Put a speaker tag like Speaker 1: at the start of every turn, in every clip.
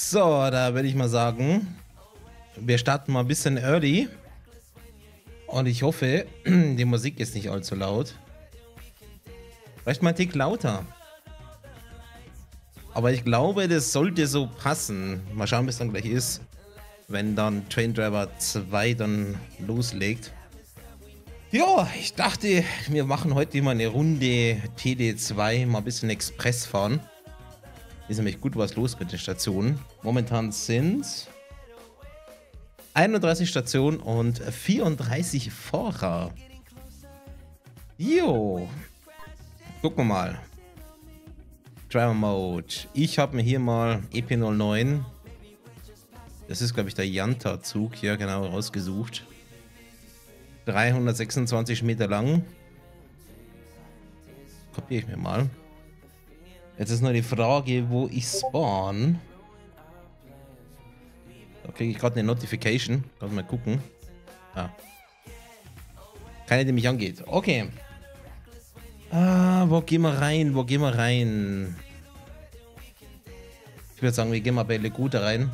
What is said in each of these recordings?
Speaker 1: So, da würde ich mal sagen, wir starten mal ein bisschen early. Und ich hoffe, die Musik ist nicht allzu laut. Vielleicht mal einen Tick lauter. Aber ich glaube, das sollte so passen. Mal schauen, wie es dann gleich ist, wenn dann Train Driver 2 dann loslegt. Ja, ich dachte, wir machen heute mal eine Runde TD2, mal ein bisschen Express fahren. Ist nämlich gut was los mit den Stationen. Momentan sind 31 Stationen und 34 Fahrer. Jo. Gucken wir mal. Driver Mode. Ich habe mir hier mal EP09. Das ist, glaube ich, der Janta-Zug hier genau rausgesucht. 326 Meter lang. Kopiere ich mir mal. Jetzt ist nur die Frage, wo ich spawn. Da kriege ich gerade eine Notification. Kann mal gucken. Ah. Keine, die mich angeht. Okay. Wo gehen wir rein? Wo gehen wir rein? Ich würde sagen, wir gehen mal bei Leguta rein.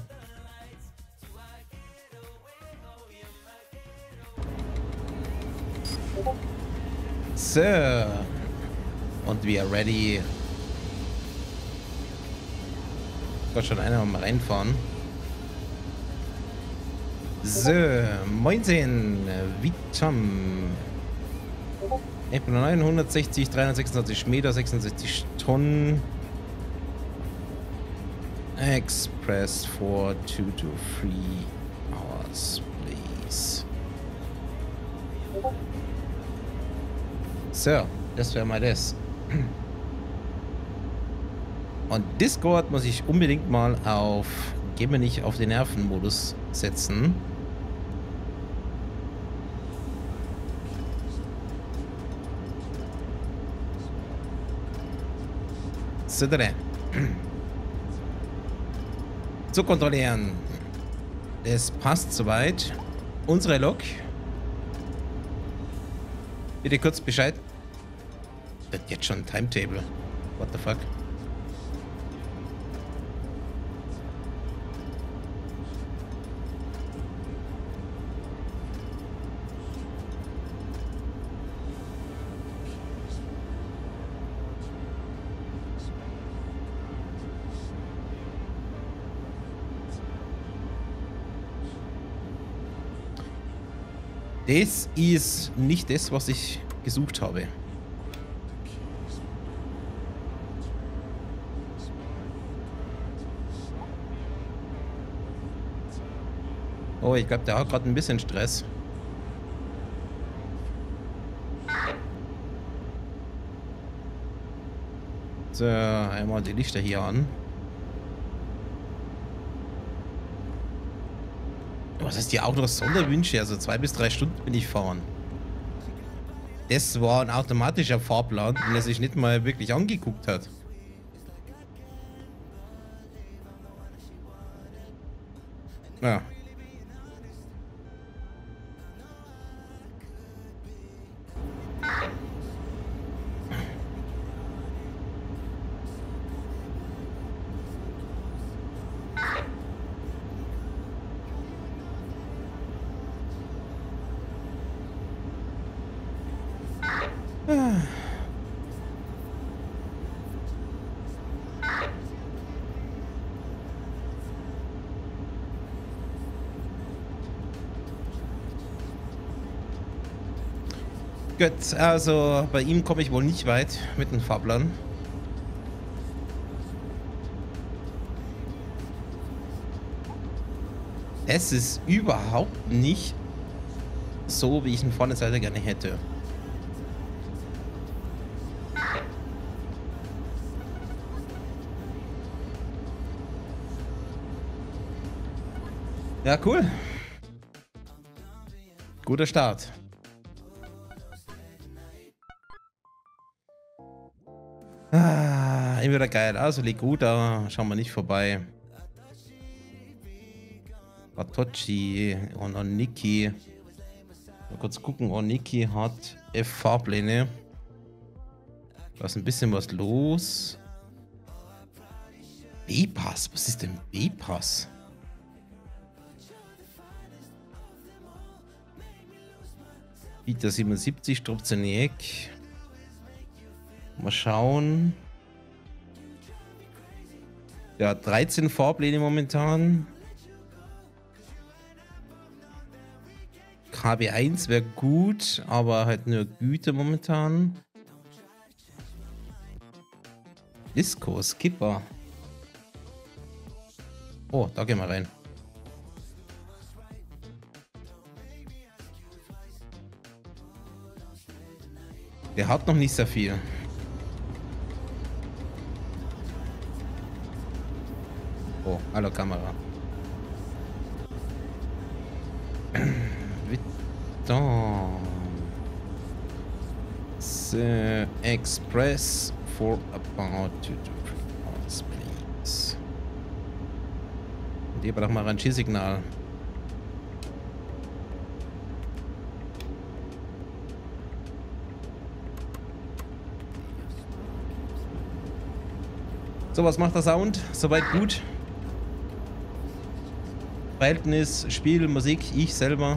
Speaker 1: So. Und wir ready. Gott, schon einer mal reinfahren. So, moinsen, Vitam. April 960, 326 Meter, 66 Tonnen. Express for 2 to 3 hours, please. So, das wäre mal das. Und Discord muss ich unbedingt mal auf Geh mir nicht auf den Nerven-Modus setzen. So, zu kontrollieren. Es passt soweit. Unsere Lok. Bitte kurz Bescheid. Wird jetzt schon ein Timetable. What the fuck? Das ist nicht das, was ich gesucht habe. Oh, ich glaube, der hat gerade ein bisschen Stress. So, einmal die Lichter hier an. Was heißt hier auch noch Sonderwünsche? Also 2 bis 3 Stunden bin ich fahren. Das war ein automatischer Fahrplan, den er sich nicht mal wirklich angeguckt hat. Ja. Gut, also bei ihm komme ich wohl nicht weit mit dem Fahrplan. Es ist überhaupt nicht so, wie ich ihn vorne Seite gerne hätte. Ja, cool. Guter Start. Immer wieder geil. Also Leguta, schauen wir nicht vorbei. Batochi und Oniki. Mal kurz gucken, Oniki hat F-Fahrpläne. Da ist ein bisschen was los. B-Pass? Was ist denn B-Pass? Peter 77, Strupzeniek. Mal schauen. Der hat 13 Fahrpläne momentan. KB1 wäre gut, aber halt nur Güte momentan. Disco, Skipper. Oh, da gehen wir rein. Der hat noch nicht sehr viel. Oh, hallo Kamera. The Express for about 2 to 3 hours, please. Und hier war doch mal ein Signal. So, was macht der Sound? Soweit gut. Verhältnis, Spiel, Musik, ich selber.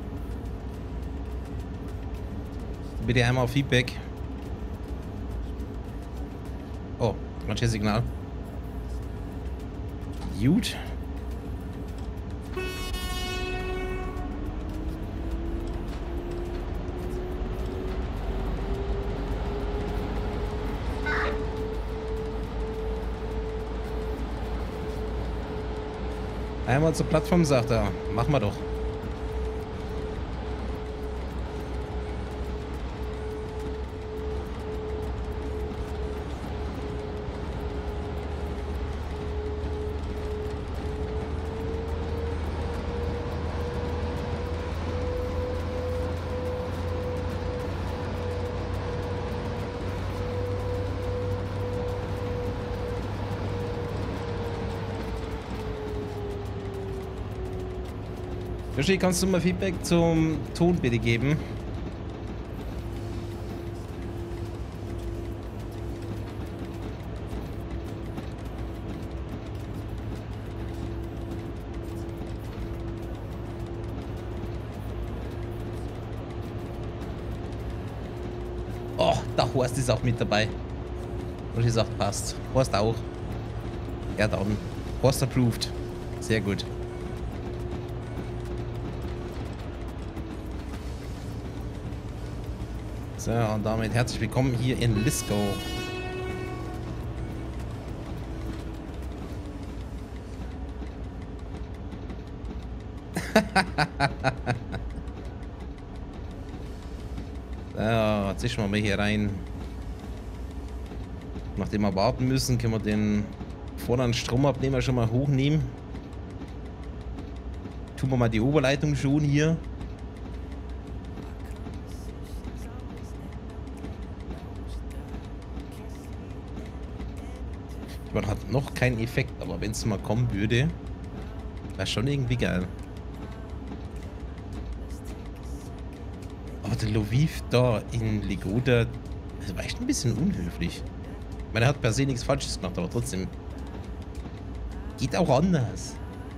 Speaker 1: Bitte einmal Feedback. Oh, manches Signal. Gut. Einmal zur Plattform, sagt er. Machen wir doch. Yoshi, kannst du mal Feedback zum Ton bitte geben? Oh, der Horst ist auch mit dabei. Yoshi sagt, passt. Horst auch. Ja, dann. Horst approved. Sehr gut. So, und damit herzlich willkommen hier in Lisco. So, jetzt zischen wir mal hier rein. Nachdem wir warten müssen, können wir den vorderen Stromabnehmer schon mal hochnehmen. Tun wir mal die Oberleitung schon hier. Man hat noch keinen Effekt, aber wenn es mal kommen würde, wäre schon irgendwie geil. Aber der Lviv da in Ligoda, das war echt ein bisschen unhöflich. Ich meine, er hat per se nichts Falsches gemacht, aber trotzdem. Geht auch anders.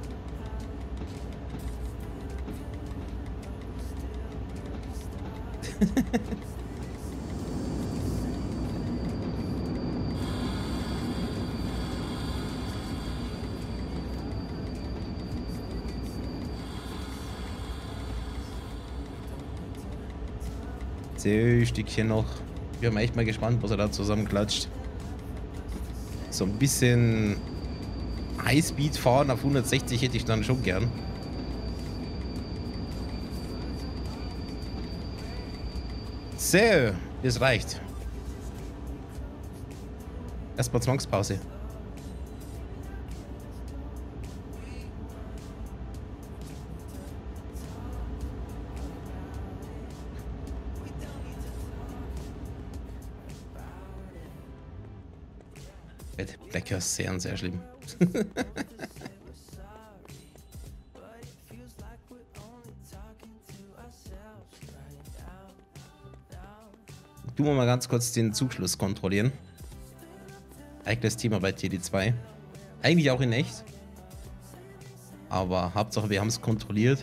Speaker 1: Ein Stückchen noch. Ich bin echt mal gespannt, was er da zusammenklatscht. So ein bisschen Highspeed fahren auf 160 hätte ich dann schon gern. So, das reicht. Erstmal Zwangspause. Lecker, sehr, sehr schlimm. Tun wir mal ganz kurz den Zugschluss kontrollieren. Eigenes Thema bei TD2. Eigentlich auch in echt. Aber Hauptsache, wir haben es kontrolliert.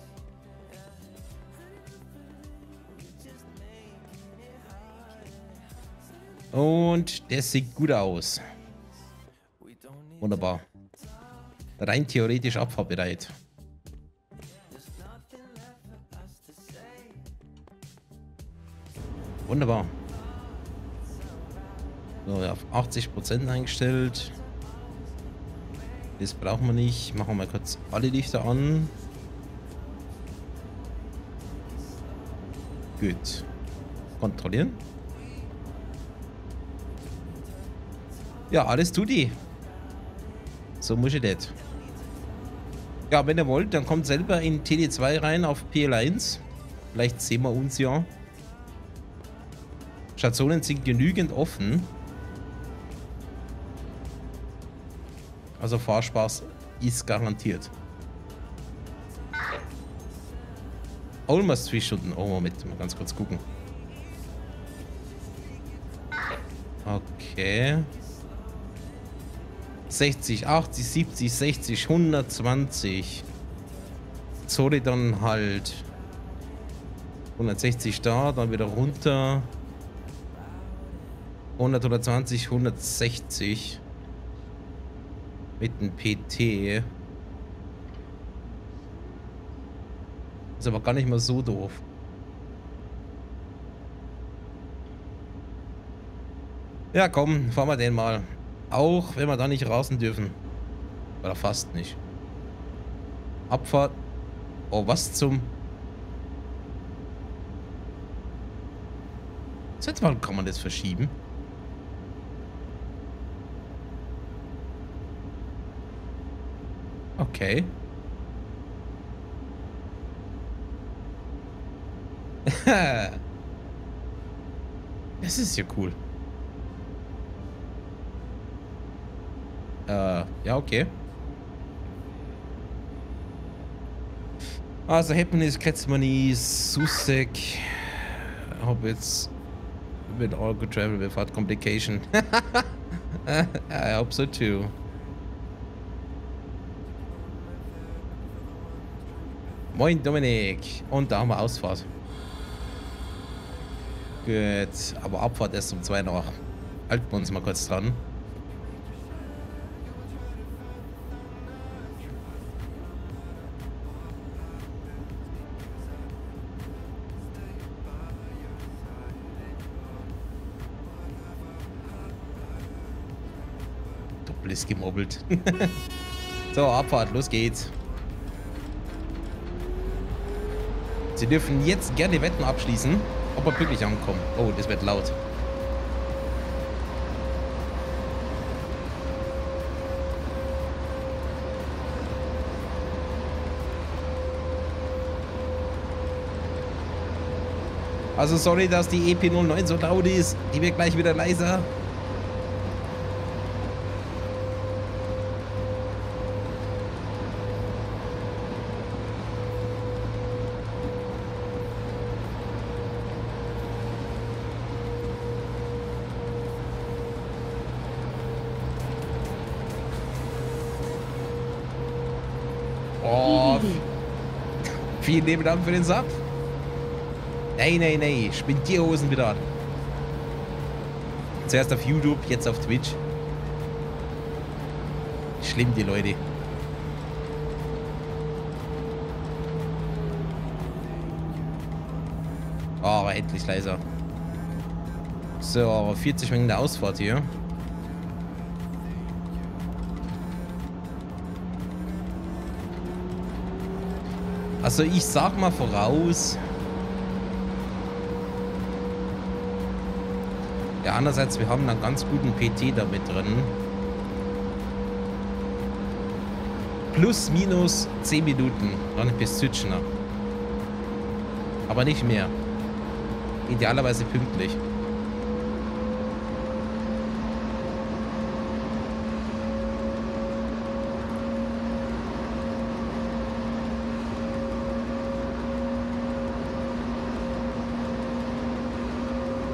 Speaker 1: Und der sieht gut aus. Wunderbar. Rein theoretisch abfahrbereit. Wunderbar. So, auf 80% eingestellt. Das brauchen wir nicht. Machen wir mal kurz alle Lichter an. Gut. Kontrollieren. Ja, alles tutti. So muss ich das. Ja, wenn ihr wollt, dann kommt selber in TD2 rein auf PL1. Vielleicht sehen wir uns ja. Stationen sind genügend offen. Also Fahrspaß ist garantiert. Almost 2 Stunden. Oh, Moment, mal ganz kurz gucken. Okay. 60, 80, 70, 60, 120. Sorry, dann halt 160 da, dann wieder runter. 100, 120, 160. Mit dem PT. Ist aber gar nicht mal so doof. Ja, komm, fahren wir den mal. Auch wenn wir da nicht rasen dürfen. Oder fast nicht. Abfahrt. Oh, was zum... Seit wann kann man das verschieben? Okay. Das ist ja cool. Ja, okay. Also Happiness, Katzmani, Susek. I hope it's with all good travel without complication. I hope so too. Moin Dominik. Und da haben wir Ausfahrt. Gut, aber Abfahrt erst um 2 nach. Halten wir uns mal kurz dran. Doppel ist gemobbelt. So, Abfahrt, los geht's. Sie dürfen jetzt gerne Wetten abschließen, ob wir pünktlich ankommen. Oh, das wird laut. Also sorry, dass die EP09 so laut ist. Die wird gleich wieder leiser. Oh, vielen lieben Dank für den Sub. Nee, spinnt die Hosen wieder an. Zuerst auf YouTube, jetzt auf Twitch. Schlimm, die Leute. Oh, aber endlich leiser. So, 40 Minuten der Ausfahrt hier. Also ich sag mal voraus. Ja, andererseits, wir haben einen ganz guten PT da mit drin. Plus, minus 10 Minuten. Dann bis Zütschner. Aber nicht mehr. Idealerweise pünktlich.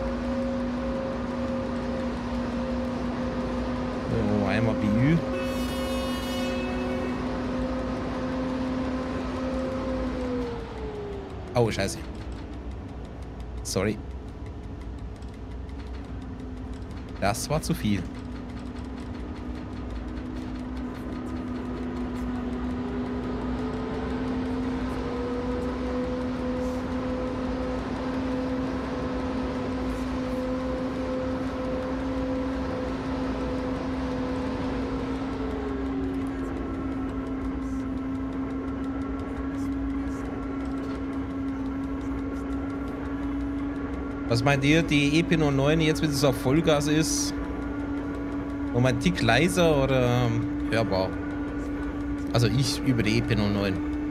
Speaker 1: Einmal BÜ. Oh, scheiße. Sorry. Das war zu viel. Was meint ihr, die EP09 jetzt, wenn es auf Vollgas ist, um ein Tick leiser oder hörbar? Also ich über die EP09.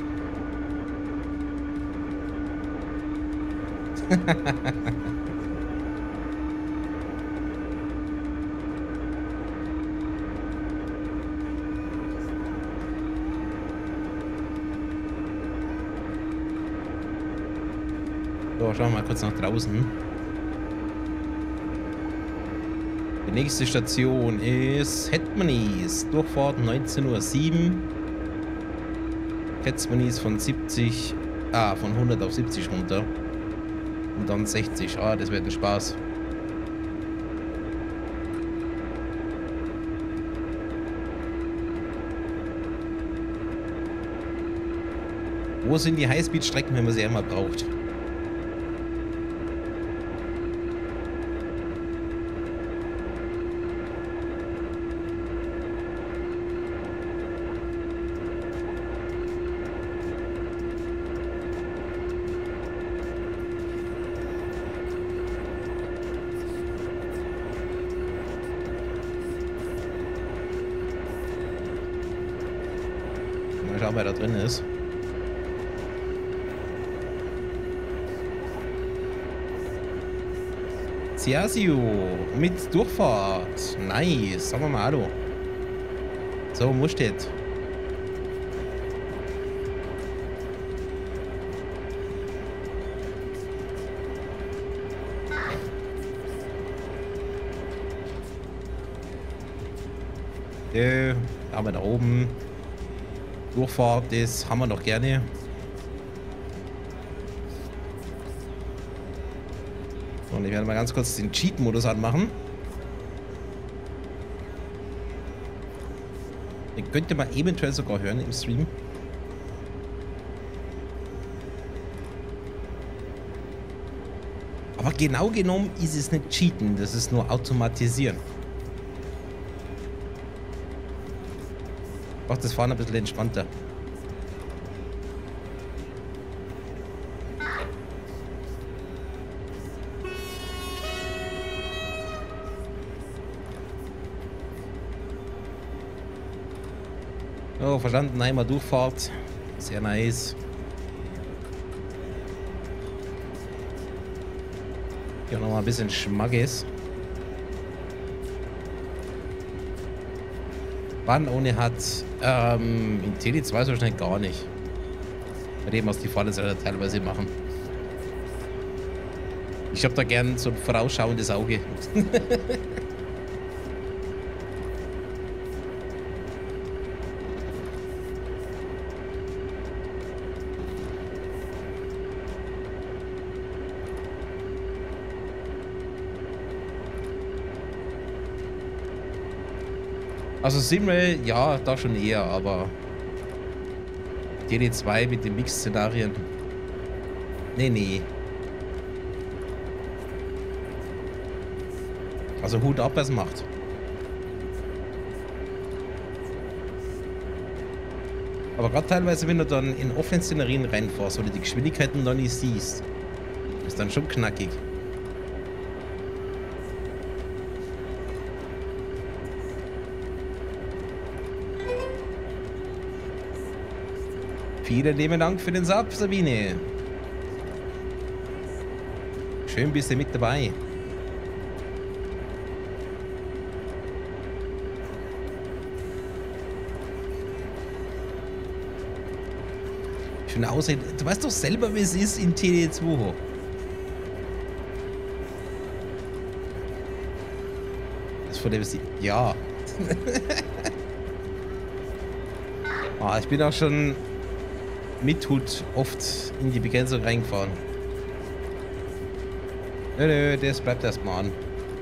Speaker 1: So, schauen wir mal kurz nach draußen. Die nächste Station ist Hetmanis. Durchfahrt 19:07 Uhr. Hetmanis von 100 auf 70 runter. Und dann 60. Ah, das wird ein Spaß. Wo sind die Highspeed-Strecken, wenn man sie einmal braucht? Mal schauen, wer da drin ist. Ciasio mit Durchfahrt. Nice. Sagen wir mal hallo. So, wo steht? Haben wir da oben. Durchfahrt, das haben wir doch gerne. Und ich werde mal ganz kurz den Cheat-Modus anmachen. Den könnt ihr mal eventuell sogar hören im Stream. Aber genau genommen ist es nicht Cheaten, das ist nur Automatisieren. Macht das Fahren ein bisschen entspannter. Oh, verstanden, einmal Durchfahrt. Sehr nice. Hier noch mal ein bisschen Schmackes. Wann ohne hat in TD2 so schnell gar nicht. Bei dem, was die Fahrradseller teilweise machen. Ich habe da gern so ein vorausschauendes Auge. Also Simrail, ja, da schon eher, aber DD2 mit den Mix-Szenarien. Nee. Also Hut ab, was macht. Aber gerade teilweise, wenn du dann in Offline-Szenarien reinfährst oder die Geschwindigkeiten dann nicht siehst, ist dann schon knackig. Vielen lieben Dank für den Sub, Sabine. Schön bist du mit dabei. Schöne Ausrede. Du weißt doch selber, wie es ist in TD2. Das von dem ist ja. Ich bin auch schon mittut, oft in die Begrenzung reingefahren. Nö, das bleibt erstmal an.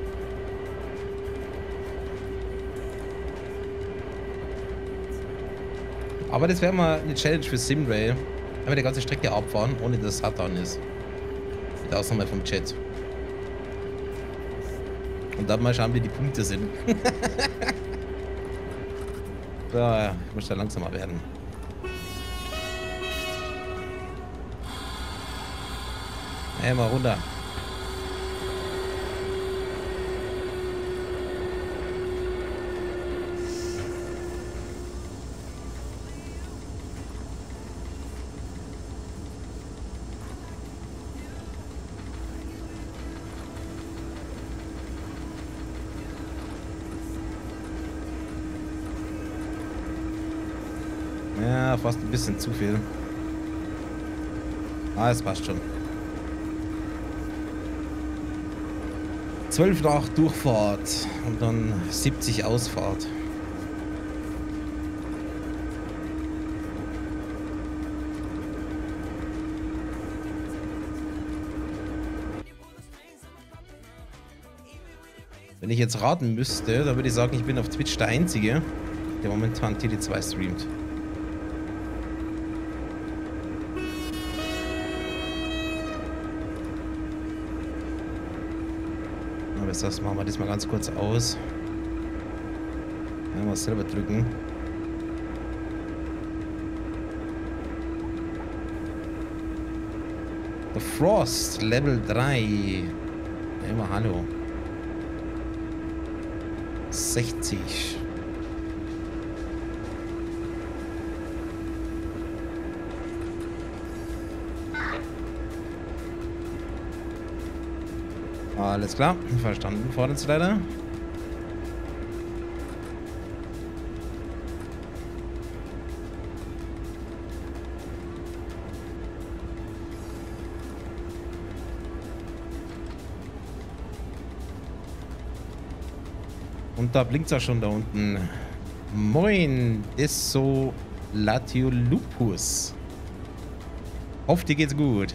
Speaker 1: Aber das wäre mal eine Challenge für Simrail. Einmal die ganze Strecke abfahren, ohne dass es hart an ist. Mit Ausnahme vom Chat. Und dann mal schauen, wie die Punkte sind. So, ich muss da langsamer werden. Hey, mal runter. Ja, fast ein bisschen zu viel. Ah, es passt schon. 12 nach Durchfahrt und dann 70 Ausfahrt. Wenn ich jetzt raten müsste, dann würde ich sagen, ich bin auf Twitch der Einzige, der momentan TD2 streamt. Das machen wir diesmal ganz kurz aus. Mal selber drücken. The Frost, Level 3. Immer hallo. 60. Alles klar, verstanden, Vorderungsleiter. Und da blinkt es auch schon da unten. Moin, Desolatiolupus. Hofft, dir geht's gut.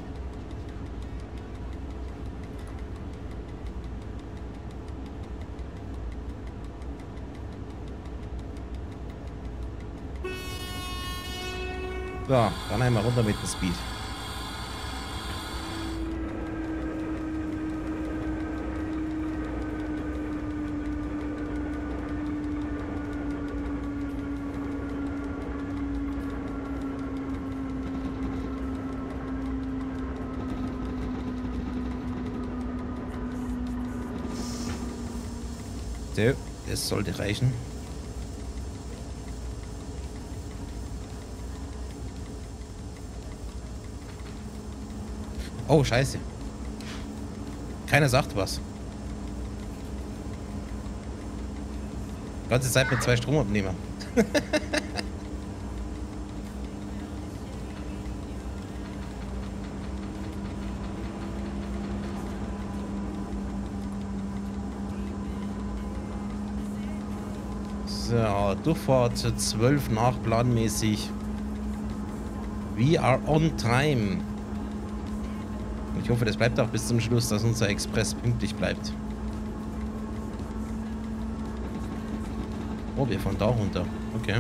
Speaker 1: So, dann einmal runter mit dem Speed. So, das sollte reichen. Oh, scheiße. Keiner sagt was. Ganze Zeit mit 2 Stromabnehmer. So, Durchfahrt 12 nach planmäßig. We are on time. Ich hoffe, das bleibt auch bis zum Schluss, dass unser Express pünktlich bleibt. Oh, wir fahren da runter. Okay.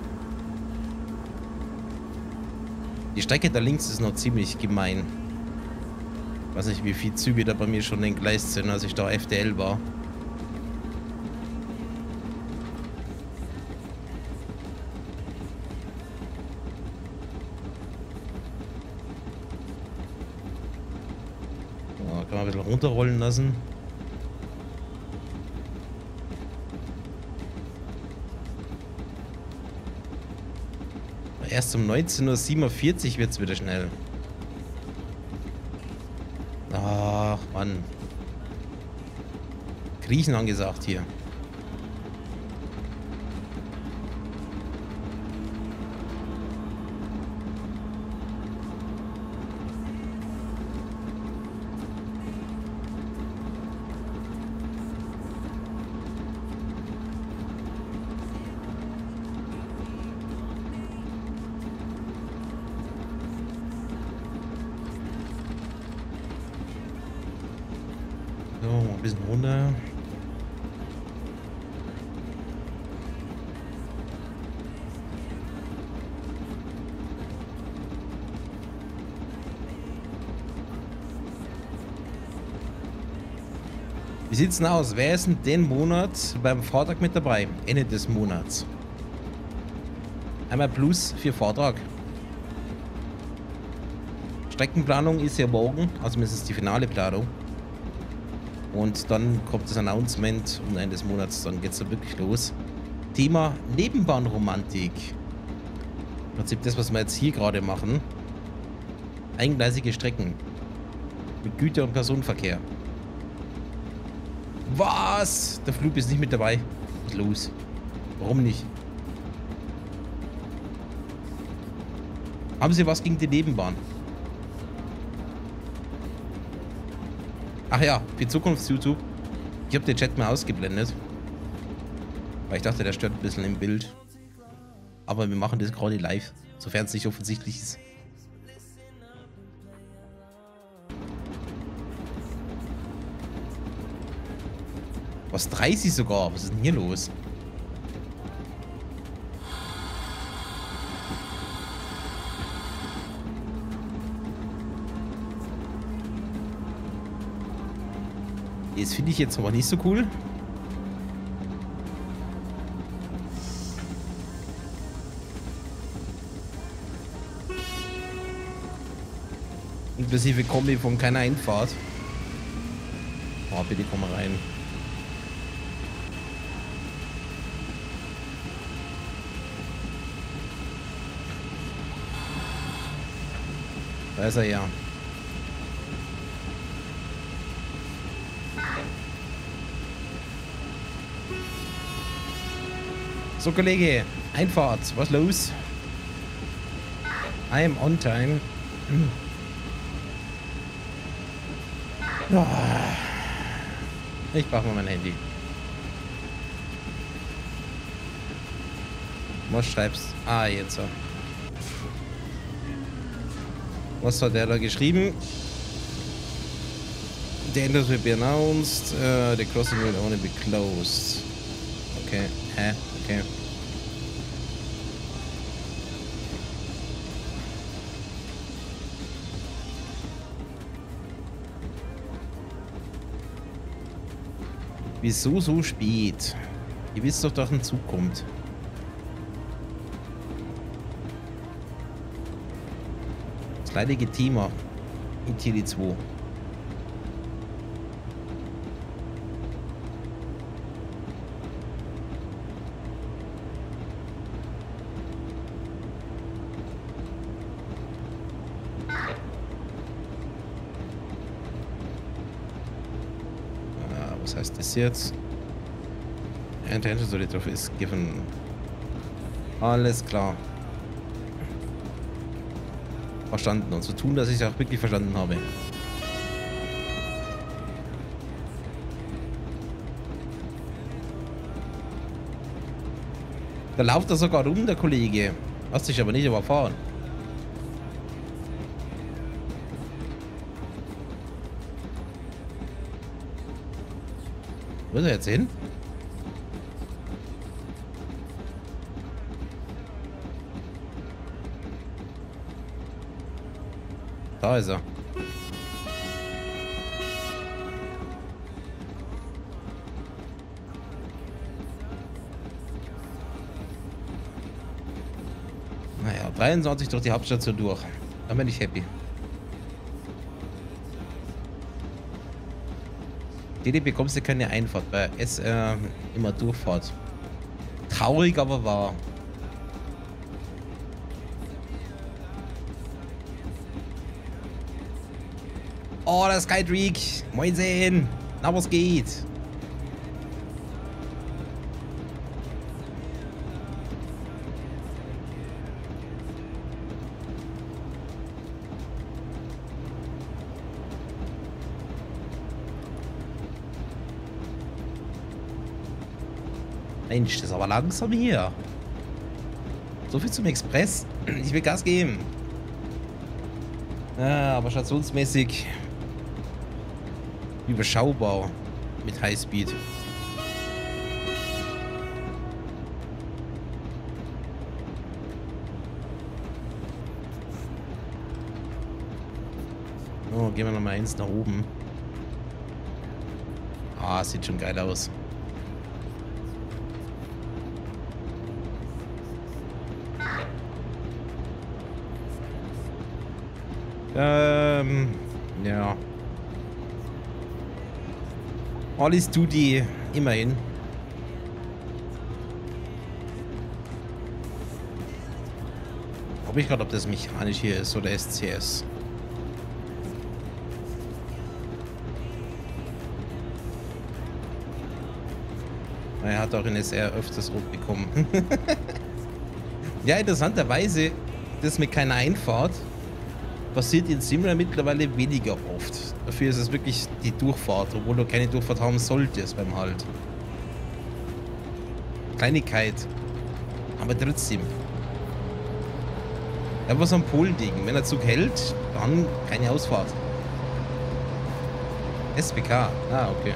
Speaker 1: Die Strecke da links ist noch ziemlich gemein. Ich weiß nicht, wie viele Züge da bei mir schon entgleist sind, als ich da FDL war. Kann man ein bisschen runterrollen lassen. Erst um 19:47 Uhr wird es wieder schnell. Ach, Mann. Griechen angesagt hier. So, ein bisschen runter. Wie sieht's denn aus? Wer ist denn den Monat beim Vortrag mit dabei? Ende des Monats. Einmal plus für Vortrag. Streckenplanung ist ja morgen, also mindestens die finale Planung. Und dann kommt das Announcement und Ende des Monats, dann geht's dann wirklich los. Thema Nebenbahnromantik. Im Prinzip das, was wir jetzt hier gerade machen. Eingleisige Strecken. Mit Güter- und Personenverkehr. Was? Der Flug ist nicht mit dabei. Was ist los? Warum nicht? Haben Sie was gegen die Nebenbahn? Ach ja, für Zukunfts-YouTube. Ich habe den Chat mal ausgeblendet. Weil ich dachte, der stört ein bisschen im Bild. Aber wir machen das gerade live. Sofern es nicht offensichtlich ist. Was, 30 sogar? Was ist denn hier los? Das finde ich jetzt aber nicht so cool. Inklusive Kombi von keiner Einfahrt. Oh, bitte komm mal rein. Da ist er ja. So, Kollege, Einfahrt, was los? I am on time. Ja. Ich brauche mal mein Handy. Was schreibst du? Ah, jetzt so. Was hat der da geschrieben? The end will be announced. The crossing will only be closed. Okay. Hä? Okay. Wieso so spät? Ihr wisst doch, dass ein Zug kommt. Das leidige Thema in Tele 2. Was heißt das jetzt? Attention to the truth is given. Alles klar. Verstanden. Und so tun, dass ich es auch wirklich verstanden habe. Da lauft er sogar rum, der Kollege. Hast dich aber nicht überfahren. Wo ist er jetzt hin? Da ist er. Naja, 23 durch die Hauptstation durch. Dann bin ich happy. DD bekommst du keine Einfahrt, bei SR immer Durchfahrt. Traurig, aber wahr. Oh, das Skydreak. Moin. Na, was geht? Mensch, das ist aber langsam hier. So viel zum Express. Ich will Gas geben. Ja, aber stationsmäßig überschaubar mit Highspeed. Oh, gehen wir nochmal eins nach oben. Ah, sieht schon geil aus. Ja. Alles Tutti, immerhin. Ob ich gerade, ob das mechanisch hier ist oder SCS. Er hat auch in SR öfters rot bekommen. Ja, interessanterweise, das mit keiner Einfahrt passiert in Simra mittlerweile weniger oft. Dafür ist es wirklich die Durchfahrt, obwohl du keine Durchfahrt haben solltest beim Halt. Kleinigkeit. Aber trotzdem. Ja, was am Polending. Wenn der Zug hält, dann keine Ausfahrt. SBK. Ah, okay.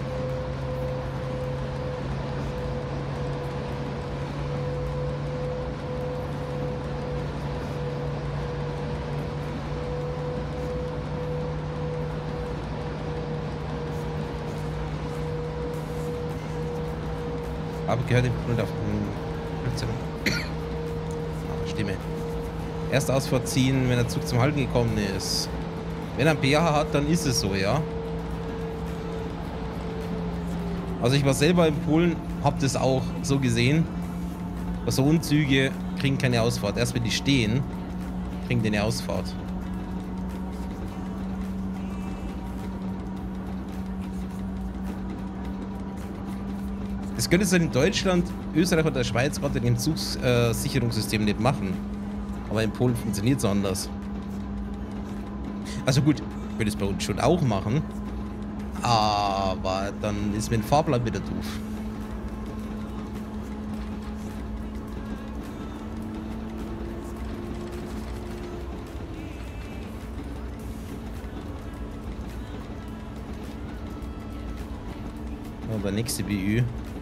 Speaker 1: Aber gehört im Grund auf den Stimme. Erst Ausfahrt ziehen, wenn der Zug zum Halten gekommen ist. Wenn er ein PH hat, dann ist es so, ja. Also ich war selber in Polen, hab das auch so gesehen. Personenzüge kriegen keine Ausfahrt. Erst wenn die stehen, kriegen die eine Ausfahrt. Das könnte es in Deutschland, Österreich oder der Schweiz gerade in dem Zugsicherungssystem nicht machen. Aber in Polen funktioniert es anders. Also gut, ich würde es bei uns schon auch machen. Aber dann ist mein Fahrplan wieder doof. Aber nächste BÜ.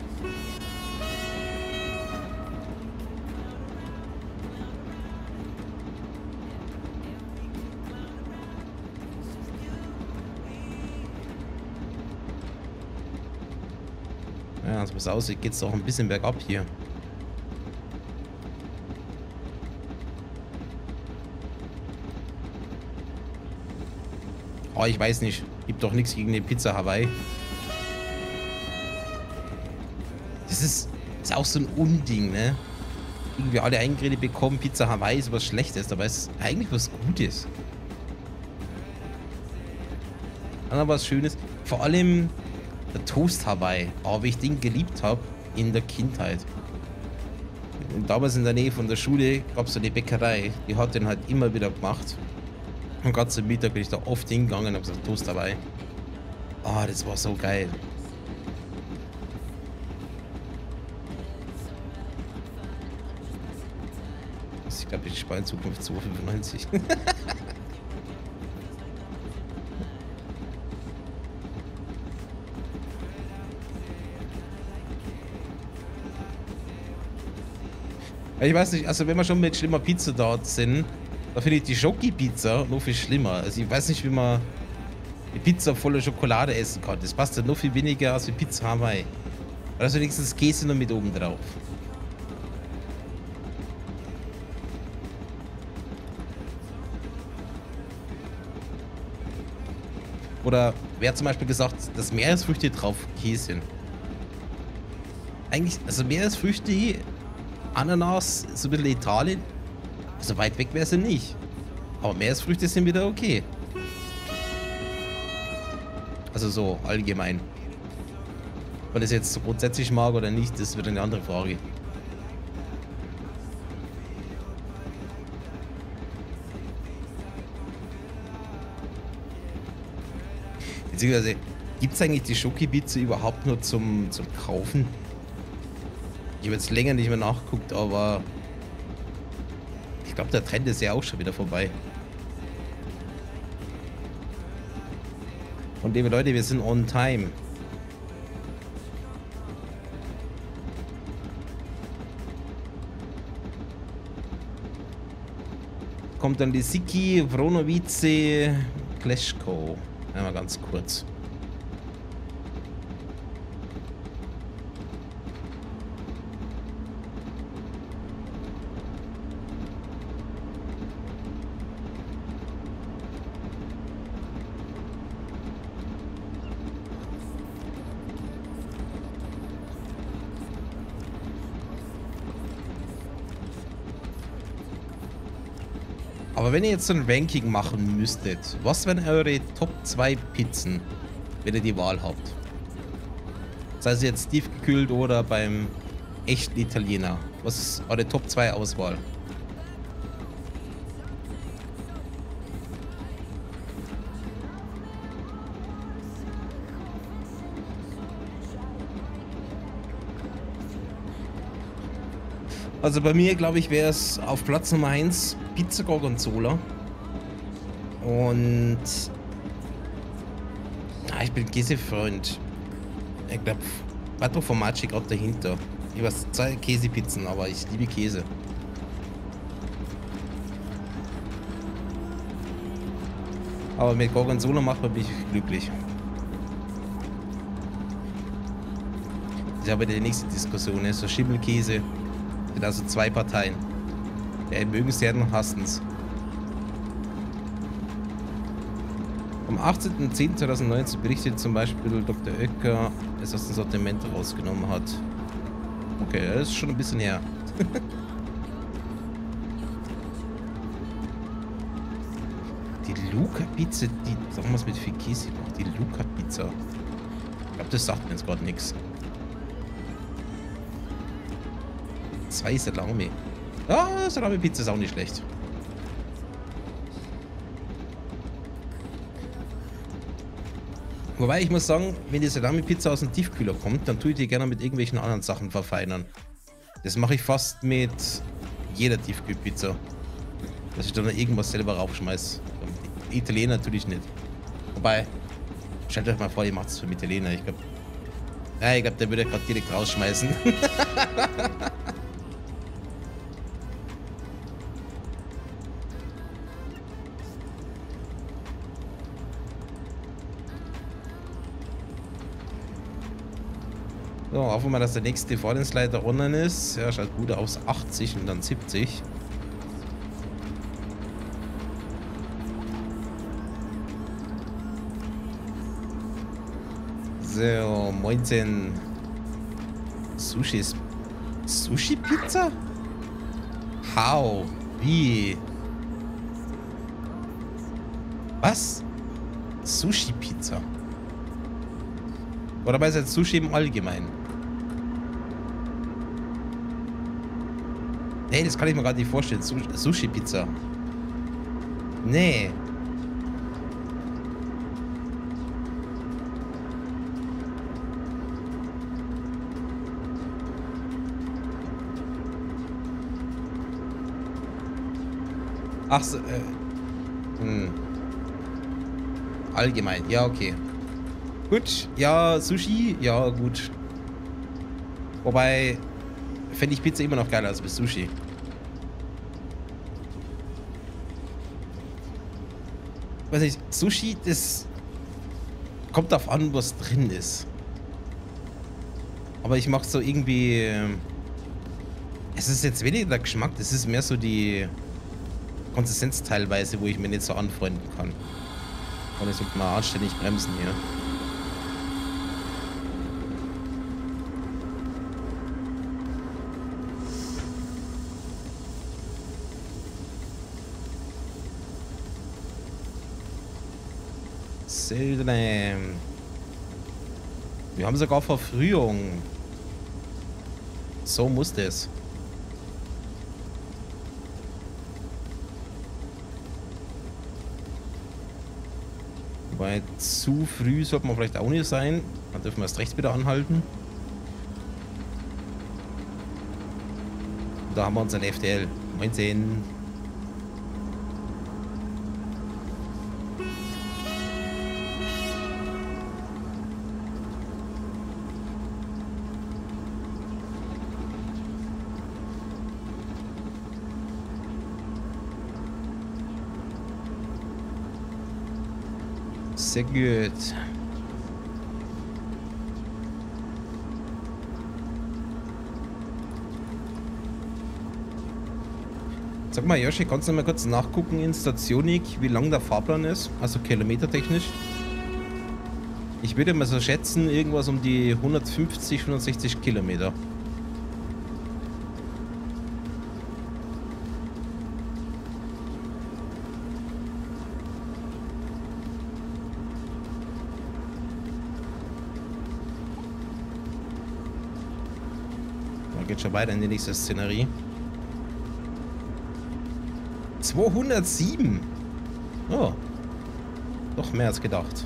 Speaker 1: Ja, so wie es aussieht, geht es auch ein bisschen bergab hier. Oh, ich weiß nicht. Gibt doch nichts gegen die Pizza Hawaii. Das ist auch so ein Unding, ne? Irgendwie alle eingeredet bekommen, Pizza Hawaii ist was Schlechtes, aber es ist eigentlich was Gutes. Dann aber was Schönes. Vor allem der Toast Hawaii. Aber wie ich den geliebt habe in der Kindheit. Und damals in der Nähe von der Schule gab es eine Bäckerei. Die hat den halt immer wieder gemacht. Und gerade zum Mittag bin ich da oft hingegangen und habe gesagt, Toast Hawaii. Ah, das war so geil. Ich glaube, ich spare in Zukunft 2,95. Ich weiß nicht, also wenn wir schon mit schlimmer Pizza dort sind, da finde ich die Schoki-Pizza noch viel schlimmer. Also ich weiß nicht, wie man die Pizza voller Schokolade essen kann. Das passt ja noch viel weniger als die Pizza Hawaii. Da ist wenigstens Käse noch mit oben drauf. Oder wer hat zum Beispiel gesagt, dass Meeresfrüchte drauf Käse sind? Eigentlich, also Meeresfrüchte, Ananas, so ein bisschen Italien, also weit weg wäre sie nicht. Aber Meeresfrüchte sind wieder okay. Also so allgemein. Ob man das jetzt so grundsätzlich mag oder nicht, das wird eine andere Frage. Beziehungsweise, gibt es eigentlich die Schoki-Pizza überhaupt nur zum Kaufen? Ich habe jetzt länger nicht mehr nachgeguckt, aber ich glaube, der Trend ist ja auch schon wieder vorbei. Und liebe Leute, wir sind on time. Kommt dann die Siki, Vronovice, Kleschko. Einmal ganz kurz. Aber wenn ihr jetzt so ein Ranking machen müsstet, was wären eure Top 2 Pizzen, wenn ihr die Wahl habt? Sei es jetzt tiefgekühlt oder beim echten Italiener. Was ist eure Top 2 Auswahl? Also bei mir, glaube ich, wäre es auf Platz Nummer 1 Pizza Gorgonzola. Und ich bin Käsefreund. Ich glaube, Quattro Formaggi gerade dahinter. Ich weiß, 2 Käsepizzen, aber ich liebe Käse. Aber mit Gorgonzola macht man mich glücklich. Das ist aber die nächste Diskussion, ne? So Schimmelkäse. Sind also 2 Parteien. Ja, mögen es ja, dann hassen es. Am 18.10.2019 berichtet zum Beispiel Dr. Oetker, es aus dem Sortiment rausgenommen hat. Okay, das ist schon ein bisschen her. Die Luca-Pizza, die damals mit viel Käse macht. Die Luca-Pizza. Ich glaube, das sagt mir jetzt gerade nichts. 2 Salami. Ja, Salami-Pizza ist auch nicht schlecht. Wobei ich muss sagen, wenn die Salami-Pizza aus dem Tiefkühler kommt, dann tue ich die gerne mit irgendwelchen anderen Sachen verfeinern. Das mache ich fast mit jeder Tiefkühlpizza. Dass ich dann irgendwas selber raufschmeiße. Italiener natürlich nicht. Wobei, stellt euch mal vor, ihr macht es für einen Italiener. Ich glaube, der würde gerade direkt rausschmeißen. So, hoffen wir mal, dass der nächste Vorlensleiter online ist. Ja, schaut gut aus. 80 und dann 70. So, 19. Sushi-Pizza? How? Wie? Was? Sushi-Pizza? Oder meinst du jetzt Sushi im Allgemeinen? Nee, das kann ich mir gerade nicht vorstellen. Sushi-Pizza. Nee. Ach so, allgemein, ja, okay. Gut, ja, Sushi, ja, gut. Wobei, fände ich Pizza immer noch geiler als mit Sushi. Weiß nicht, Sushi, das kommt darauf an, was drin ist. Aber ich mache so irgendwie... Es ist jetzt weniger der Geschmack, das ist mehr so die Konsistenz teilweise, wo ich mir nicht so anfreunden kann. Und ich sollte mal anständig bremsen hier. Selten. Wir haben sogar Verfrühung. So muss das. Wobei zu früh sollte man vielleicht auch nicht sein. Dann dürfen wir erst rechts wieder anhalten. Da haben wir unseren FDL. 19. Sehr gut. Sag mal, Yoshi, kannst du mal kurz nachgucken in Stationik, wie lang der Fahrplan ist? Also kilometertechnisch? Ich würde mal so schätzen, irgendwas um die 150, 160 Kilometer. Da geht schon weiter in die nächste Szenerie. 207! Oh. Doch mehr als gedacht.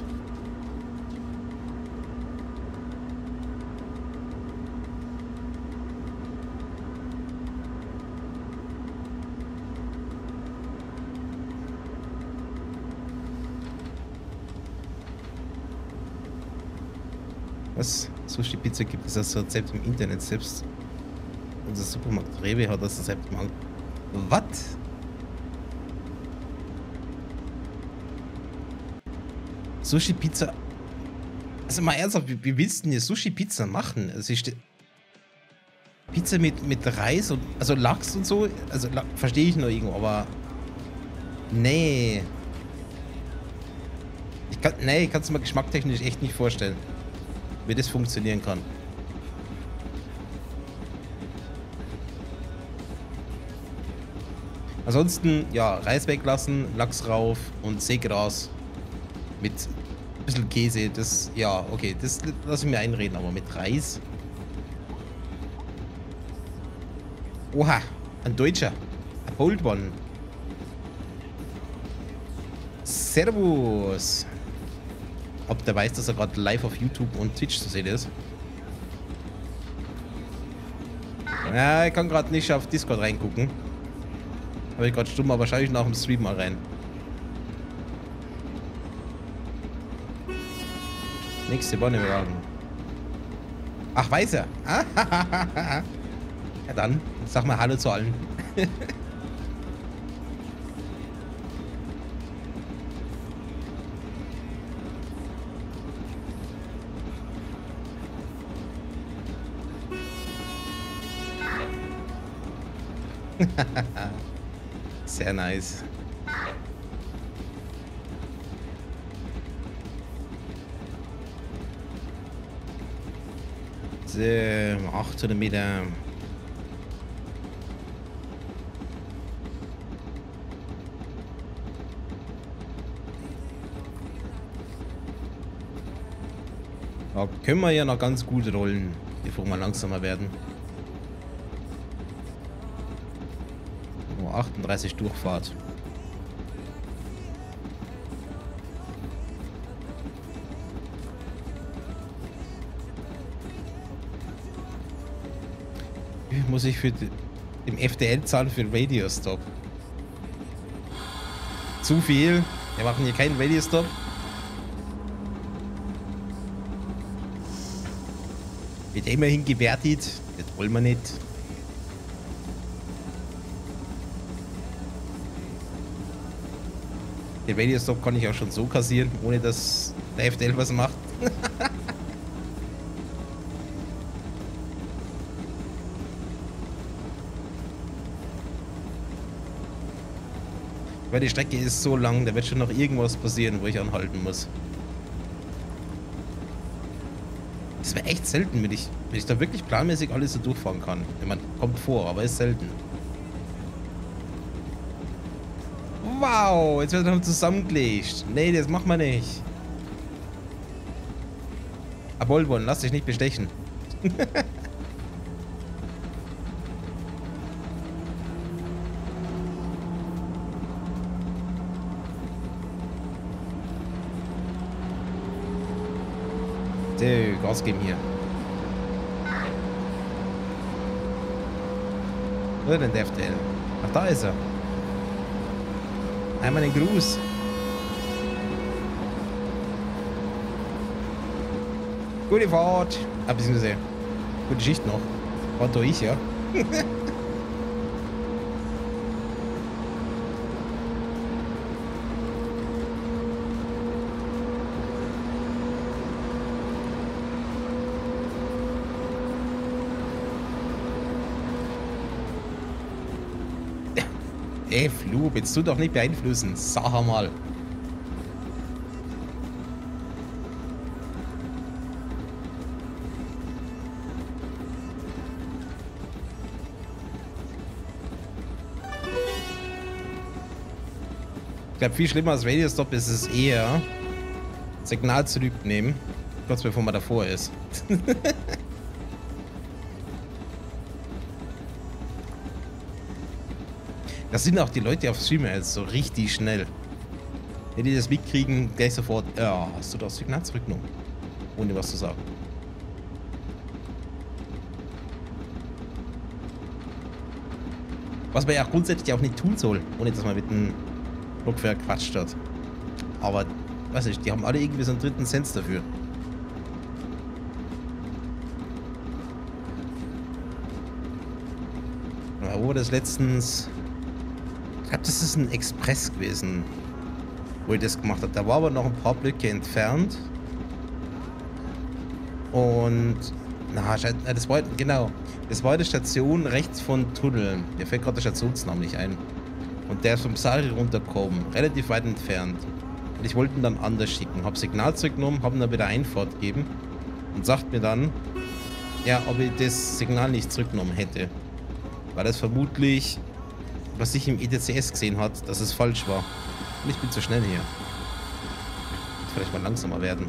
Speaker 1: Was? Sushi-Pizza gibt es als Rezept im Internet selbst. Unser Supermarkt Rewe hat das Rezept mal. Was? Sushi-Pizza. Also mal ernsthaft, wie willst du denn hier Sushi-Pizza machen? Also ich Pizza mit Reis und also Lachs und so, also verstehe ich noch irgendwo, aber nee. Ich kann es mir geschmacktechnisch echt nicht vorstellen, wie das funktionieren kann. Ansonsten, ja, Reis weglassen, Lachs rauf und Seegras mit ein bisschen Käse. Das, ja, okay, das lasse ich mir einreden, aber mit Reis. Oha, ein Deutscher. Ein Bold One. Servus. Ob der weiß, dass er gerade live auf YouTube und Twitch zu sehen ist? Ja, ich kann gerade nicht auf Discord reingucken. Habe ich gerade stumm, aber schaue ich nach dem Stream mal rein. Nächste Bonnewagen. Ach, weiß er. Ja dann, sag mal Hallo zu allen. Sehr nice. So, 800 Meter. Da können wir ja noch ganz gut rollen, bevor wir langsamer werden. 38 Durchfahrt. Wie muss ich für im FDL zahlen für Radio Stop? Zu viel. Wir machen hier keinen Radio Stop. Wird immerhin gewertet. Das wollen wir nicht. Den Radio Stop kann ich auch schon so kassieren, ohne dass der FDL was macht. Weil die Strecke ist so lang, da wird schon noch irgendwas passieren, wo ich anhalten muss. Das wäre echt selten, wenn ich da wirklich planmäßig alles so durchfahren kann. Ich meine, kommt vor, aber ist selten. Wow, jetzt wird er noch zusammengelegt. Nee, das macht man nicht. Abolbon, lass dich nicht bestechen. So, Gas geben hier. Wo ist denn der FDL? Ach, da ist er. Einmal den Gruß. Gute Fahrt. Ah, beziehungsweise gute Schicht noch. Fahrt da ich, ja. Flu, willst du doch nicht beeinflussen. Sag mal. Ich glaube, viel schlimmer als Radio Stop ist es eher Signal zurücknehmen, kurz bevor man davor ist. Das sind auch die Leute auf Stream jetzt so richtig schnell. Wenn die das mitkriegen, gleich sofort, ja, hast du das Signal zurückgenommen? Ohne was zu sagen. Was man ja grundsätzlich auch nicht tun soll, ohne dass man mit dem Block verquatscht hat. Aber, weiß nicht, die haben alle irgendwie so einen dritten Sens dafür. Ja, wo war das letztens? Ich glaube, das ist ein Express gewesen, wo ich das gemacht habe. Da war aber noch ein paar Blöcke entfernt. Und, na, das war, genau, das war die Station rechts von Tunnel. Mir fällt gerade der Stationsname nicht ein. Und der ist vom Saal runtergekommen, relativ weit entfernt. Und ich wollte ihn dann anders schicken. Hab Signal zurückgenommen, hab ihn dann wieder Einfahrt gegeben. Und sagt mir dann, ja, ob ich das Signal nicht zurückgenommen hätte. Weil das vermutlich, was ich im ETCS gesehen hat, dass es falsch war. Und ich bin zu schnell hier. Vielleicht mal langsamer werden.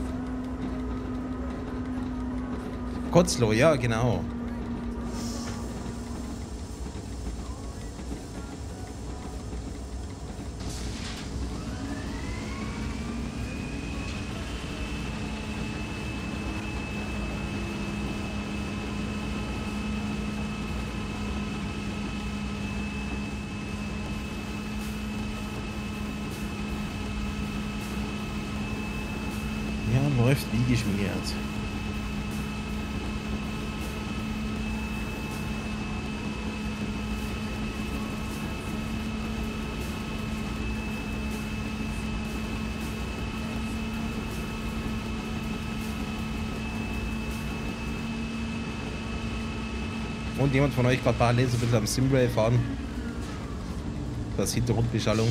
Speaker 1: Kotzlow, ja, genau. Ja, läuft wie geschmiert. Und jemand von euch gerade parallel so ein bisschen am Simray fahren? Das Hintergrundbeschallung.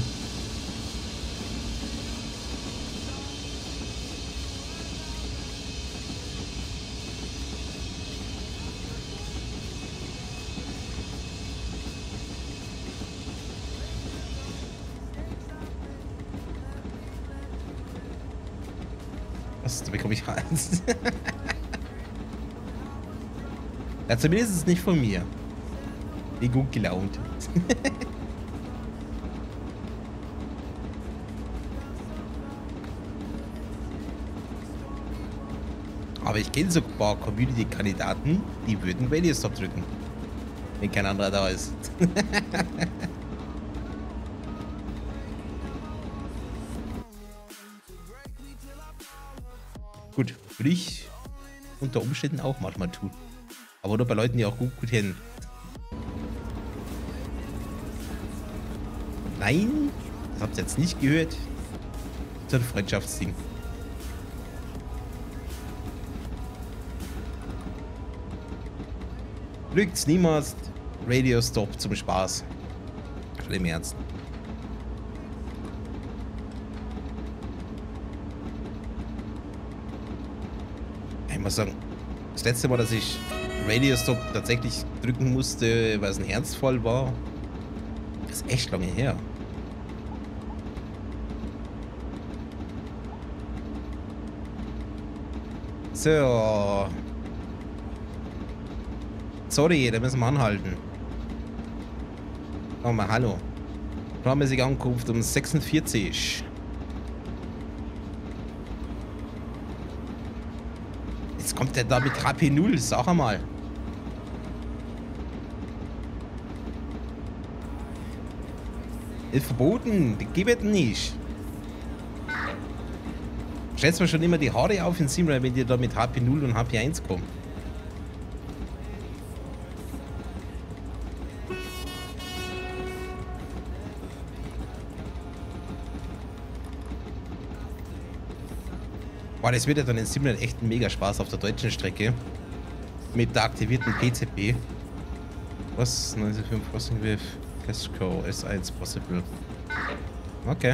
Speaker 1: Was? Da bekomme ich Hals. Ja, zumindest ist es nicht von mir. Wie gut gelaunt. Aber ich kenne so ein paar Community-Kandidaten, die würden Radio Stop drücken. Wenn kein anderer da ist. Gut, würde ich unter Umständen auch manchmal tun. Aber nur bei Leuten, die auch gut kennen. Nein, das habt ihr jetzt nicht gehört. So ein Freundschaftsding. Drückt's niemals Radio Stop zum Spaß. Schon im Ernst. Ich muss sagen, das letzte Mal, dass ich Radio Stop tatsächlich drücken musste, weil es ein Ernstfall war, das ist echt lange her. So. Sorry, da müssen wir anhalten. Oh mal, hallo. Planmäßige Ankunft um 46. Jetzt kommt der da mit HP0, sag mal. Ist verboten, gib es nicht. Stellst mir schon immer die Haare auf in Simrad, wenn die da mit HP0 und HP1 kommen. Boah, das wird ja dann in Simrad echt ein mega Spaß auf der deutschen Strecke. Mit der aktivierten PCP. Was? 95 Crossing with Casco S1 possible. Okay.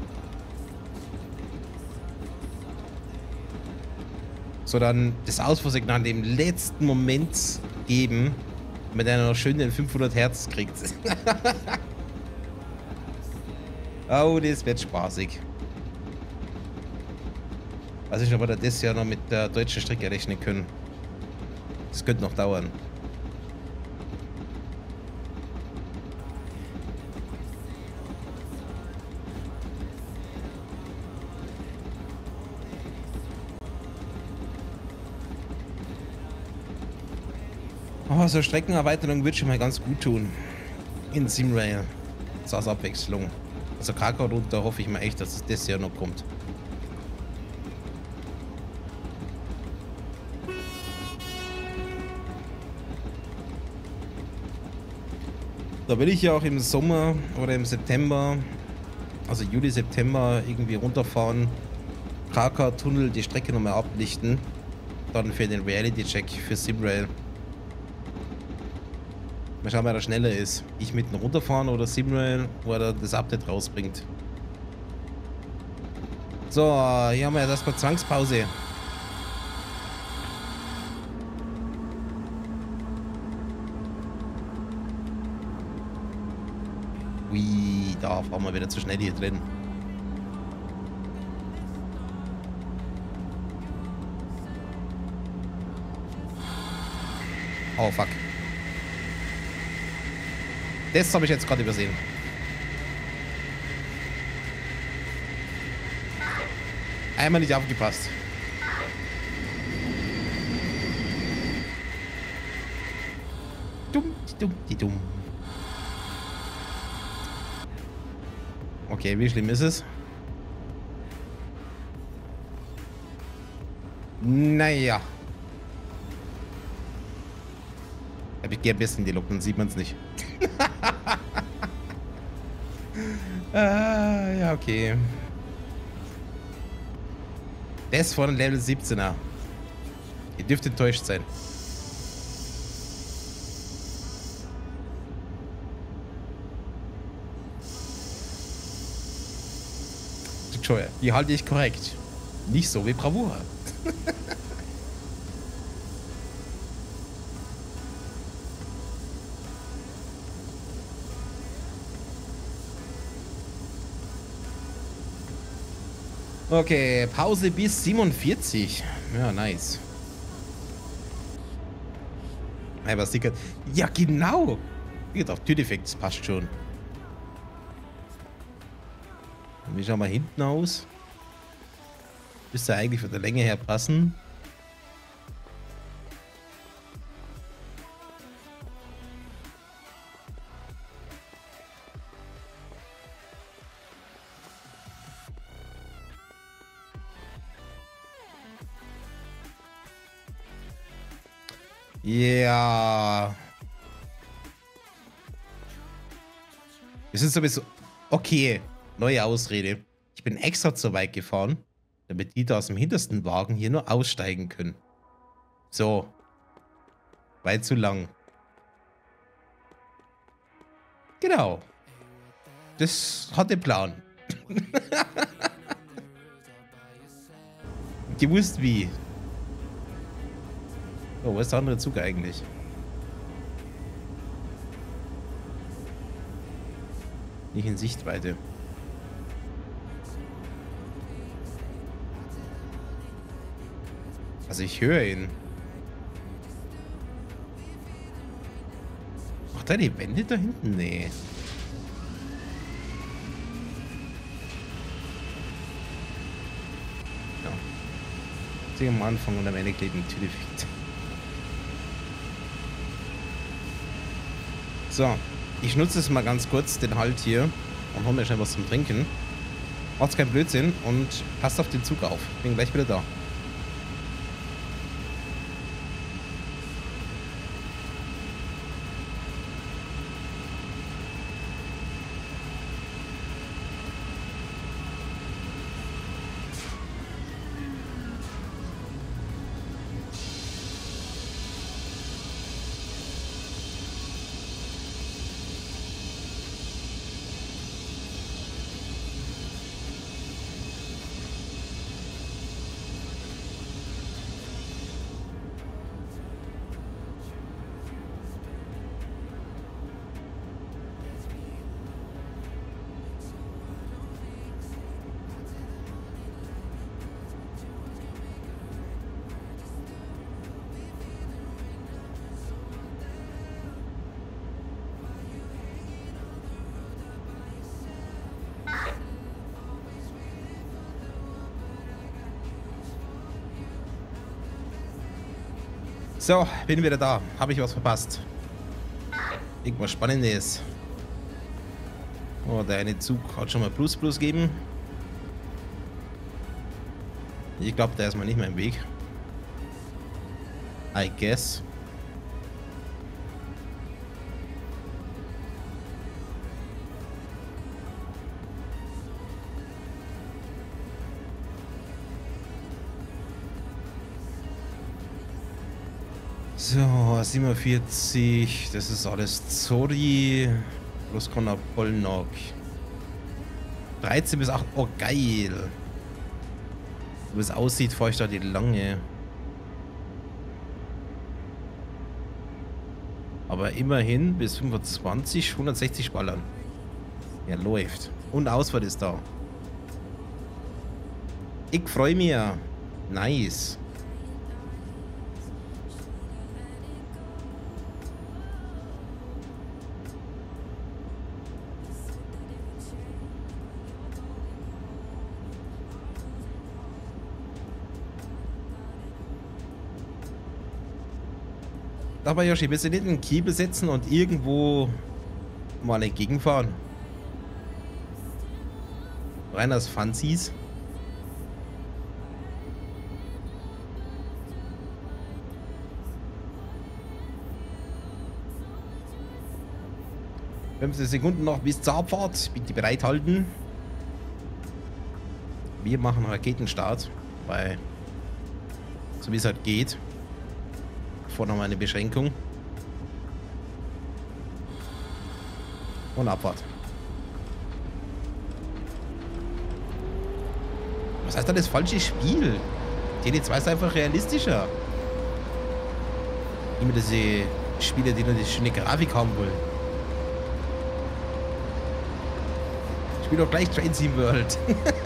Speaker 1: So, dann das Ausfuhrsignal im letzten Moment geben, damit er noch schön den 500 Hertz kriegt. Oh, das wird spaßig. Weiß ich nicht, ob wir das ja noch mit der deutschen Strecke rechnen können. Das könnte noch dauern. Oh, so Streckenerweiterung wird schon mal ganz gut tun. In Simrail. So als Abwechslung. Also Krakau runter hoffe ich mal echt, dass es das Jahr noch kommt. Da will ich ja auch im Sommer oder im September, also Juli, September irgendwie runterfahren. Krakau-Tunnel, die Strecke nochmal ablichten. Dann für den Reality-Check für Simrail. Mal schauen, wer da schneller ist. Ich mitten runterfahren oder Simrail, wo er das Update rausbringt. So, hier haben wir jetzt erstmal Zwangspause. Ui, da fahren wir wieder zu schnell hier drin. Oh, fuck. Das habe ich jetzt gerade übersehen. Einmal nicht aufgepasst. Dumm. Okay, wie schlimm ist es? Naja. Ich gehe am besten in die Lok, dann sieht man es nicht. Ja, okay. Das vor dem Level 17er. Ihr dürft enttäuscht sein. Die halte ich korrekt. Nicht so wie Bravura. Okay, Pause bis 47. Ja, nice. Aber sicher. Ja, genau. Geht auf Tüdefekt, das passt schon. Wie schauen wir hinten aus? Müsste eigentlich von der Länge her passen. Ja. Wir sind sowieso... Okay, neue Ausrede. Ich bin extra zu weit gefahren, damit die da aus dem hintersten Wagen hier nur aussteigen können. So. Weit zu lang. Genau. Das hat den Plan. Gewusst wie. Oh, wo ist der andere Zug eigentlich? Nicht in Sichtweite. Also ich höre ihn. Macht er die Wände da hinten? Nee. Ja. Sie am Anfang und am Ende klebt ein Tüdefekt. So, ich nutze es mal ganz kurz, den Halt hier, und hol mir schnell was zum Trinken. Macht's keinen Blödsinn und passt auf den Zug auf. Bin gleich wieder da. So, bin wieder da. Habe ich was verpasst? Irgendwas Spannendes. Oh, der eine Zug hat schon mal Plus gegeben. Ich glaube, der ist mal nicht mehr im Weg. I guess. So, 47, das ist alles Zori, plus Connor Polnock. 13 bis 8, oh geil. Wie es aussieht, fahre ich da die lange. Aber immerhin bis 25, 160 ballern. Ja, läuft. Und Ausfahrt ist da. Ich freue mich. Nice. Aber Yoshi, willst du nicht einen Kiebel setzen und irgendwo mal entgegenfahren? Rein als Fancies. ...15 Sekunden noch bis zur Abfahrt. Bitte bereithalten. Wir machen Raketenstart. Weil... so wie es halt geht. Vor noch mal eine Beschränkung. Und Abfahrt. Was heißt da das falsche Spiel? TD2 ist einfach realistischer. Immer diese Spiele, die nur die schöne Grafik haben wollen. Ich spiele doch gleich Train Sim World.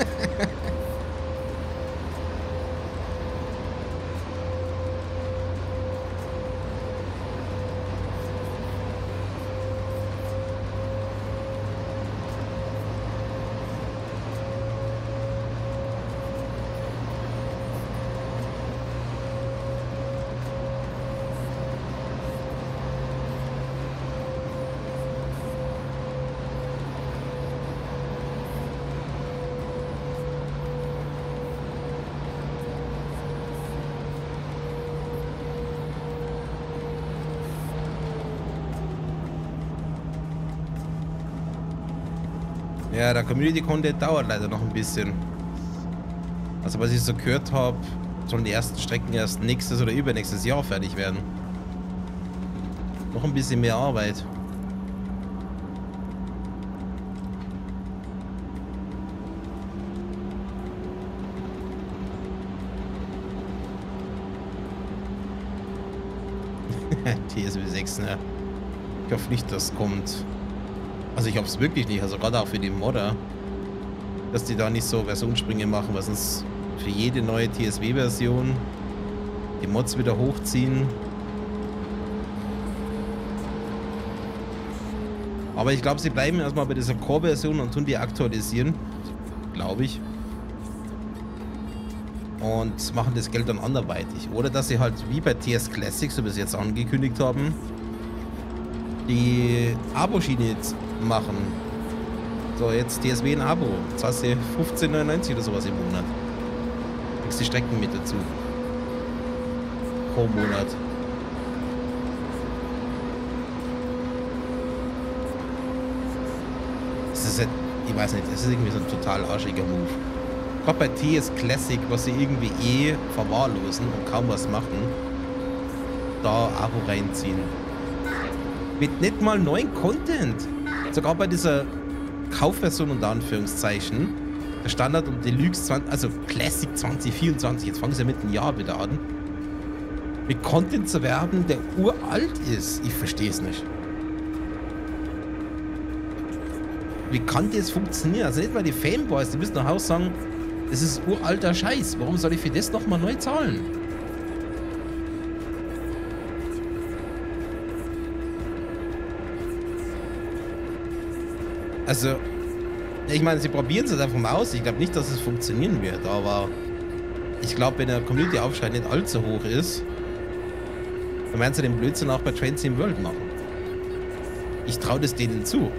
Speaker 1: Ja, der Community Content dauert leider noch ein bisschen. Also was ich so gehört habe, sollen die ersten Strecken erst nächstes oder übernächstes Jahr fertig werden. Noch ein bisschen mehr Arbeit. TSW 6, ne? Ich hoffe nicht, dass kommt. Also ich hoffe es wirklich nicht, also gerade auch für die Modder, dass die da nicht so Versionssprünge machen, weil sonst für jede neue TSW-Version die Mods wieder hochziehen. Aber ich glaube, sie bleiben erstmal bei dieser Core-Version und tun die aktualisieren, glaube ich. Und machen das Geld dann anderweitig. Oder dass sie halt wie bei TS Classic, so wie sie jetzt angekündigt haben, die Abo-Schiene jetzt machen. So, jetzt TSW ein Abo. Jetzt hast du 15,99 oder sowas im Monat. Kriegst die Strecken mit dazu. Pro Monat. Das ist halt, ich weiß nicht, das ist irgendwie so ein total arschiger Move. Gerade bei TS Classic, was sie irgendwie verwahrlosen und kaum was machen, da Abo reinziehen. Mit nicht mal neuen Content. Sogar bei dieser Kaufversion unter Anführungszeichen, der Standard und Deluxe 20, also Classic 2024, jetzt fangen sie mit dem Jahr wieder an, mit Content zu werben, der uralt ist. Ich verstehe es nicht. Wie kann das funktionieren? Also nicht mal die Fanboys, die müssen nach Hause sagen, das ist uralter Scheiß. Warum soll ich für das nochmal neu zahlen? Also, ich meine, sie probieren es einfach mal aus. Ich glaube nicht, dass es funktionieren wird, aber ich glaube, wenn der Community-Aufschrei nicht allzu hoch ist, Dann werden sie den Blödsinn auch bei Train Sim World machen. Ich traue das denen zu.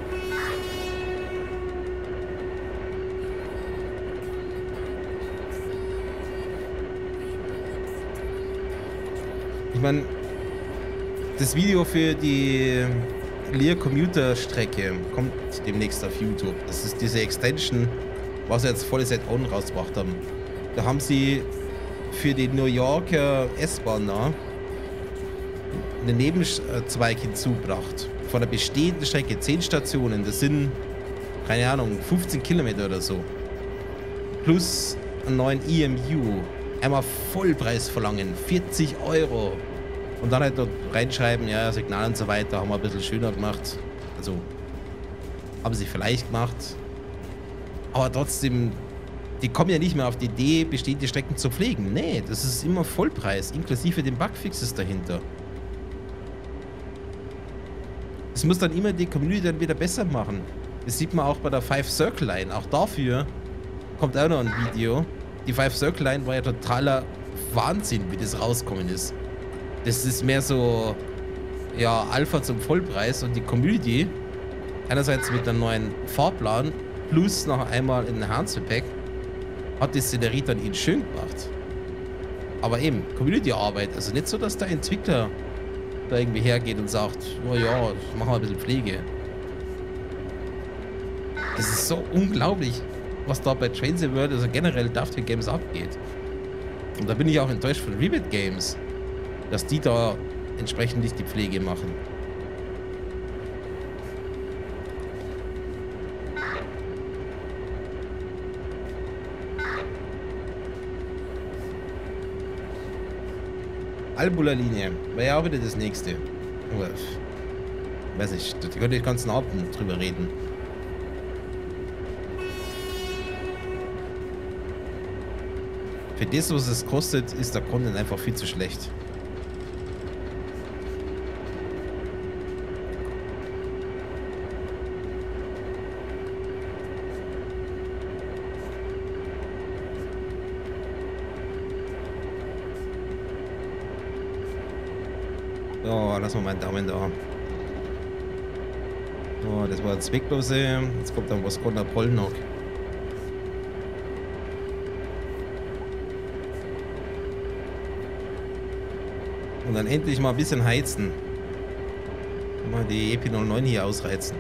Speaker 1: Ich meine, das Video für die Lear Commuter Strecke kommt demnächst auf YouTube. Das ist diese Extension, was sie jetzt volles Add-on rausgebracht haben. Da haben sie für die New Yorker S-Bahn einen Nebenzweig hinzugebracht. Von der bestehenden Strecke 10 Stationen. Das sind, keine Ahnung, 15 Kilometer oder so. Plus einen neuen EMU. Einmal Vollpreis verlangen. 40 Euro. Und dann halt dort reinschreiben, ja, Signal und so weiter haben wir ein bisschen schöner gemacht. Also, haben sie vielleicht gemacht. Aber trotzdem, die kommen ja nicht mehr auf die Idee, bestehende Strecken zu pflegen. Nee, das ist immer Vollpreis, inklusive den Bugfixes dahinter. Das muss dann immer die Community dann wieder besser machen. Das sieht man auch bei der 5 Circle Line. Auch dafür kommt auch noch ein Video. Die 5 Circle Line war ja totaler Wahnsinn, wie das rausgekommen ist. Das ist mehr so, ja, Alpha zum Vollpreis und die Community, einerseits mit einem neuen Fahrplan, plus noch einmal in Enhancement Pack, hat die Szenerie dann ihnen schön gemacht. Aber eben, Community-Arbeit, also nicht so, dass der Entwickler da irgendwie hergeht und sagt, oh ja, machen wir ein bisschen Pflege. Das ist so unglaublich, was da bei Train Sim World, also generell Daft Games abgeht. Und da bin ich auch enttäuscht von Rebit Games, dass die da entsprechend nicht die Pflege machen. Albula-Linie wäre ja auch wieder das nächste. Aber, weiß nicht, da könnte ich den ganzen Abend drüber reden. Für das, was es kostet, ist der Content einfach viel zu schlecht. So, lassen wir mal einen Daumen da. So, das war das Weglose. Jetzt kommt dann was Konterpoll noch. Und dann endlich mal ein bisschen heizen. Mal die EP09 hier ausreizen.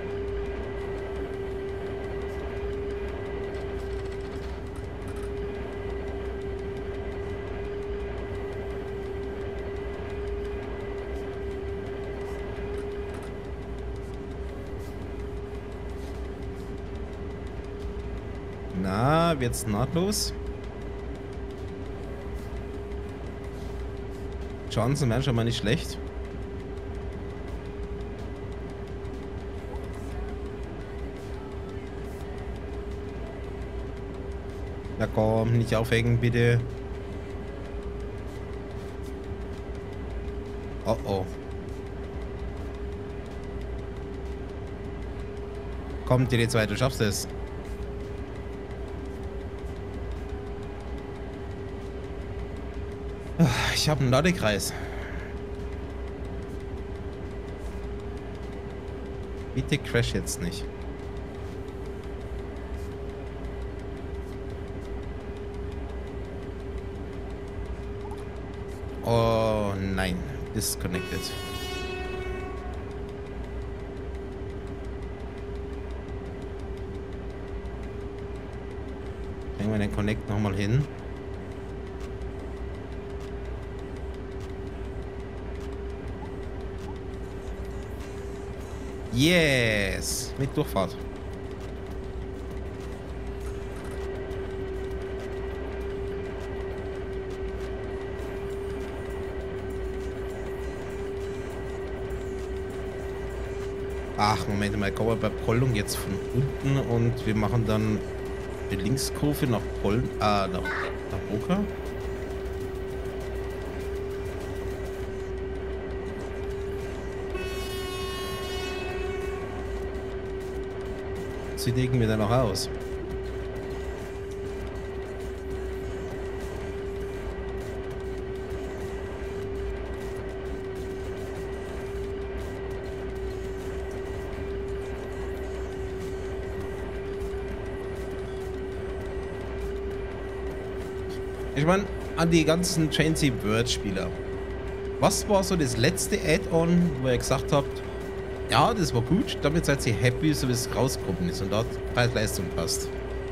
Speaker 1: Na, wird's nahtlos? Chancen wären schon mal nicht schlecht. Na komm, nicht aufhängen, bitte. Oh oh. Komm, TD2, du schaffst es. Ich habe einen Ladekreis. Bitte crash jetzt nicht. Oh nein, disconnected. Bringen wir den Connect nochmal hin. Yes! Mit Durchfahrt. Ach, Moment mal, kommen wir bei Pollung jetzt von unten und wir machen dann die Linkskurve nach Pollen, nach Boca. Sie legen wir dann noch aus. Ich meine, an die ganzen Train Sim World Spieler. Was war so das letzte Add-on, wo ihr gesagt habt, ja, das war gut, damit seid ihr happy, so wie es rausgekommen ist und dort Preis-Leistung passt?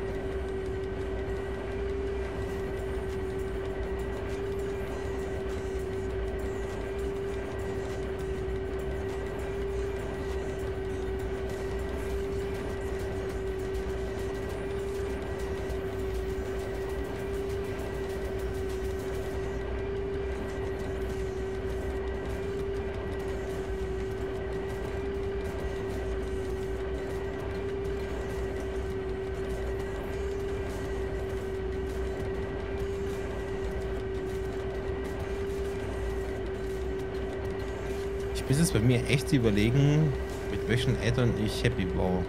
Speaker 1: Ich muss jetzt bei mir echt überlegen, mit welchen Addon ich happy war.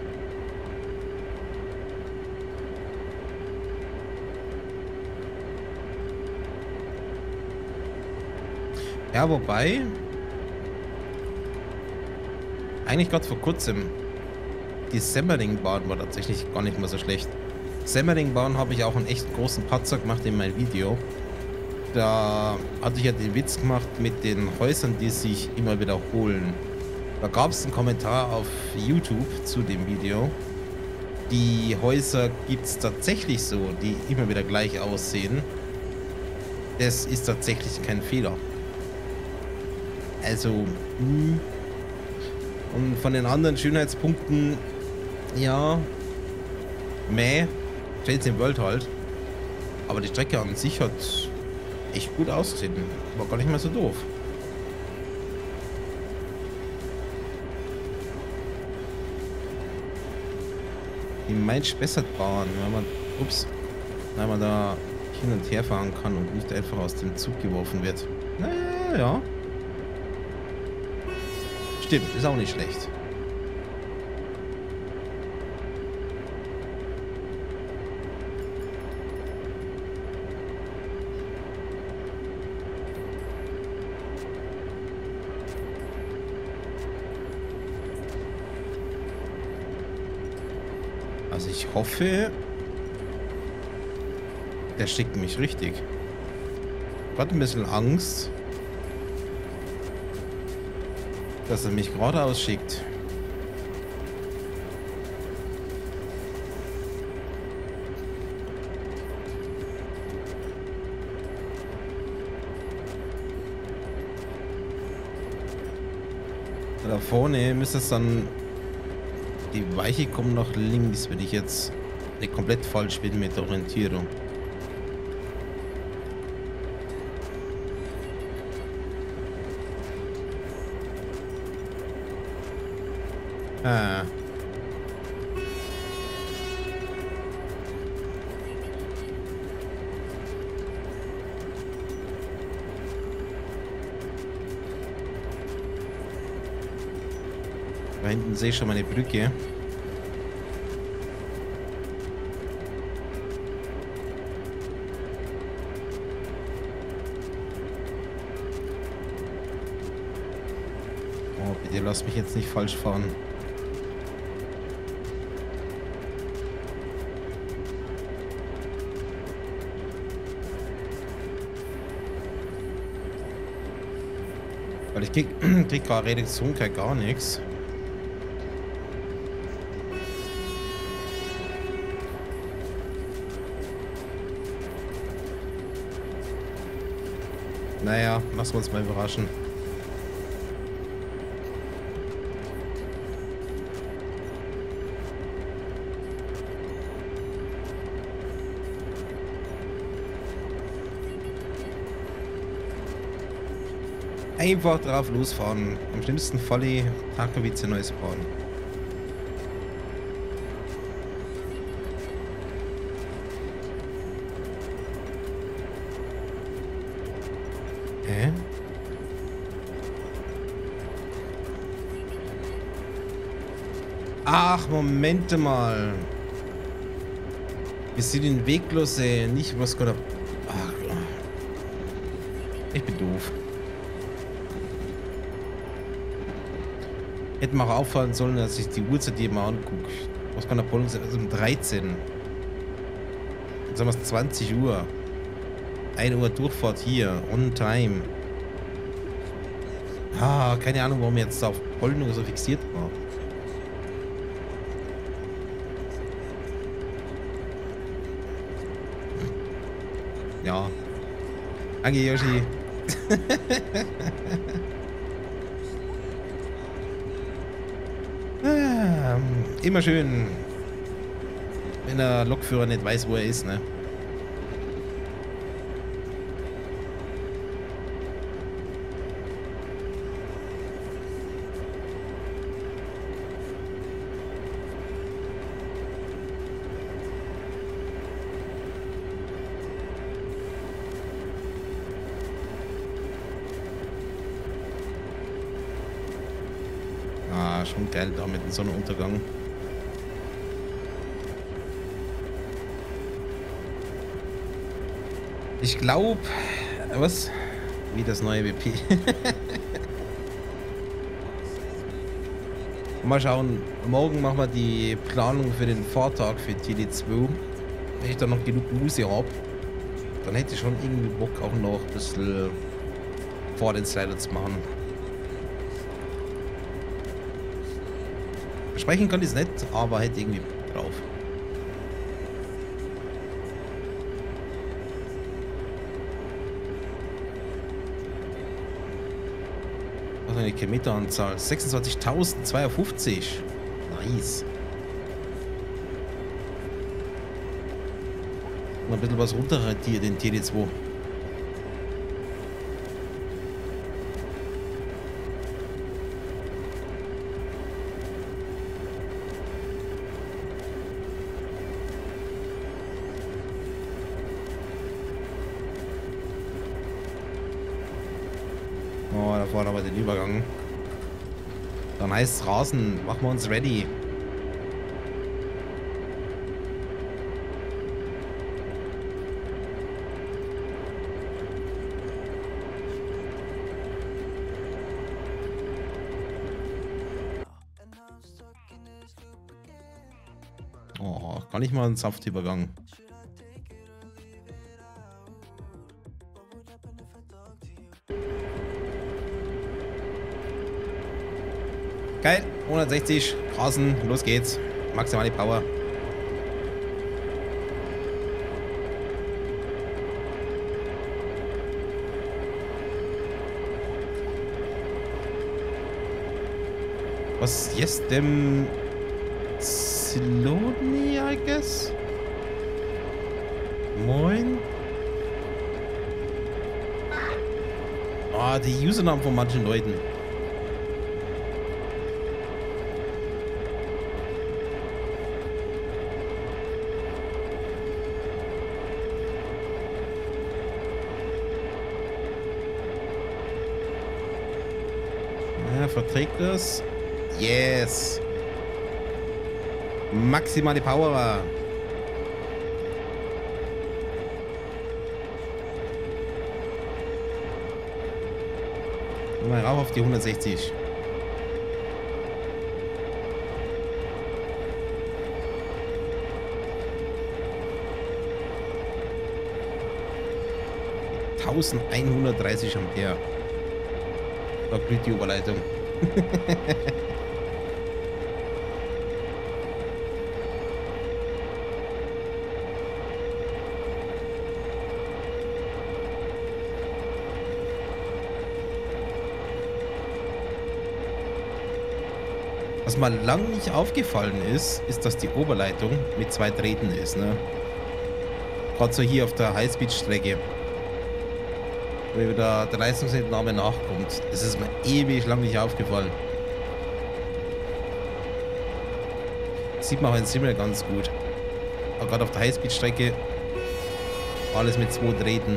Speaker 1: Ja, wobei, eigentlich gerade vor kurzem, die Semmering-Bahn war tatsächlich gar nicht mal so schlecht. Semmering-Bahn habe ich auch einen echt großen Patzer gemacht in meinem Video. Da hatte ich ja den Witz gemacht mit den Häusern, die sich immer wiederholen. Da gab es einen Kommentar auf YouTube zu dem Video. Die Häuser gibt es tatsächlich so, die immer wieder gleich aussehen. Das ist tatsächlich kein Fehler. Also, und von den anderen Schönheitspunkten, ja, Train Sim World halt. Aber die Strecke an sich hat echt gut ausgesehen. War gar nicht mal so doof. Die Main-Spessart-Bahn, weil man da hin und her fahren kann und nicht einfach aus dem Zug geworfen wird. Naja, ja. Stimmt, ist auch nicht schlecht. Also ich hoffe, der schickt mich richtig. Ich hatte ein bisschen Angst, dass er mich geradeaus schickt. Da vorne müsste es dann... Die Weiche kommt nach links, wenn ich jetzt nicht komplett falsch bin mit der Orientierung. Ah. Da hinten sehe ich schon meine Brücke. Oh, bitte lass mich jetzt nicht falsch fahren. Weil ich krieg gerade Reduktion gar nichts. Naja, lassen wir uns mal überraschen. Einfach drauf losfahren. Am schlimmsten Falle Tarkowice neues bauen. Hä? Ach, Momente mal. Wir sind in Weglose, nicht was gerade. Ach, ich bin doof. Hätten wir auch auffahren sollen, dass ich die Uhrzeit hier mal angucke. Was kann der Pollen sein? Also um 13. Jetzt haben wir es 20 Uhr. 1 Uhr Durchfahrt hier. On time. Ah, keine Ahnung, warum ich jetzt auf Pollnung so fixiert war. Ja. Danke, Yoshi. Immer schön, wenn der Lokführer nicht weiß, wo er ist, ne? Ah, schon geil da mit dem Sonnenuntergang. Ich glaube, was? Wie das neue WP. Mal schauen, morgen machen wir die Planung für den Fahrtag für TD2. Wenn ich da noch genug Muße habe, dann hätte ich schon irgendwie Bock auch noch ein bisschen vor den Slider zu machen. Sprechen kann ich es nicht, aber hätte irgendwie drauf. Was eine Kilometeranzahl? 26.052. Nice. Mal ein bisschen was runterradiert in TD2. Oh, da vorne aber den Übergang. Dann heißt es Rasen. Machen wir uns ready. Oh, gar nicht mal ein Saftübergang. Geil, 160, Rasen, los geht's. Maximale Power. Was jetzt dem Slowly, I guess? Moin. Ah, die Usernamen von manchen Leuten. Verträgt das? Yes! Maximale Power! Mal rauf auf die 160. (1130 Ampere). Da blüht die Oberleitung. Was mal lang nicht aufgefallen ist, ist, dass die Oberleitung mit 2 Drähten ist, ne? Gerade so hier auf der Highspeed-Strecke. Wo wieder der Leistungsentnahme nachkommt. Das ist mir ewig lang nicht aufgefallen. Sieht man auch in Simmel ganz gut. Aber gerade auf der Highspeed-Strecke alles mit 2 Drähten.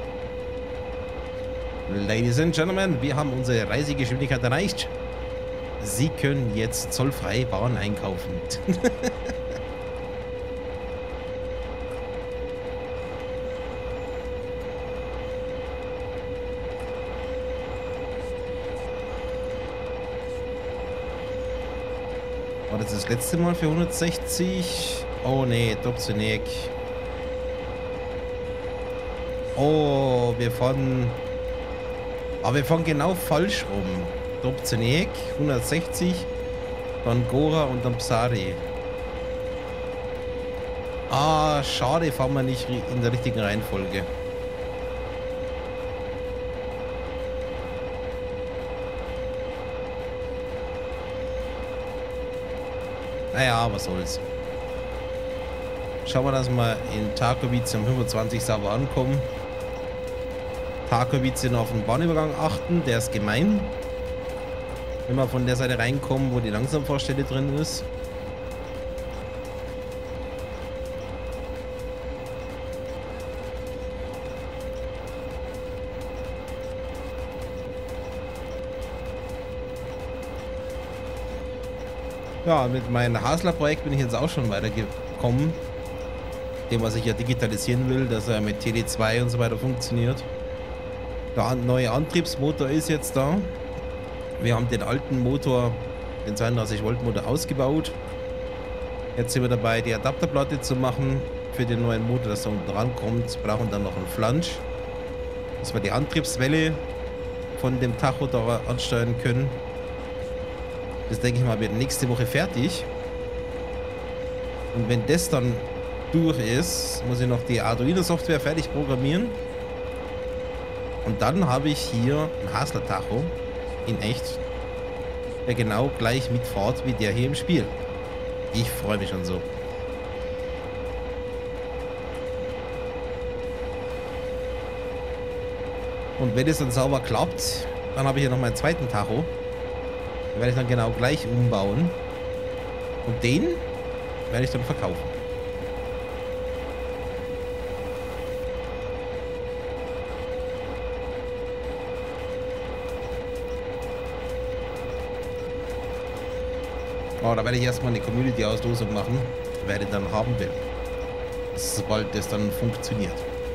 Speaker 1: Ladies and Gentlemen, wir haben unsere Reisegeschwindigkeit erreicht. Sie können jetzt zollfrei Waren einkaufen. War das das letzte Mal für 160? Oh nee, Dobzenek. Oh, wir fahren... Aber wir fahren genau falsch rum. Dobzenek, 160. Dann Gora und dann Psari. Ah, schade, fahren wir nicht in der richtigen Reihenfolge. Naja, was soll's. Schauen wir, dass wir in Tarkowice am 25 sauber ankommen. Tarkowice auf den Bahnübergang achten, der ist gemein. Wenn wir von der Seite reinkommen, wo die Langsamfahrstelle drin ist. Ja, mit meinem Hasler-Projekt bin ich jetzt auch schon weitergekommen. Dem, was ich ja digitalisieren will, dass er mit TD2 und so weiter funktioniert. Der neue Antriebsmotor ist jetzt da. Wir haben den alten Motor, den 32 Volt Motor, ausgebaut. Jetzt sind wir dabei, die Adapterplatte zu machen für den neuen Motor, dass er unten rankommt. Brauchen dann noch einen Flansch, dass wir die Antriebswelle von dem Tacho da ansteuern können. Das denke ich mal wird nächste Woche fertig. Und wenn das dann durch ist, muss ich noch die Arduino-Software fertig programmieren. Und dann habe ich hier einen Hasler-Tacho in echt, der genau gleich mitfährt wie der hier im Spiel. Ich freue mich schon so. Und wenn es dann sauber klappt, dann habe ich hier noch meinen zweiten Tacho. Den werde ich dann genau gleich umbauen. Und den werde ich dann verkaufen. Oh, da werde ich erstmal eine Community-Auslosung machen, wer den dann haben will. Sobald das dann funktioniert.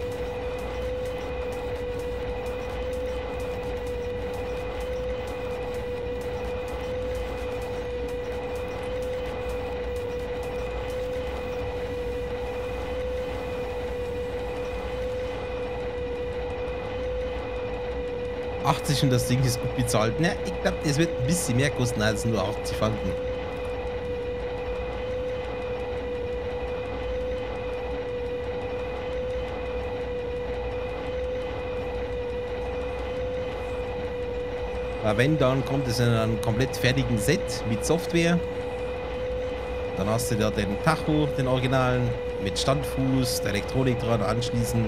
Speaker 1: $80 und das Ding ist gut bezahlt. Na, ich glaube, es wird ein bisschen mehr kosten als nur 80 Franken. Aber wenn, dann kommt es in einem komplett fertigen Set mit Software. Dann hast du da den Tacho, den Originalen, mit Standfuß, der Elektronik dran anschließen.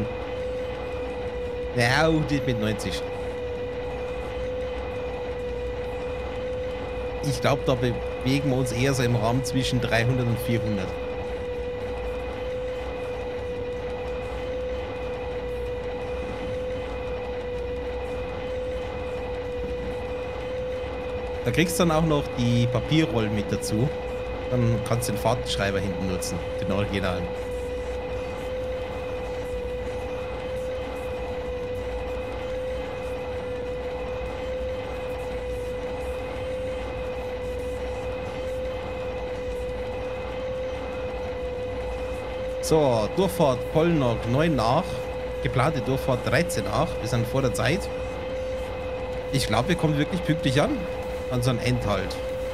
Speaker 1: Ja, die mit 90. Ich glaube, da bewegen wir uns eher so im Rahmen zwischen 300 und 400. Da kriegst du dann auch noch die Papierrollen mit dazu. Dann kannst du den Fahrtenschreiber hinten nutzen, den Originalen. So, Durchfahrt Pollnock 9 nach. Geplante Durchfahrt 13 nach. Wir sind vor der Zeit. Ich glaube, wir kommen wirklich pünktlich an so einen Endhalt.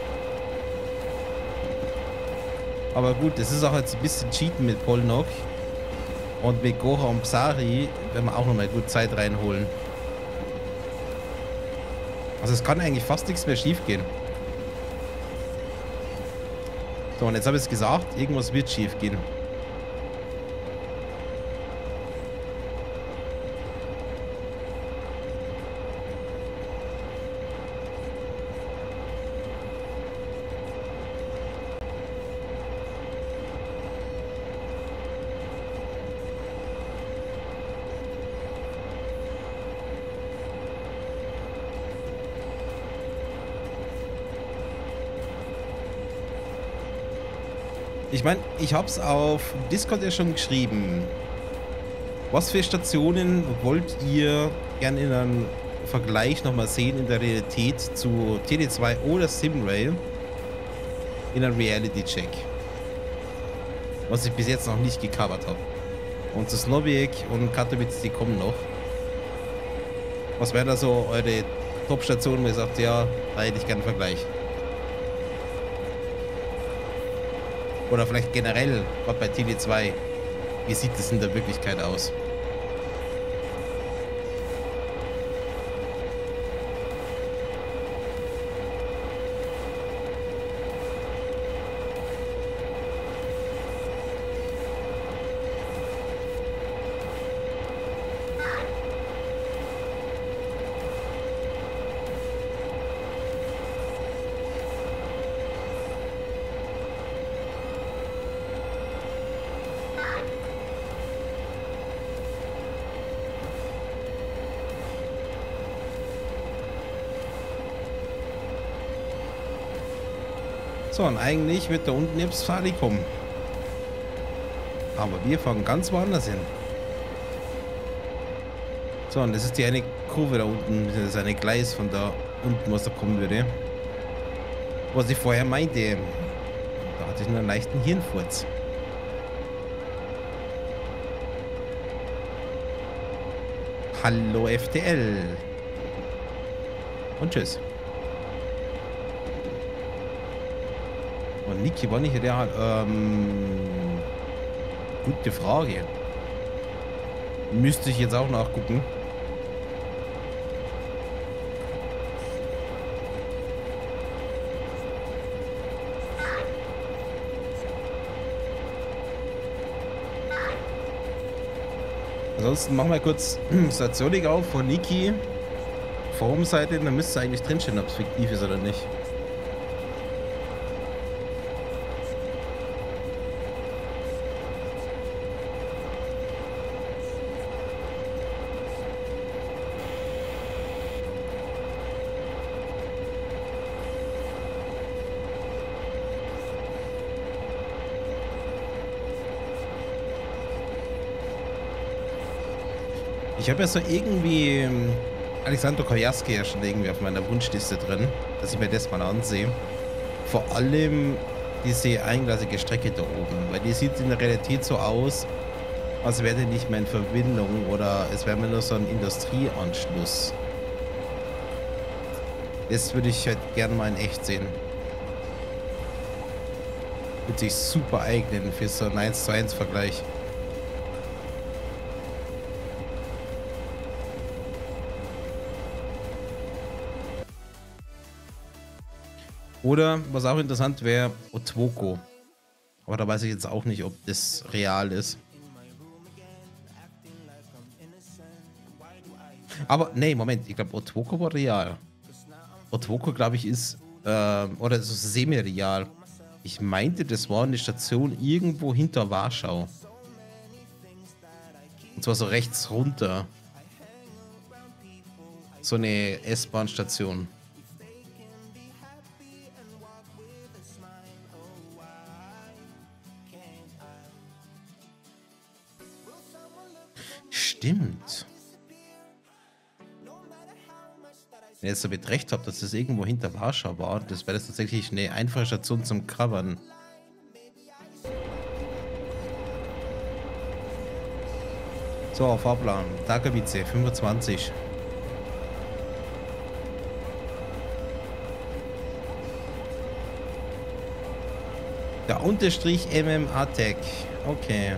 Speaker 1: Aber gut, das ist auch jetzt ein bisschen Cheaten mit Pollnock. Und mit Gora und Psari werden wir auch nochmal gut Zeit reinholen. Also es kann eigentlich fast nichts mehr schief gehen. So, und jetzt habe ich es gesagt, irgendwas wird schief gehen. Ich meine, ich habe es auf Discord ja schon geschrieben. Was für Stationen wollt ihr gerne in einem Vergleich nochmal sehen in der Realität zu TD2 oder Simrail in einem Reality-Check? Was ich bis jetzt noch nicht gecovert habe. Und das Nowik und Katowice, die kommen noch. Was wären da so eure Top-Stationen, wo ihr sagt, ja, da hätte ich gerne einen Vergleich? Oder vielleicht generell, gerade bei TD2, wie sieht es in der Wirklichkeit aus? So, und eigentlich wird da unten jetzt Fali kommen. Aber wir fahren ganz woanders hin. So, und das ist die eine Kurve da unten. Das ist eine Gleis von da unten, was da kommen würde. Was ich vorher meinte. Da hatte ich nur einen leichten Hirnfurz. Hallo FTL. Und tschüss. Und Niki war nicht real. Gute Frage. Müsste ich jetzt auch nachgucken. Ansonsten machen wir kurz Stationik auf von Niki. Forumseite, da müsste eigentlich drinstehen, ob es fiktiv ist oder nicht. Ich habe ja so irgendwie Alexander Kojarski ja schon irgendwie auf meiner Wunschliste drin, dass ich mir das mal ansehe. Vor allem diese eingleisige Strecke da oben, weil die sieht in der Realität so aus, als wäre die nicht mehr in Verbindung oder es wäre mir nur so ein Industrieanschluss. Das würde ich halt gerne mal in echt sehen. Würde sich super eignen für so einen 1:1 Vergleich. Oder, was auch interessant wäre, Otwoko. Aber da weiß ich jetzt auch nicht, ob das real ist. Aber, nee, Moment, ich glaube, Otwoko war real. Otwoko, glaube ich, ist, oder ist semi-real. Ich meinte, das war eine Station irgendwo hinter Warschau. Und zwar so rechts runter. So eine S-Bahn-Station. Stimmt. Wenn ihr jetzt damit recht habt, dass das irgendwo hinter Warschau war, das wäre das tatsächlich eine einfache Station zum Covern. So, Fahrplan. Dakavice, 25. Der Unterstrich MMA-Tech. Okay.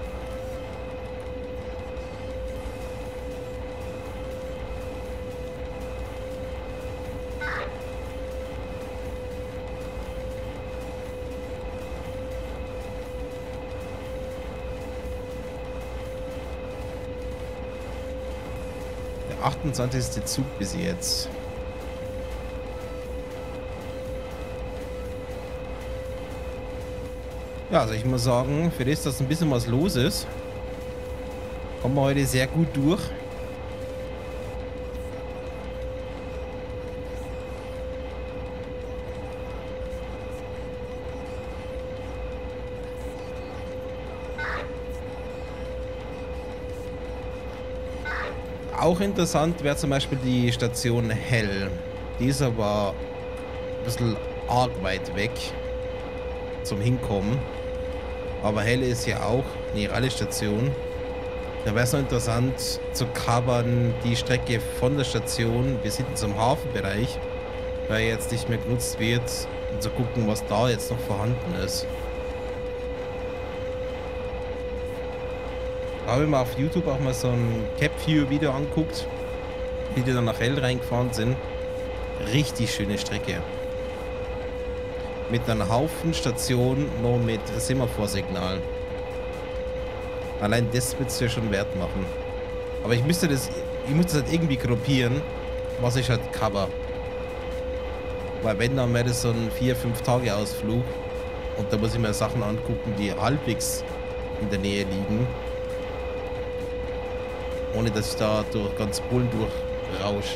Speaker 1: Der 28. Zug bis jetzt. Ja, also ich muss sagen, für das, dass ein bisschen was los ist, kommen wir heute sehr gut durch. Auch interessant wäre zum Beispiel die Station Hell. Die ist aber ein bisschen arg weit weg zum Hinkommen. Aber Hell ist ja auch eine Rallye-Station. Da wäre es noch interessant zu covern die Strecke von der Station bis hinten zum Hafenbereich, weil jetzt nicht mehr genutzt wird, und zu gucken, was da jetzt noch vorhanden ist. Da habe ich mir auf YouTube auch mal so ein Cap-View-Video angeguckt, wie die dann nach Hell reingefahren sind. Richtig schöne Strecke. Mit einem Haufen Stationen, noch mit Semaphorsignal. Allein das wird es ja schon wert machen. Aber ich muss das halt irgendwie gruppieren, was ich halt cover. Weil wenn, dann wäre das so ein 4-5 Tage Ausflug. Und da muss ich mir Sachen angucken, die halbwegs in der Nähe liegen. Ohne dass ich da durch ganz Polen durchrausche.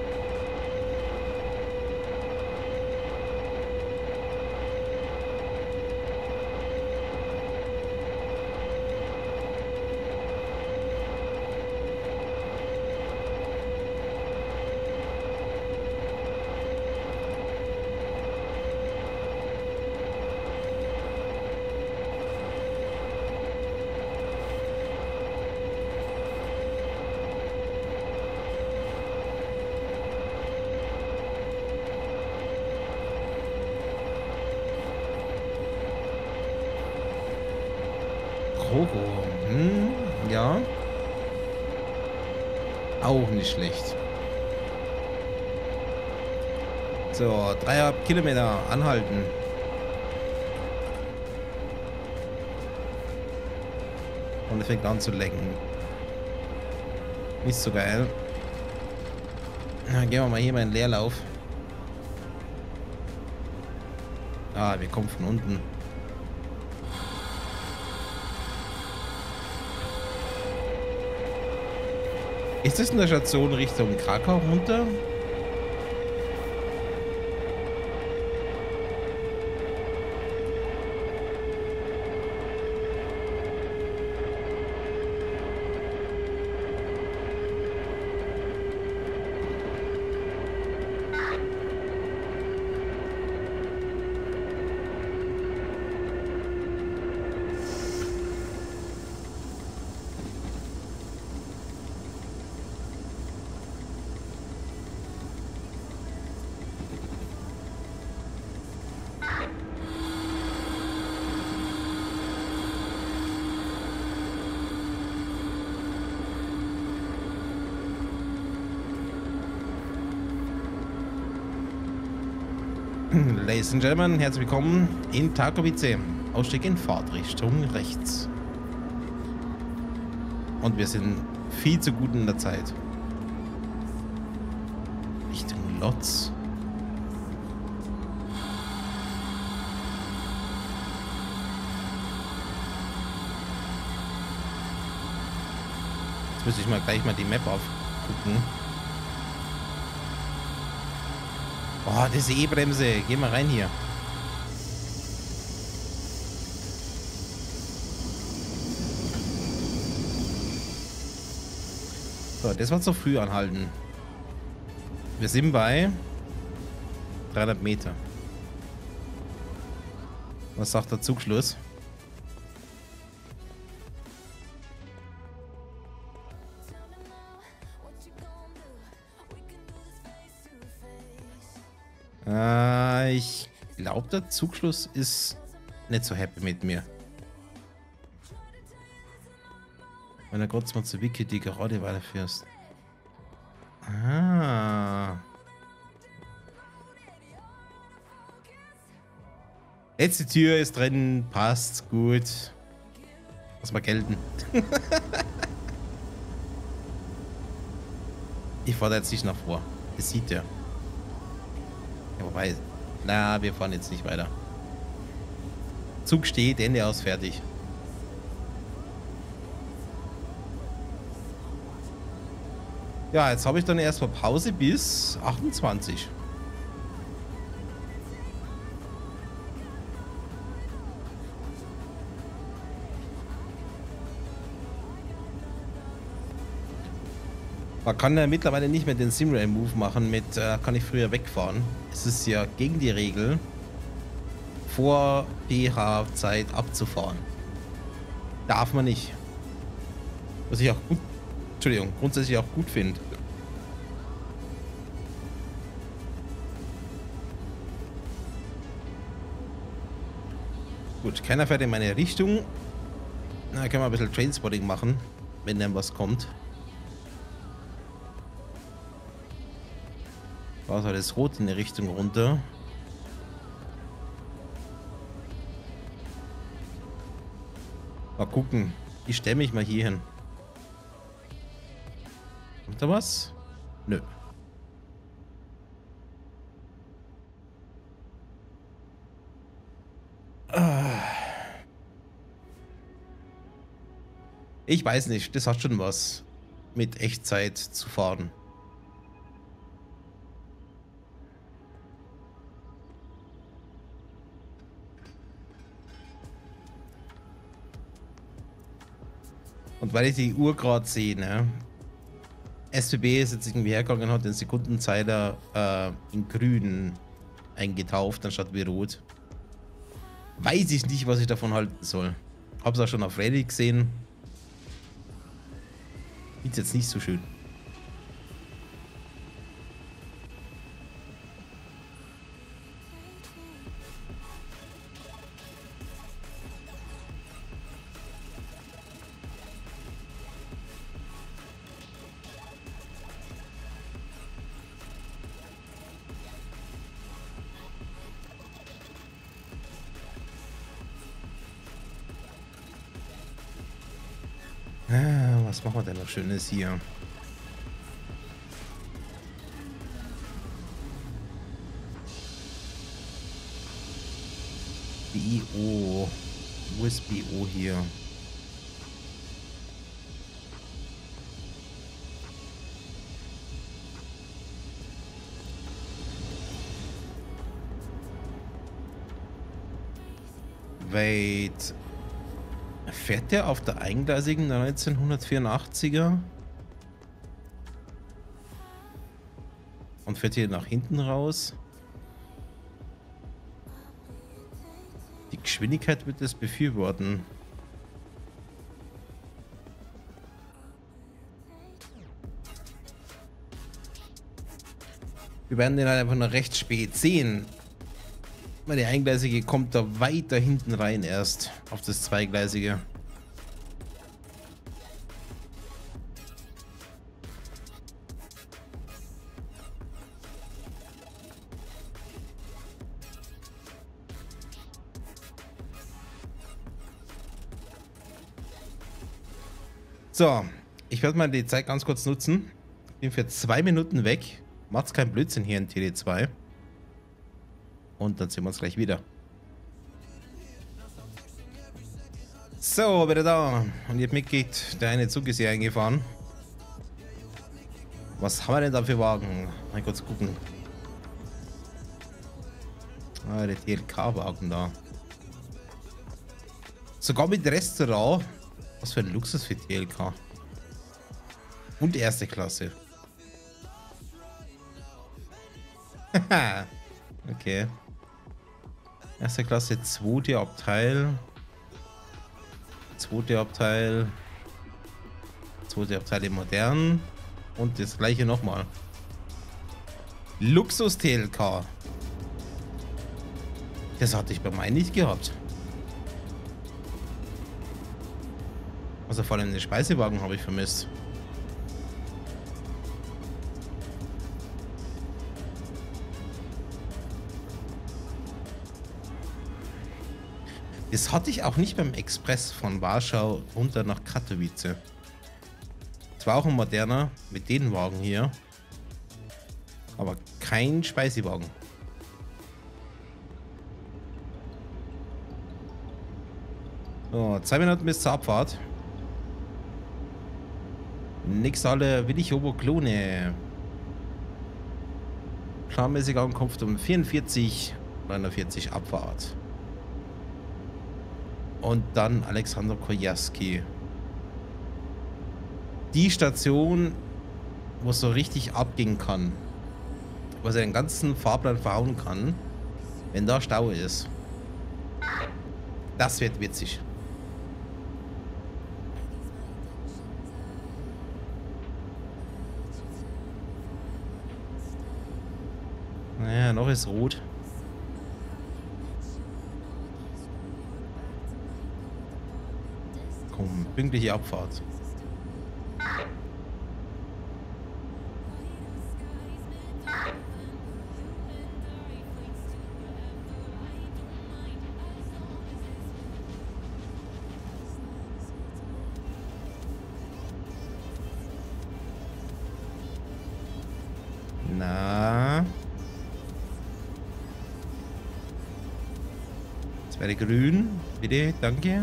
Speaker 1: Krogo. Ja. Auch nicht schlecht. So, 3,5 Kilometer anhalten. Und es fängt an zu lecken. Nicht so geil. Dann gehen wir mal hier mal in den Leerlauf. Ah, wir kommen von unten. Ist das eine Station Richtung Krakau runter? Ladies and Gentlemen, herzlich willkommen in Tarkowice. Ausstieg in Fahrtrichtung rechts. Und wir sind viel zu gut in der Zeit. Richtung Lotz. Jetzt müsste ich mal gleich mal die Map aufgucken. Oh, diese E-Bremse. Geh mal rein hier. So, das war zu früh anhalten. Wir sind bei 300 Meter. Was sagt der Zugschluss? Ich glaube, der Zugschluss ist nicht so happy mit mir. Wenn er kurz mal zu Wiki die gerade weiterführst. Ah. Jetzt die Tür ist drin, passt, gut. Lass mal gelten. Ich fahre da jetzt nicht nach vor. Das sieht er. Ja, wobei, na, wir fahren jetzt nicht weiter. Zug steht, Ende aus, fertig. Ja, jetzt habe ich dann erstmal Pause bis 28. Man kann ja mittlerweile nicht mehr den Simrail-Move machen mit, kann ich früher wegfahren. Es ist ja gegen die Regel, vor PH-Zeit abzufahren. Darf man nicht. Was ich auch gut, Entschuldigung, grundsätzlich auch gut finde. Gut, keiner fährt in meine Richtung. Na, können wir ein bisschen Trainspotting machen, wenn dann was kommt. Da soll das Rot in die Richtung runter. Mal gucken. Ich stelle mich mal hier hin. Kommt da was? Nö. Ich weiß nicht, das hat schon was mit Echtzeit zu fahren. Und weil ich die Uhr gerade sehe, ne? SBB ist jetzt irgendwie hergegangen und hat den Sekundenzeiler in grün eingetauft, anstatt wie rot. Weiß ich nicht, was ich davon halten soll. Hab's auch schon auf Reddit gesehen. Sieht jetzt nicht so schön. Was machen wir denn noch Schönes hier? BO. Wo ist BO hier? Wait. Fährt der auf der eingleisigen 1984er? Und fährt hier nach hinten raus? Die Geschwindigkeit wird es befürworten. Wir werden den halt einfach noch recht spät sehen. Weil die Eingleisige kommt da weiter hinten rein erst auf das Zweigleisige. So, ich werde mal die Zeit ganz kurz nutzen. Bin für 2 Minuten weg. Macht's keinen Blödsinn hier in TD2. Und dann sehen wir uns gleich wieder. So, wieder da. Und ihr habt mitgekriegt, der eine Zug ist hier eingefahren. Was haben wir denn da für Wagen? Mal kurz gucken. Ah, der TLK-Wagen da. Sogar mit Restaurant. Was für ein Luxus für TLK. Und erste Klasse. Haha. Okay. Erste Klasse, zweite Abteil. Zweite Abteil. Zweite Abteil im Modernen. Und das gleiche nochmal. Luxus TLK. Das hatte ich bei meinen nicht gehabt. Also vor allem den Speisewagen habe ich vermisst. Das hatte ich auch nicht beim Express von Warschau runter nach Katowice. Es war auch ein moderner mit den Wagen hier. Aber kein Speisewagen. So, 2 Minuten bis zur Abfahrt. Nächste Halle Willig Oberklone. Planmäßige Ankunft um 44:49 Abfahrt. Und dann Alexander Kojaski. Die Station wo es so richtig abgehen kann. Was er den ganzen Fahrplan verhauen kann, wenn da Stau ist. Das wird witzig. Naja, noch ist rot. Komm, pünktliche Abfahrt. Na. Das wäre grün. Bitte, danke.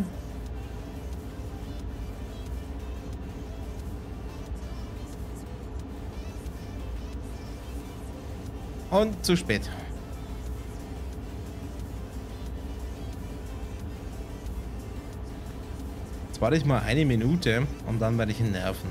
Speaker 1: Und zu spät. Jetzt warte ich mal eine Minute und dann werde ich ihn nerven.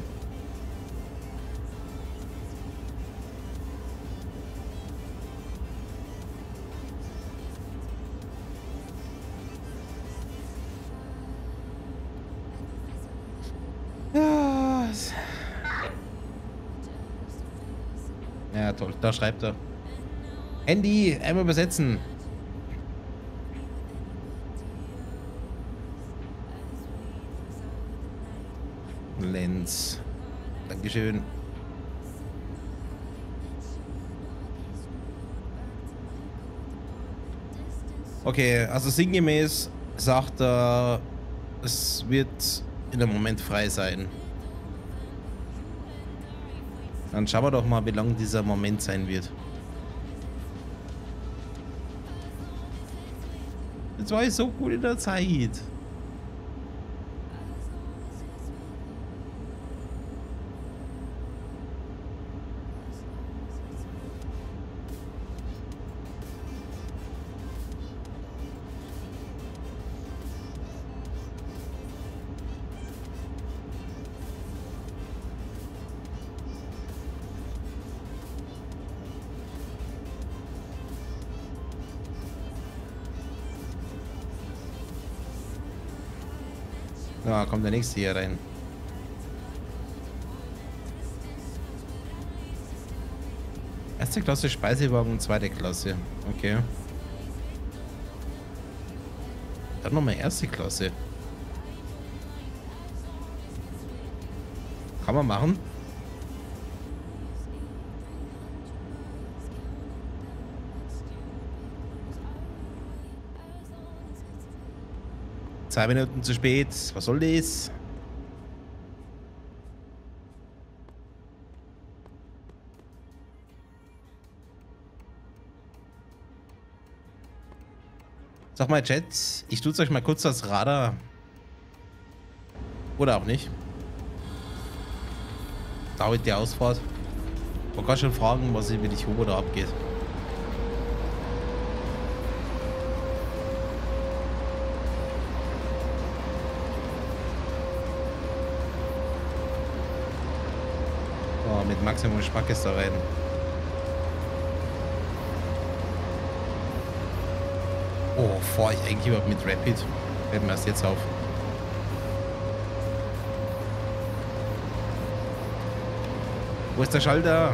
Speaker 1: Ja, toll. Da schreibt er. Handy, einmal übersetzen. Lenz. Dankeschön. Okay, also sinngemäß sagt er, es wird in dem Moment frei sein. Dann schauen wir doch mal, wie lang dieser Moment sein wird. Jetzt war ich so gut in der Zeit. Ja, kommt der nächste hier rein. Erste Klasse Speisewagen, zweite Klasse. Okay. Dann nochmal erste Klasse. Kann man machen. Zwei Minuten zu spät. Was soll das? Sag mal, Chat, ich tut's euch mal kurz das Radar. Oder auch nicht. Dauert die Ausfahrt. Man kann schon fragen, was hier wirklich hoch oder abgeht. Oh, mit Maximum Spackes da rein. Oh, fahre ich eigentlich überhaupt mit Rapid? Fällt mir erst jetzt auf. Wo ist der Schalter?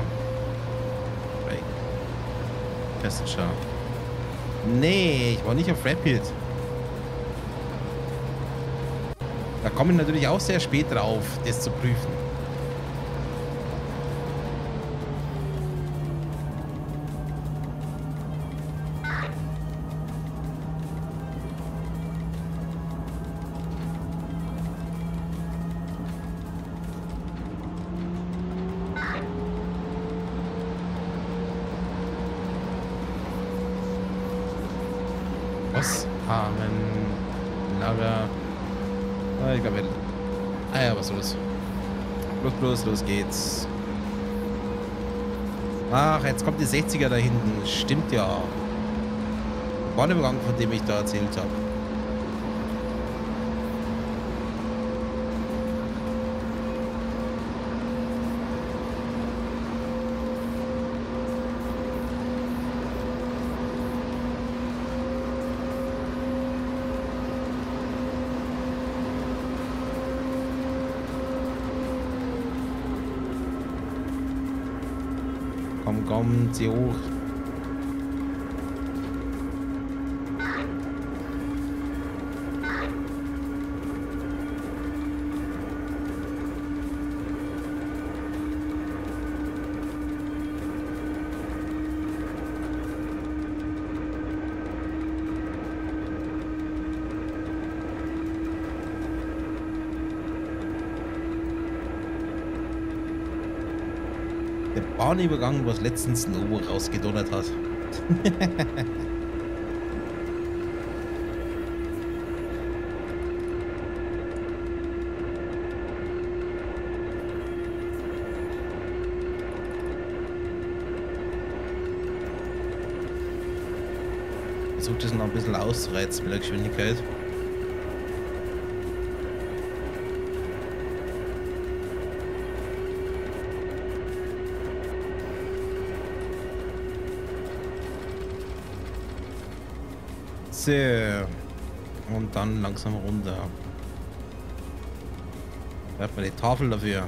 Speaker 1: Passenger. Nee, ich war nicht auf Rapid. Da komme ich natürlich auch sehr spät drauf, das zu prüfen. Lager. Ich glaube, ja, was los? Los geht's. Ach, jetzt kommt die 60er da hinten. Stimmt ja. Bahnübergang, von dem ich da erzählt habe. komm, komm, zieh hoch. Der Bahnübergang, was letztens Lobo rausgedonnert hat. Versucht es noch ein bisschen auszureizen mit der Geschwindigkeit. So. Und dann langsam runter. Da hat man die Tafel dafür.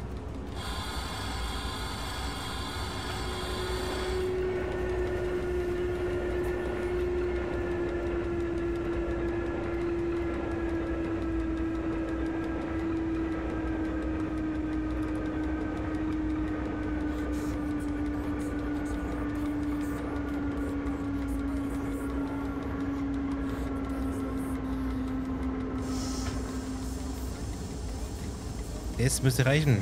Speaker 1: Es müsste reichen.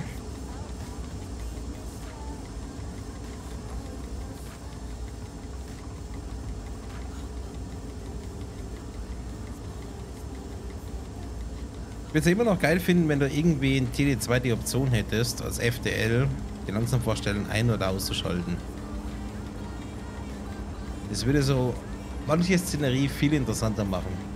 Speaker 1: Ich würde es immer noch geil finden, wenn du irgendwie in TD2 die Option hättest, als FTL die Langsamfahrstellen ein- oder auszuschalten. Das würde so manche Szenerie viel interessanter machen.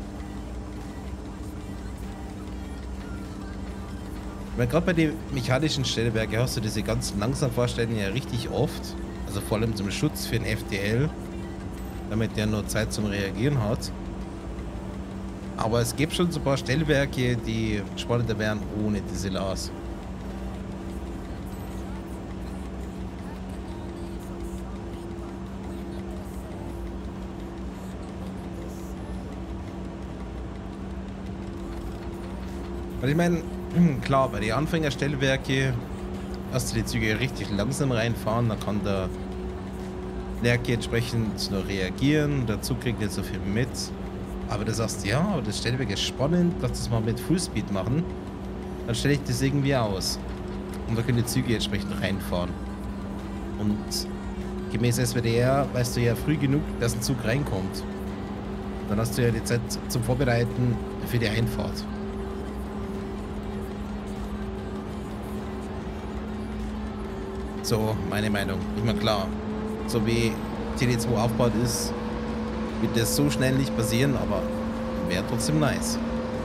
Speaker 1: Weil gerade bei den mechanischen Stellwerken hast du diese ganzen Langsamfahrstellen ja richtig oft. Also vor allem zum Schutz für den FTL, damit der nur Zeit zum Reagieren hat. Aber es gibt schon so ein paar Stellwerke, die spannender wären ohne diese LAS. Und ich meine, klar, bei den Anfängerstellwerke hast du die Züge richtig langsam reinfahren, dann kann der Lerche entsprechend nur reagieren, der Zug kriegt nicht so viel mit. Aber du sagst, ja, aber das Stellwerk ist spannend, lass das mal mit Fullspeed machen. Dann stelle ich das irgendwie aus. Und da können die Züge entsprechend reinfahren. Und gemäß SWDR weißt du ja früh genug, dass ein Zug reinkommt. Dann hast du ja die Zeit zum Vorbereiten für die Einfahrt. So, meine Meinung. Ich meine, klar, so wie TD2 aufgebaut ist, wird das so schnell nicht passieren, aber wäre trotzdem nice.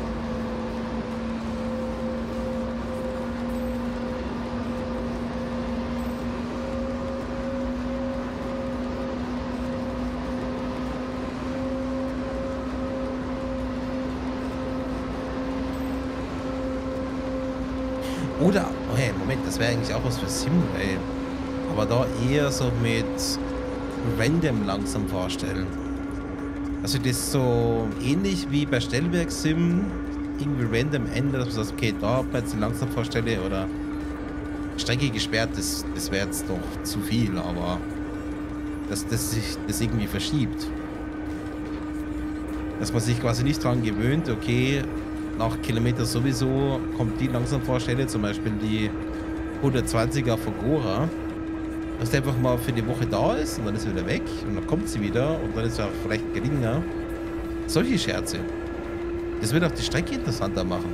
Speaker 1: Oder, oh hey, Moment, das wäre eigentlich auch was für Simray. Aber da eher so mit random langsam vorstellen. Also das ist so ähnlich wie bei Stellwerk-Sim, irgendwie random ändert, dass man sagt, okay, da bei jetzt langsam vorstelle oder Strecke gesperrt, das wäre jetzt doch zu viel, aber dass sich das irgendwie verschiebt. Dass man sich quasi nicht dran gewöhnt, okay, nach Kilometer sowieso kommt die Langsamfahrstelle, zum Beispiel die 120er von Gora, dass die einfach mal für die Woche da ist und dann ist sie wieder weg und dann kommt sie wieder und dann ist sie auch vielleicht geringer. Solche Scherze. Das wird auch die Strecke interessanter machen.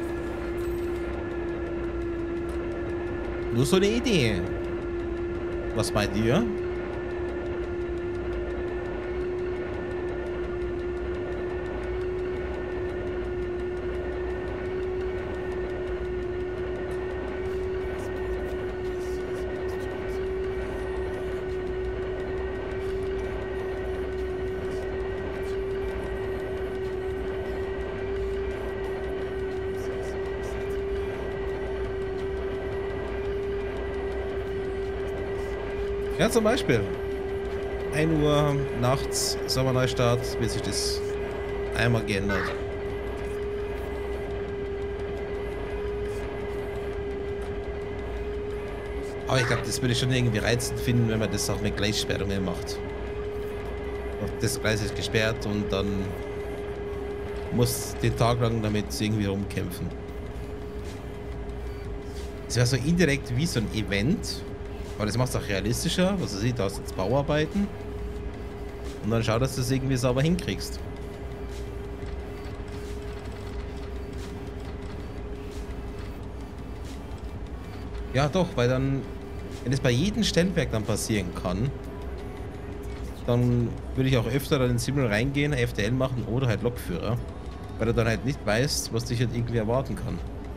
Speaker 1: Nur so eine Idee. Was bei dir? Ja, zum Beispiel. 1 Uhr nachts, Sommerneustart, wird sich das einmal geändert. Aber ich glaube, das würde ich schon irgendwie reizend finden, wenn man das auch mit Gleissperrungen macht. Das Gleis ist gesperrt und dann muss den Tag lang damit irgendwie rumkämpfen. Das wäre so indirekt wie so ein Event, aber das macht es auch realistischer. Was weiß ich, da hast du jetzt Bauarbeiten und dann schau, dass du das irgendwie sauber hinkriegst. Ja doch, weil dann, wenn es bei jedem Stellwerk dann passieren kann, dann würde ich auch öfter dann in Simmel reingehen, FTL machen oder halt Lokführer, weil du dann halt nicht weißt, was dich halt irgendwie erwarten kann.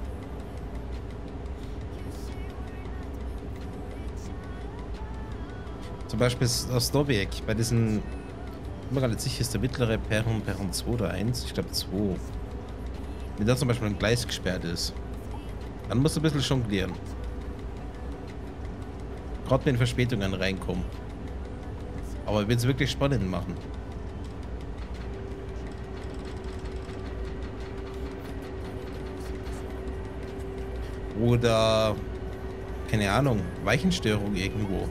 Speaker 1: Zum Beispiel aus Dobeck, bei diesen, ich bin mir gar nicht sicher, ist der mittlere Perron 2 oder 1? Ich glaube 2. Wenn da zum Beispiel ein Gleis gesperrt ist, dann musst du ein bisschen jonglieren. Gerade wenn Verspätungen reinkommen. Aber ich will es wirklich spannend machen. Oder, keine Ahnung, Weichenstörung irgendwo.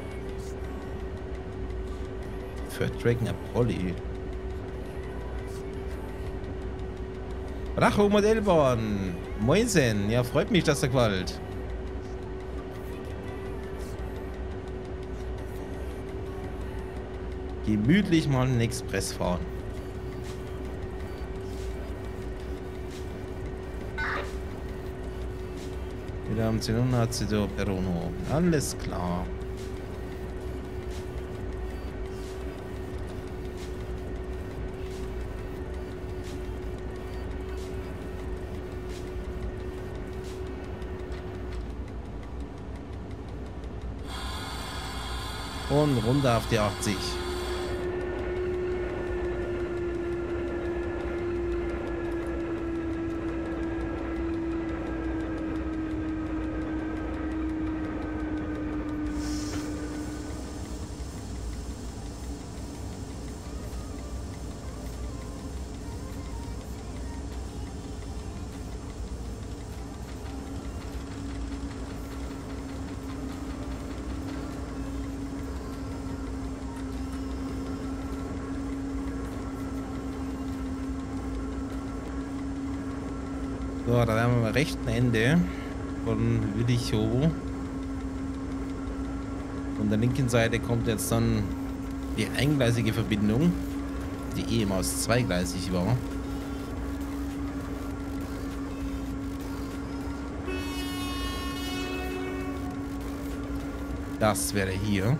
Speaker 1: Für Dragon Apolly. Racho Modellbauern. Moinsen. Ja, freut mich, dass er gefällt. Gemütlich mal einen Express fahren. Wieder am 10 Uhr hat sie der Perono. Alles klar. Und runter auf die 80. So, da wären wir am rechten Ende von Willichow. Von der linken Seite kommt jetzt dann die eingleisige Verbindung, die ehemals zweigleisig war. Das wäre hier.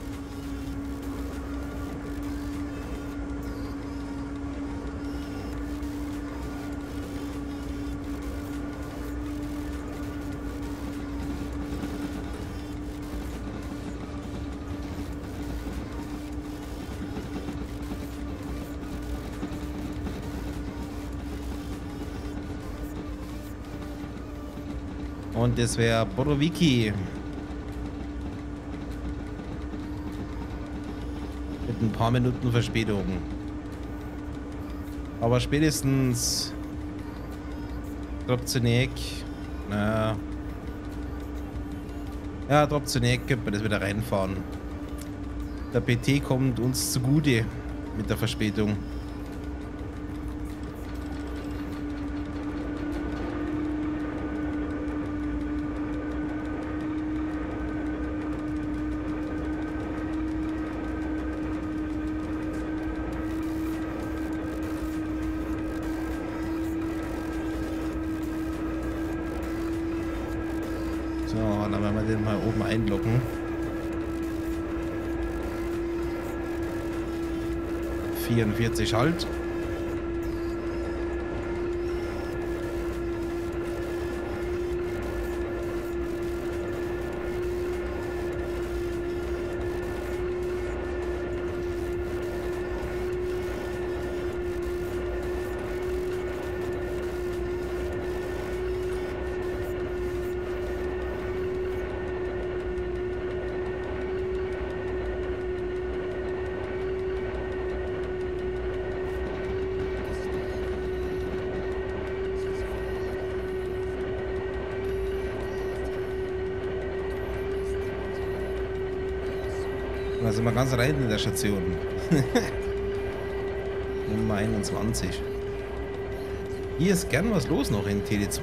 Speaker 1: Und das wäre Borowiki. Mit ein paar Minuten Verspätung. Aber spätestens Drobzenek. Ja, Drobzenek könnte man das wieder reinfahren. Der PT kommt uns zugute mit der Verspätung. So, dann werden wir den mal oben einloggen. 44 halt. Da sind wir ganz rein in der Station. Nummer 21. Hier ist gern was los noch in TD2.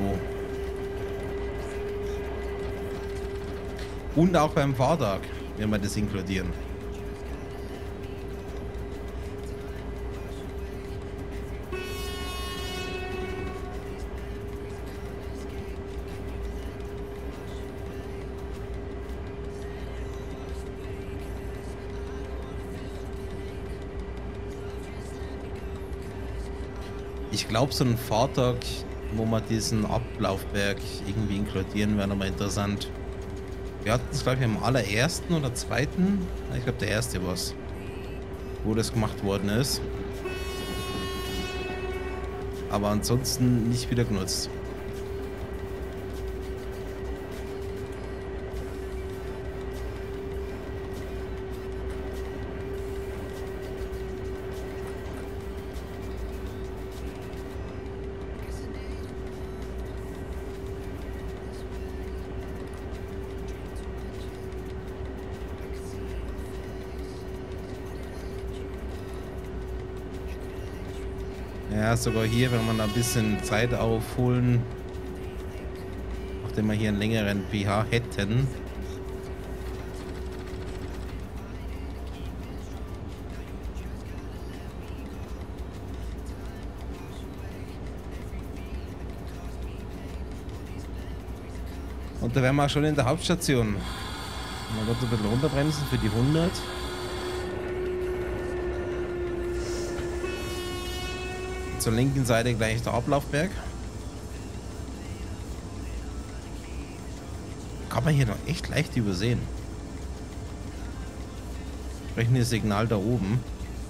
Speaker 1: Und auch beim Fahrtag, wenn wir das inkludieren. Ich glaube, so ein Fahrtag, wo wir diesen Ablaufberg irgendwie inkludieren, wäre nochmal interessant. Wir hatten es, glaube ich, am allerersten oder zweiten. Ich glaube, der erste war es, wo das gemacht worden ist. Aber ansonsten nicht wieder genutzt. Ja, sogar hier, wenn man ein bisschen Zeit aufholen, nachdem wir hier einen längeren pH hätten. Und da wären wir auch schon in der Hauptstation. Man wird ein bisschen runterbremsen für die 100. Zur linken Seite gleich der Ablaufberg. Kann man hier noch echt leicht übersehen. Entsprechendes Signal da oben.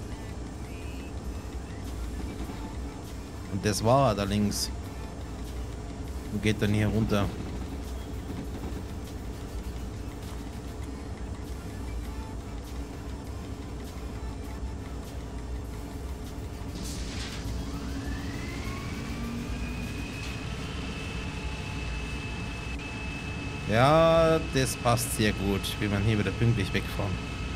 Speaker 1: Und das war er da links. Und geht dann hier runter. Ja, das passt sehr gut, wie man hier wieder pünktlich wegfahren.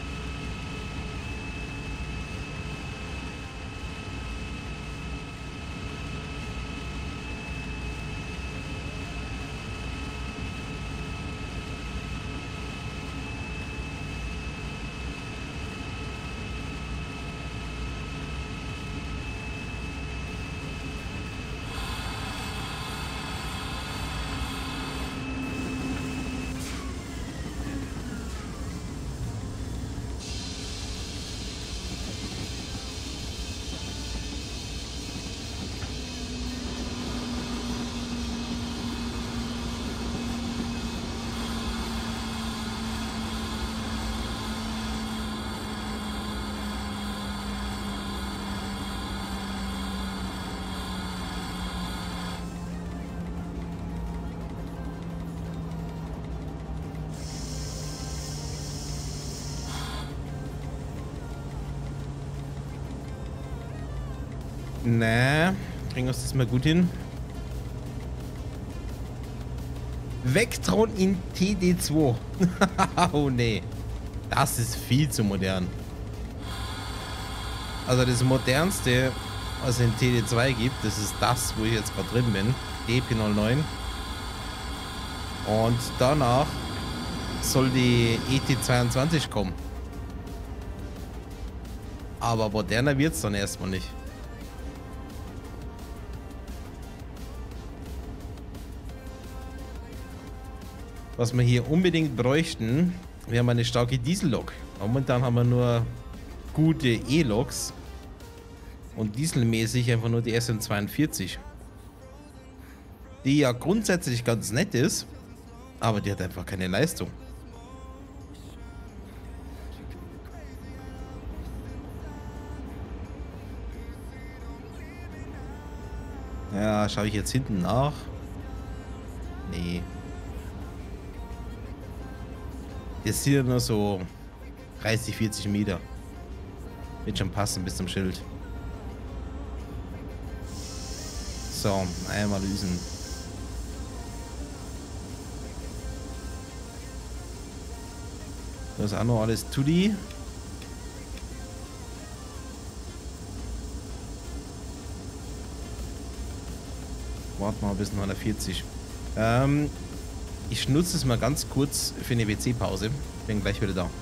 Speaker 1: Na, kriegen wir das mal gut hin. Vectron in TD2. Oh nee. Das ist viel zu modern. Also das modernste, was es in TD2 gibt, das ist das, wo ich jetzt gerade drin bin. DP09. Und danach soll die ET22 kommen. Aber moderner wird es dann erstmal nicht. Was wir hier unbedingt bräuchten, wir haben eine starke Diesellok. Momentan haben wir nur gute E-Loks und dieselmäßig einfach nur die SM42. Die ja grundsätzlich ganz nett ist, aber die hat einfach keine Leistung. Ja, schaue ich jetzt hinten nach? Nee. Jetzt hier nur so 30, 40 Meter. Wird schon passen bis zum Schild. So, einmal lösen. Das ist auch noch alles Tutti. Warten wir bis 940. Ich nutze es mal ganz kurz für eine WC-Pause. Bin gleich wieder da.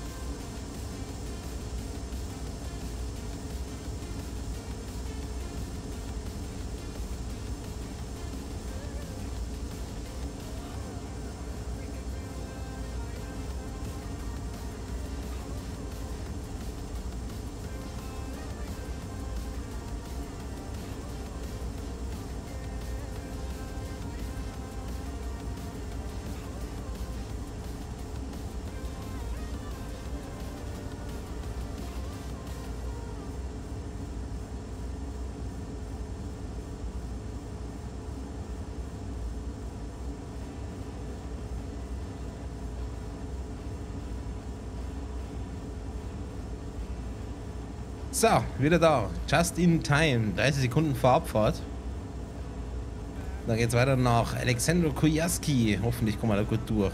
Speaker 1: So, wieder da. Just in time. 30 Sekunden vor Abfahrt. Dann geht's weiter nach Alexandro Kujaski. Hoffentlich kommen wir da gut durch.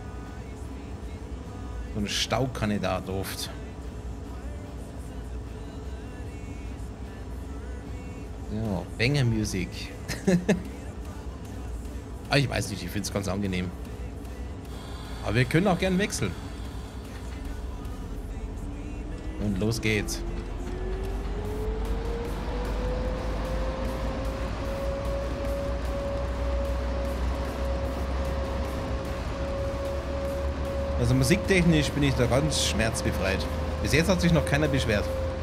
Speaker 1: So ein Staukandidat oft. Ja, Banger Music. Ich weiß nicht, ich finde es ganz angenehm. Aber wir können auch gern wechseln. Und los geht's. Also musiktechnisch bin ich da ganz schmerzbefreit. Bis jetzt hat sich noch keiner beschwert.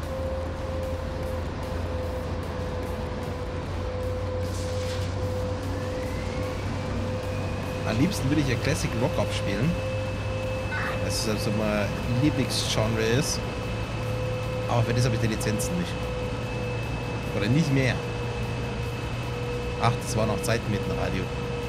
Speaker 1: Am liebsten würde ich ja Classic Rock abspielen. Das ist also mein Lieblingsgenre ist. Aber für das habe ich die Lizenzen nicht. Oder nicht mehr. Ach, das war noch Zeiten mit dem Radio.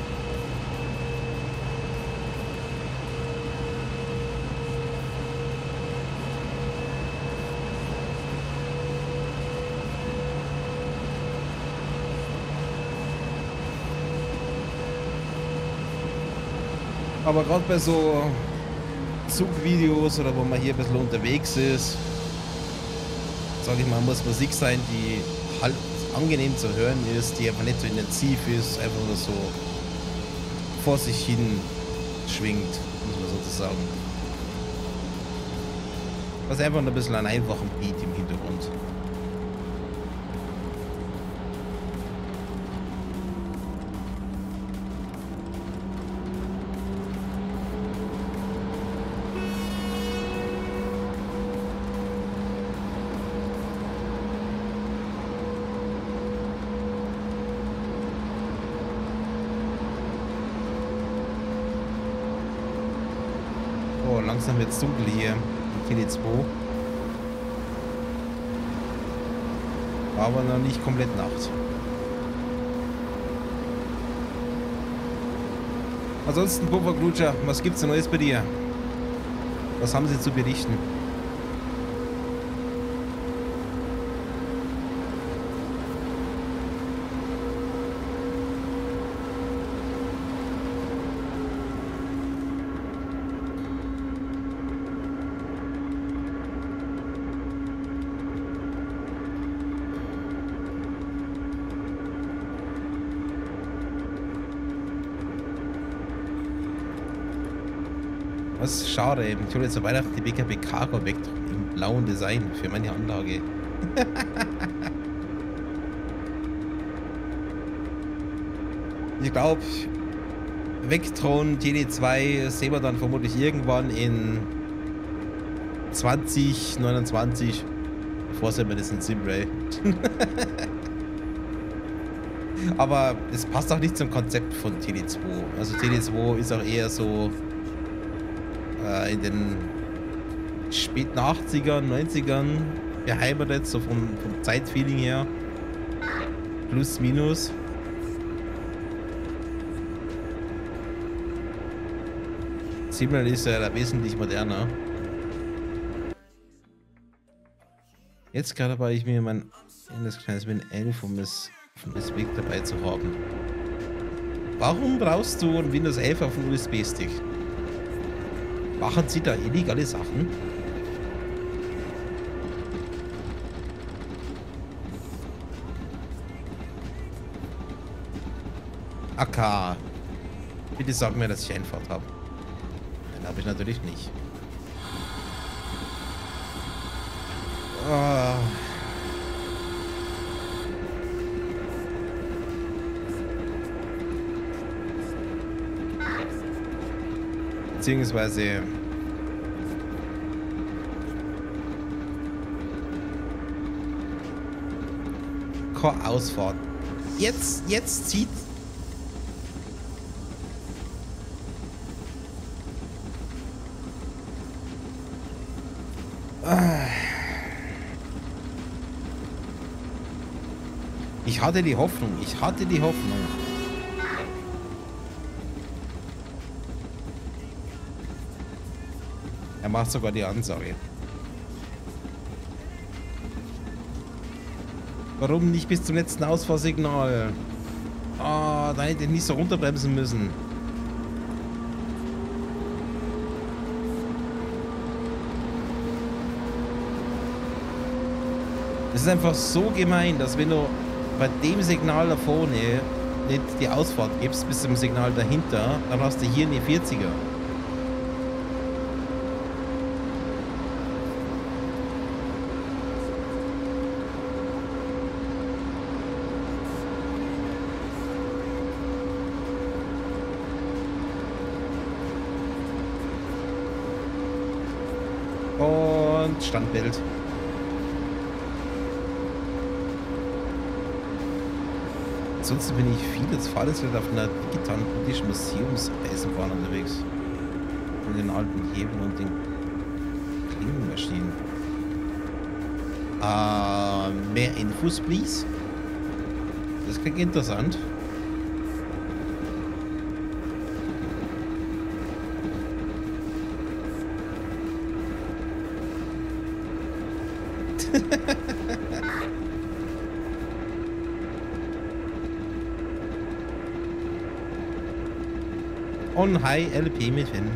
Speaker 1: Aber gerade bei so Zugvideos oder wo man hier ein bisschen unterwegs ist, sage ich mal, muss Musik sein, die halt angenehm zu hören ist, die einfach nicht so intensiv ist, einfach nur so vor sich hin schwingt, muss man sozusagen. Was einfach nur ein bisschen einen einfachen Beat im Hintergrund. Langsam wird es dunkel hier in Tele 2. Aber noch nicht komplett Nacht. Ansonsten, Pufferklutscher, was gibt's denn Neues bei dir? Was haben Sie zu berichten? Was schade eben. Ich hole jetzt zu Weihnachten die BKB Cargo weg im blauen Design für meine Anlage. Ich glaube, Vectron TD2 sehen wir dann vermutlich irgendwann in 2029. Bevor sehen wir das in Simray. Aber es passt auch nicht zum Konzept von TD2. Also TD2 ist auch eher so in den späten 80ern, 90ern beheimatet, so vom Zeitfeeling her. Plus, minus. Simrad ist ja wesentlich moderner. Jetzt gerade war ich mir mein das kleines Win 11, um es von USB dabei zu haben. Warum brauchst du ein Windows 11 auf dem USB-Stick? Machen Sie da illegale Sachen? AK. Bitte sag mir, dass ich Einfahrt habe. Dann habe ich natürlich nicht. Oh. Beziehungsweise keine Ausfahrt. Jetzt zieht. Ich hatte die Hoffnung. Er macht sogar die Ansage. Warum nicht bis zum letzten Ausfahrsignal? Ah, da hätte ich nicht so runterbremsen müssen. Es ist einfach so gemein, dass wenn du bei dem Signal da vorne nicht die Ausfahrt gibst bis zum Signal dahinter, dann hast du hier eine 40er. Und Standbild. Ansonsten bin ich viel jetzt Fahrzeug auf einer digitalen politischen Museumseisenbahn unterwegs. Mit den alten Hebeln und den Klingenmaschinen. Mehr Infos, please. Das klingt interessant. On High LP mit hin.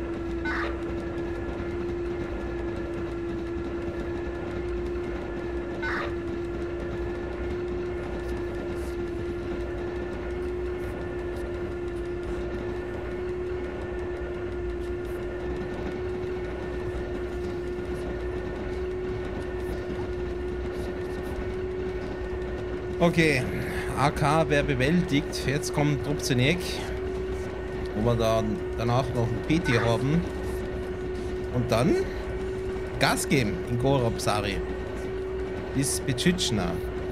Speaker 1: Okay, AK wäre bewältigt. Jetzt kommt Trupzeneck, wo wir dann danach noch ein PT haben. Und dann Gas geben in Gorabsari. Bis Becitschna.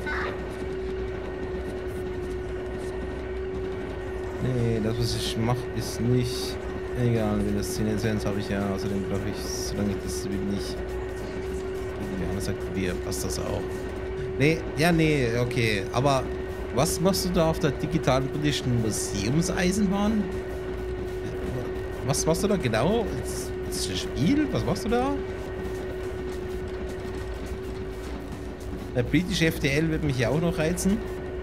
Speaker 1: Nee, das was ich mache ist nicht egal. Wenn das 10 Lizenz habe ich ja, außerdem glaube ich, solange ich das nicht irgendwie anders aktiviere, passt das auch. Nee, ja, nee, okay. Aber was machst du da auf der digitalen politischen Museumseisenbahn? Was machst du da genau? Ist das ein Spiel? Was machst du da? Der britische FTL wird mich ja auch noch reizen.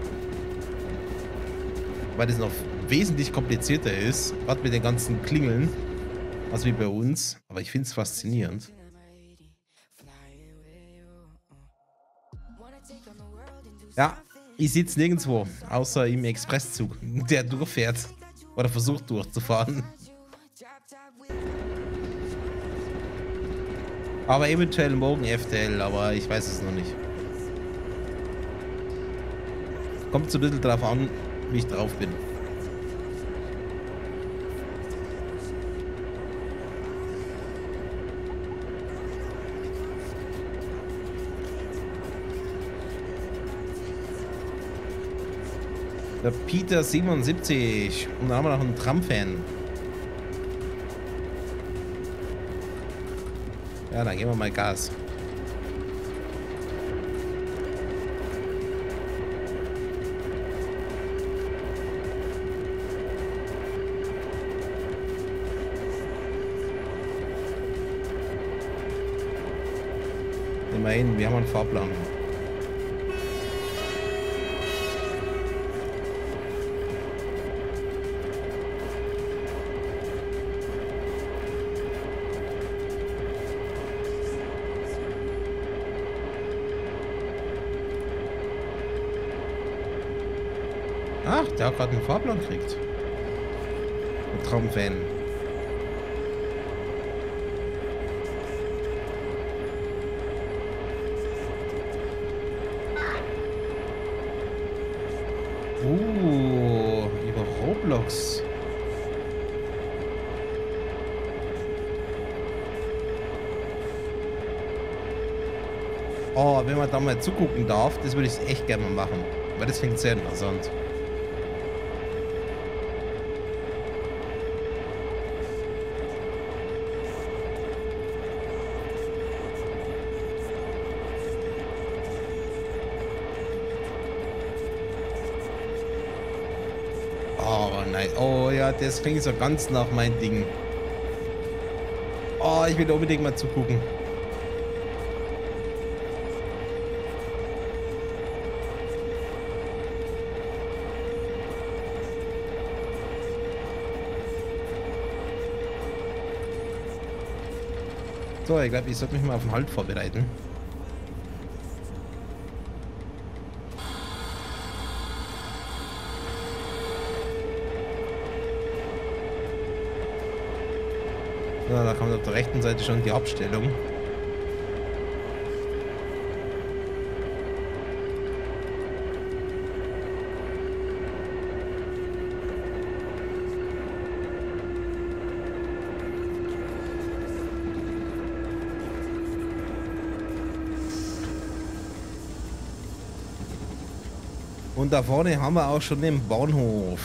Speaker 1: Weil das noch wesentlich komplizierter ist. Gerade mit den ganzen Klingeln. Also wie bei uns. Aber ich finde es faszinierend. Ja, ich sitze nirgendwo, außer im Expresszug, der durchfährt oder versucht durchzufahren. Aber eventuell morgen FTL, aber ich weiß es noch nicht. Kommt so ein bisschen drauf an, wie ich drauf bin. Der Peter 77. Und dann haben wir noch einen Tram-Fan. Ja, dann geben wir mal Gas. Immerhin, wir haben einen Fahrplan. Ach, der hat gerade einen Fahrplan gekriegt. Ein Traumfan. Über Roblox. Oh, wenn man da mal zugucken darf, das würde ich echt gerne mal machen. Weil das klingt sehr interessant. Oh nein. Oh ja, das klingt so ganz nach mein Ding. Oh, ich will unbedingt mal zugucken. So, ich glaube, ich sollte mich mal auf den Halt vorbereiten. Ja, da kommt auf der rechten Seite schon die Abstellung. Und da vorne haben wir auch schon den Bahnhof.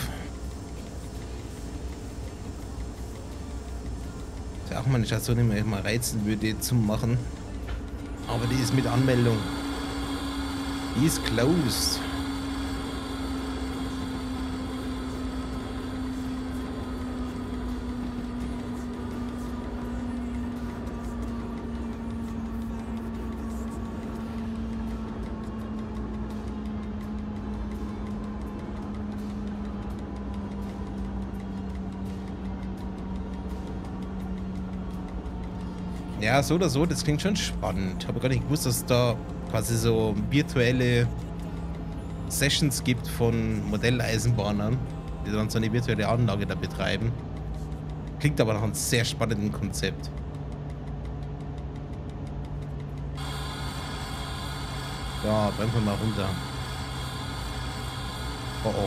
Speaker 1: Das ist auch mal eine Station, die mich mal reizen würde zu machen. Aber die ist mit Anmeldung. Die ist closed. Ja, so oder so, das klingt schon spannend. Ich habe gar nicht gewusst, dass es da quasi so virtuelle Sessions gibt von Modelleisenbahnern, die dann so eine virtuelle Anlage da betreiben. Klingt aber nach einem sehr spannenden Konzept. Ja, bremsen wir mal runter. Oh oh.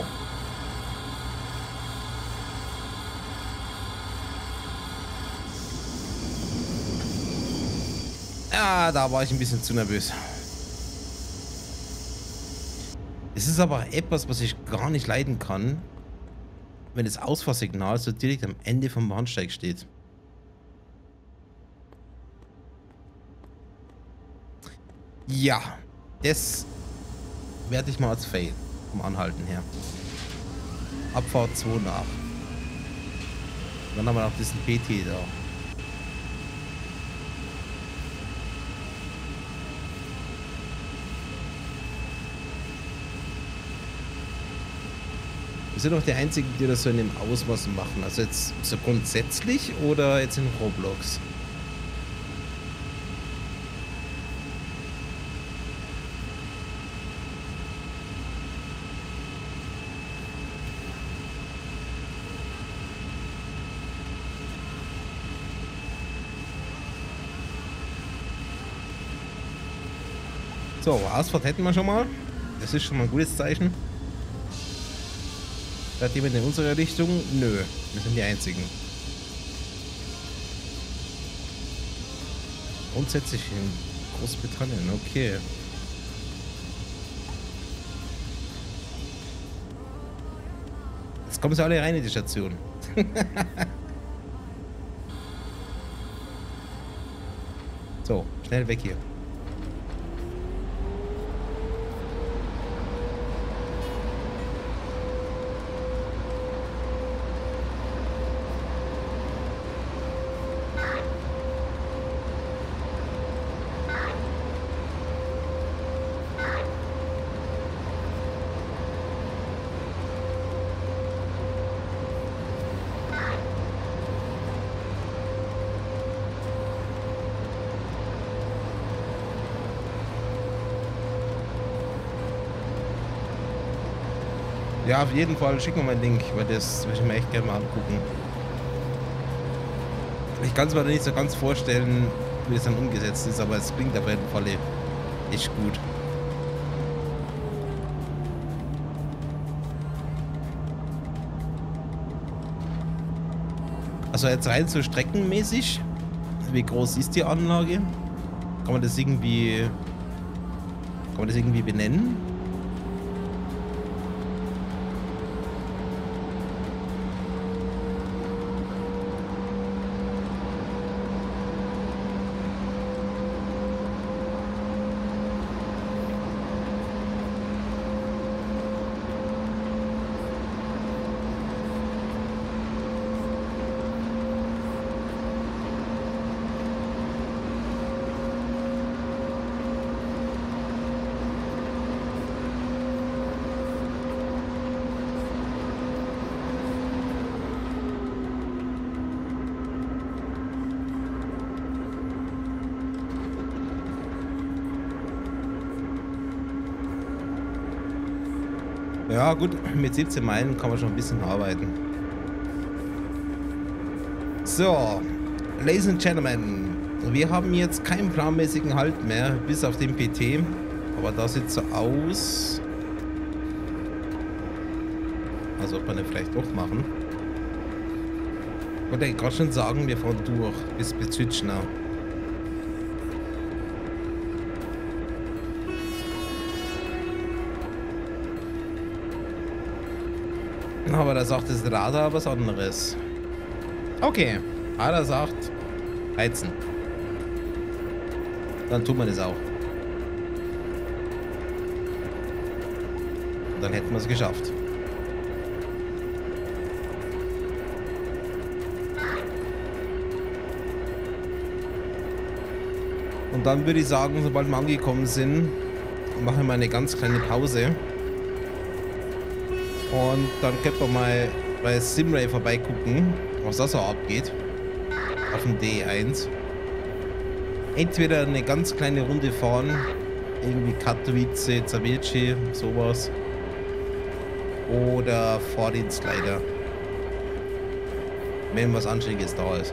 Speaker 1: Ja, da war ich ein bisschen zu nervös. Es ist aber etwas, was ich gar nicht leiden kann, wenn das Ausfahrsignal so direkt am Ende vom Bahnsteig steht. Ja, das werde ich mal als Fail vom Anhalten her. Abfahrt 2 nach. Dann haben wir noch diesen PT da. Wir sind auch die einzigen, die das so in dem Ausmaß machen. Also jetzt so grundsätzlich oder jetzt in Roblox? So, Ausfahrt hätten wir schon mal. Das ist schon mal ein gutes Zeichen. Fährt jemand in unsere Richtung? Nö, wir sind die Einzigen. Grundsätzlich in Großbritannien, okay. Jetzt kommen sie alle rein in die Station. So, schnell weg hier. Ja, auf jeden Fall schick mir mal einen Link, weil das würde ich mir echt gerne mal angucken. Ich kann es mir nicht so ganz vorstellen, wie es dann umgesetzt ist, aber es klingt auf jeden Fall echt gut. Also jetzt rein so streckenmäßig, wie groß ist die Anlage? Kann man das irgendwie benennen? Ja gut, mit 17 Meilen kann man schon ein bisschen arbeiten. So, Ladies and Gentlemen, wir haben jetzt keinen planmäßigen Halt mehr, bis auf den PT. Aber das sieht so aus, als ob wir den vielleicht doch machen. Ich wollte gerade schon sagen, wir fahren durch bis Bezwitschner. Aber da sagt das Radar was anderes. Okay, Radar sagt heizen. Dann tun wir das auch. Dann hätten wir es geschafft. Und dann würde ich sagen, sobald wir angekommen sind, machen wir eine ganz kleine Pause. Und dann könnte man mal bei Simray vorbeigucken, was da so abgeht. Auf dem D1. Entweder eine ganz kleine Runde fahren, irgendwie Katowice, Zawici, sowas. Oder Fahrdienst leider. Wenn was Anständiges da ist.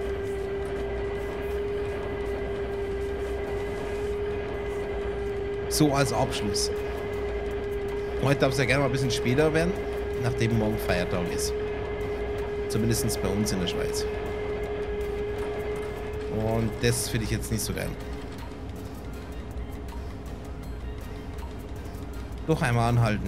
Speaker 1: So als Abschluss. Heute darf es ja gerne mal ein bisschen später werden, nachdem morgen Feiertag ist. Zumindest bei uns in der Schweiz. Und das finde ich jetzt nicht so geil. Doch einmal anhalten.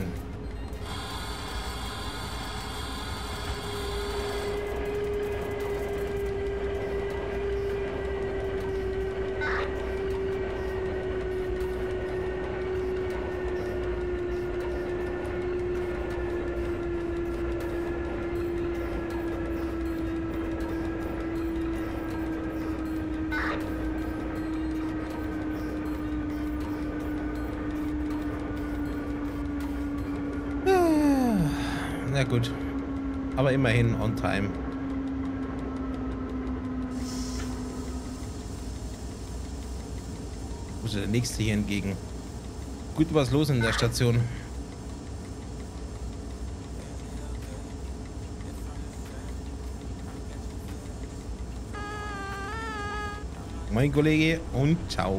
Speaker 1: Na gut. Aber immerhin on time. Wo ist der nächste hier entgegen? Gut was los in der Station. Mein Kollege und ciao.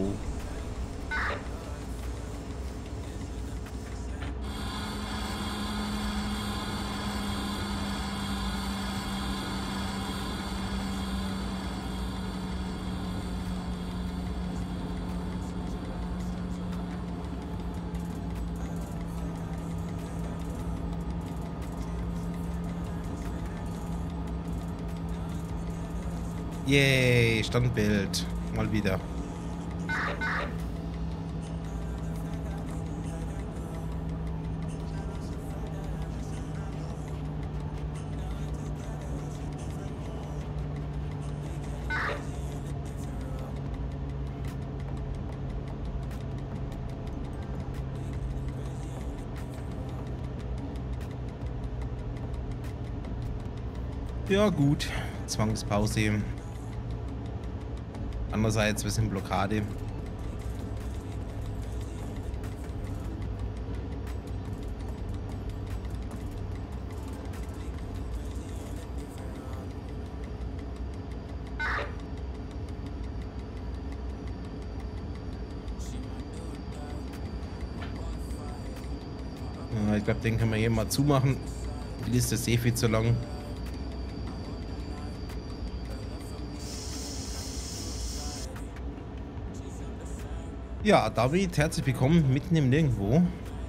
Speaker 1: Yay, Standbild. Mal wieder. Ja gut, Zwangspause. Andererseits ein bisschen Blockade. Aber ich glaube, den können wir hier mal zumachen. Die Liste ist eh viel zu lang. Ja, David, herzlich willkommen mitten im Nirgendwo.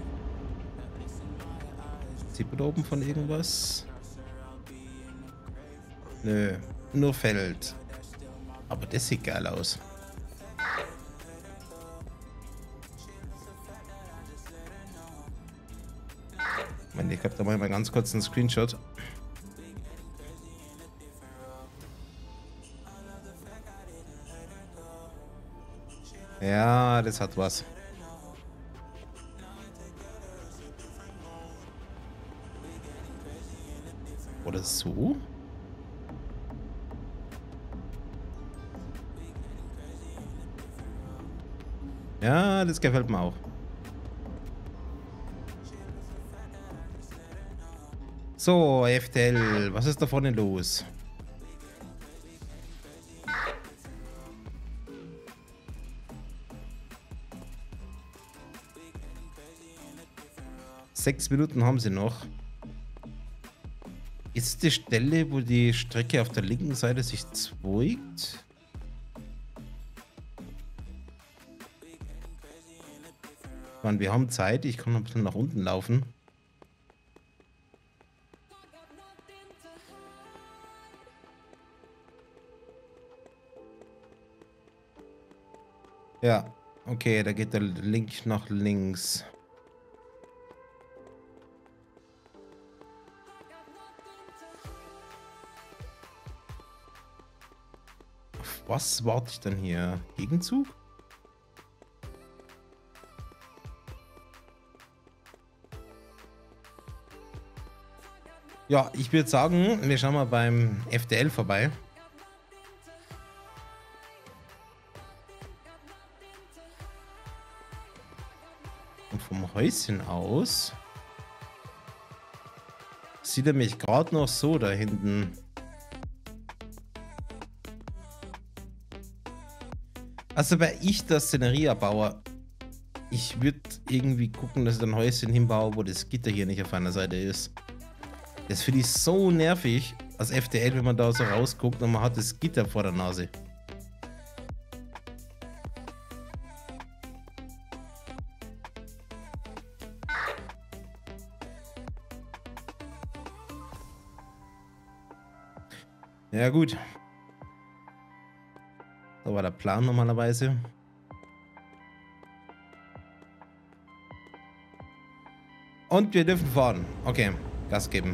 Speaker 1: Sieht man da oben von irgendwas? Nö, nur Feld. Aber das sieht geil aus. Ich glaube, da mache ich mal ganz kurz einen Screenshot. Ja, das hat was. Oder so? Ja, das gefällt mir auch. So, FTL, was ist da vorne los? Sechs Minuten haben sie noch. Ist die Stelle, wo die Strecke auf der linken Seite sich zweigt? Mann, wir haben Zeit. Ich kann noch ein bisschen nach unten laufen. Ja, okay, da geht der Link nach links. Auf was warte ich denn hier? Gegenzug? Ja, ich würde sagen, wir schauen mal beim FTL vorbei. Und vom Häuschen aus sieht er mich gerade noch so da hinten. Also wäre ich der Szeneriebauer, ich würde irgendwie gucken, dass ich ein Häuschen hinbaue, wo das Gitter hier nicht auf einer Seite ist. Das finde ich so nervig als FTL, wenn man da so rausguckt und man hat das Gitter vor der Nase. Ja gut. So war der Plan normalerweise. Und wir dürfen fahren. Okay, Gas geben.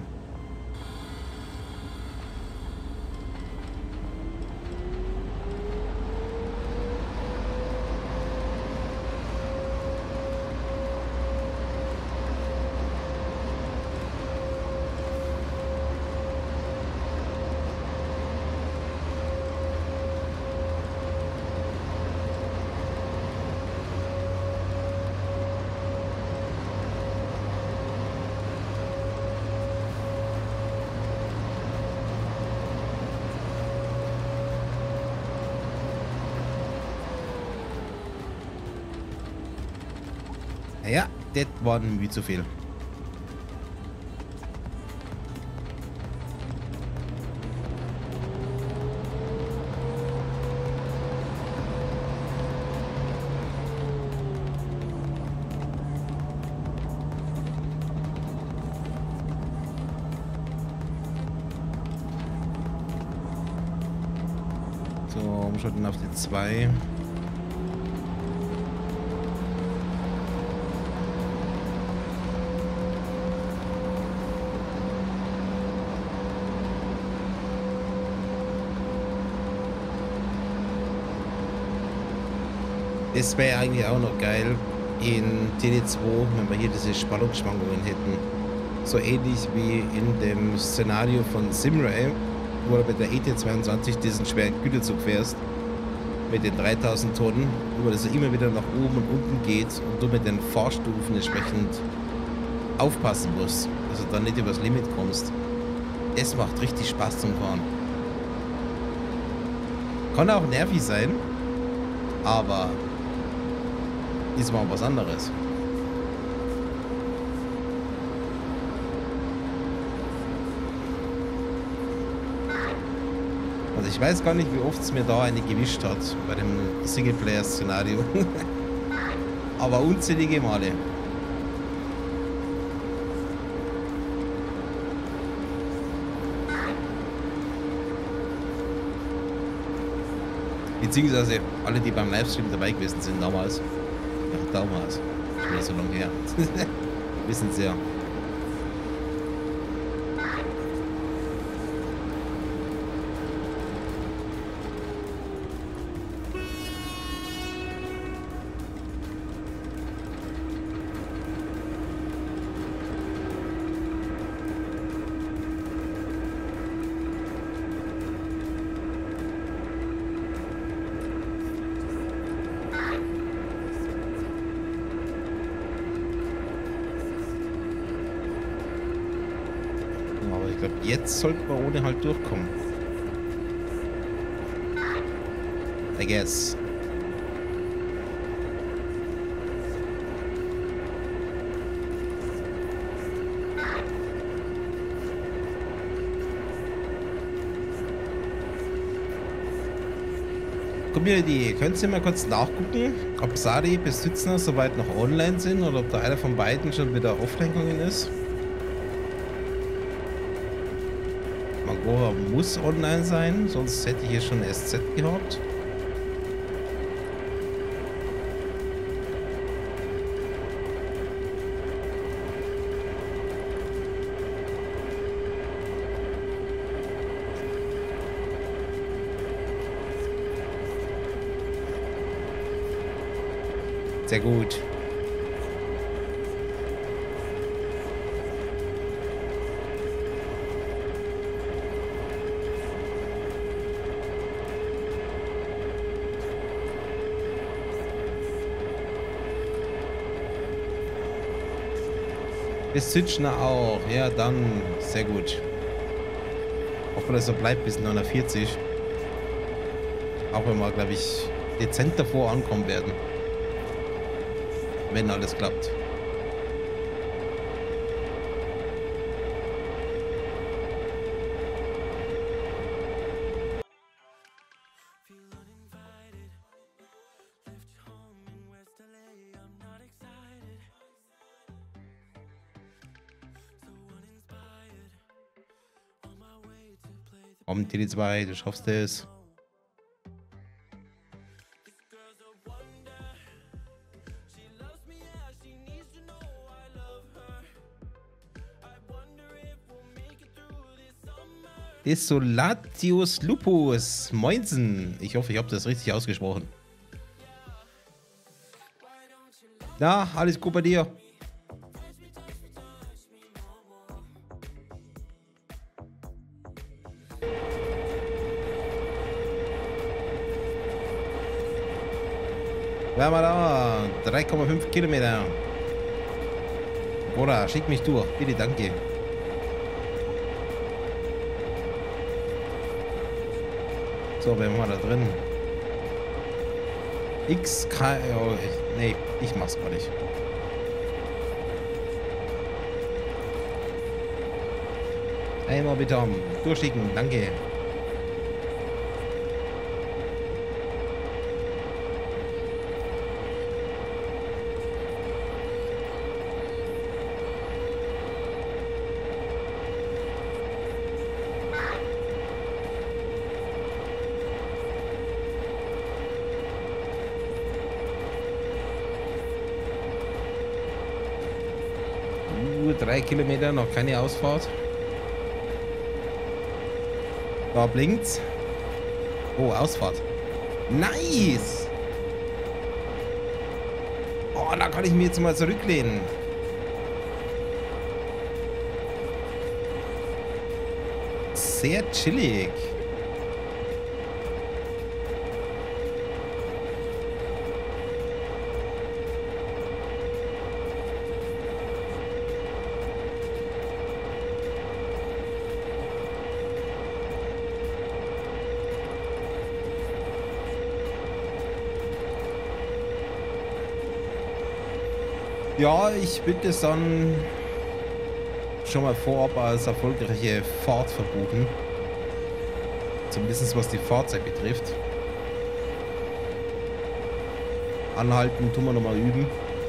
Speaker 1: Ja, das war irgendwie zu viel. So, umschalten auf die 2. Das wäre eigentlich auch noch geil in TD2, wenn wir hier diese Spannungsschwankungen hätten. So ähnlich wie in dem Szenario von Simray, wo du mit der ET22 diesen schweren Güterzug fährst, mit den 3000 Tonnen, wo das immer wieder nach oben und unten geht und du mit den Fahrstufen entsprechend aufpassen musst, dass du dann nicht übers Limit kommst. Das macht richtig Spaß zum Fahren. Kann auch nervig sein, aber ist mal was anderes. Also ich weiß gar nicht, wie oft es mir da eine gewischt hat bei dem Singleplayer-Szenario. Aber unzählige Male. Beziehungsweise alle, die beim Livestream dabei gewesen sind damals. Ja, damals. Schon wieder so lange her. Wissen sie ja. Aber ich glaube, jetzt sollten wir ohne halt durchkommen. I guess. Community, könnt ihr mal kurz nachgucken, ob Sari Besitzer soweit noch online sind oder ob da einer von beiden schon wieder offline gegangen ist? Magora muss online sein, sonst hätte ich hier schon SZ gehabt. Sehr gut. Bis Sütschner auch. Ja, dann sehr gut. Hoffen, dass er bleibt bis 49. Auch wenn wir, glaube ich, dezent davor ankommen werden. Wenn alles klappt. Komm, TD2, du schaffst es. Desolatius Lupus. Moinsen. Ich hoffe, ich habe das richtig ausgesprochen. Na, alles gut bei dir? Wer mal da? 3,5 Kilometer. Oder schick mich durch. Bitte, danke. So, wer war da drin? XK. Oh, nee, ich mach's gar nicht. Einmal bitte durchschicken, danke. Nur 3 Kilometer, noch keine Ausfahrt. Da blinkt's. Oh, Ausfahrt. Nice! Oh, da kann ich mich jetzt mal zurücklehnen. Sehr chillig. Ja, ich bitte es dann schon mal vorab als erfolgreiche Fahrt verbuchen. Zumindest was die Fahrzeit betrifft. Anhalten tun wir nochmal üben.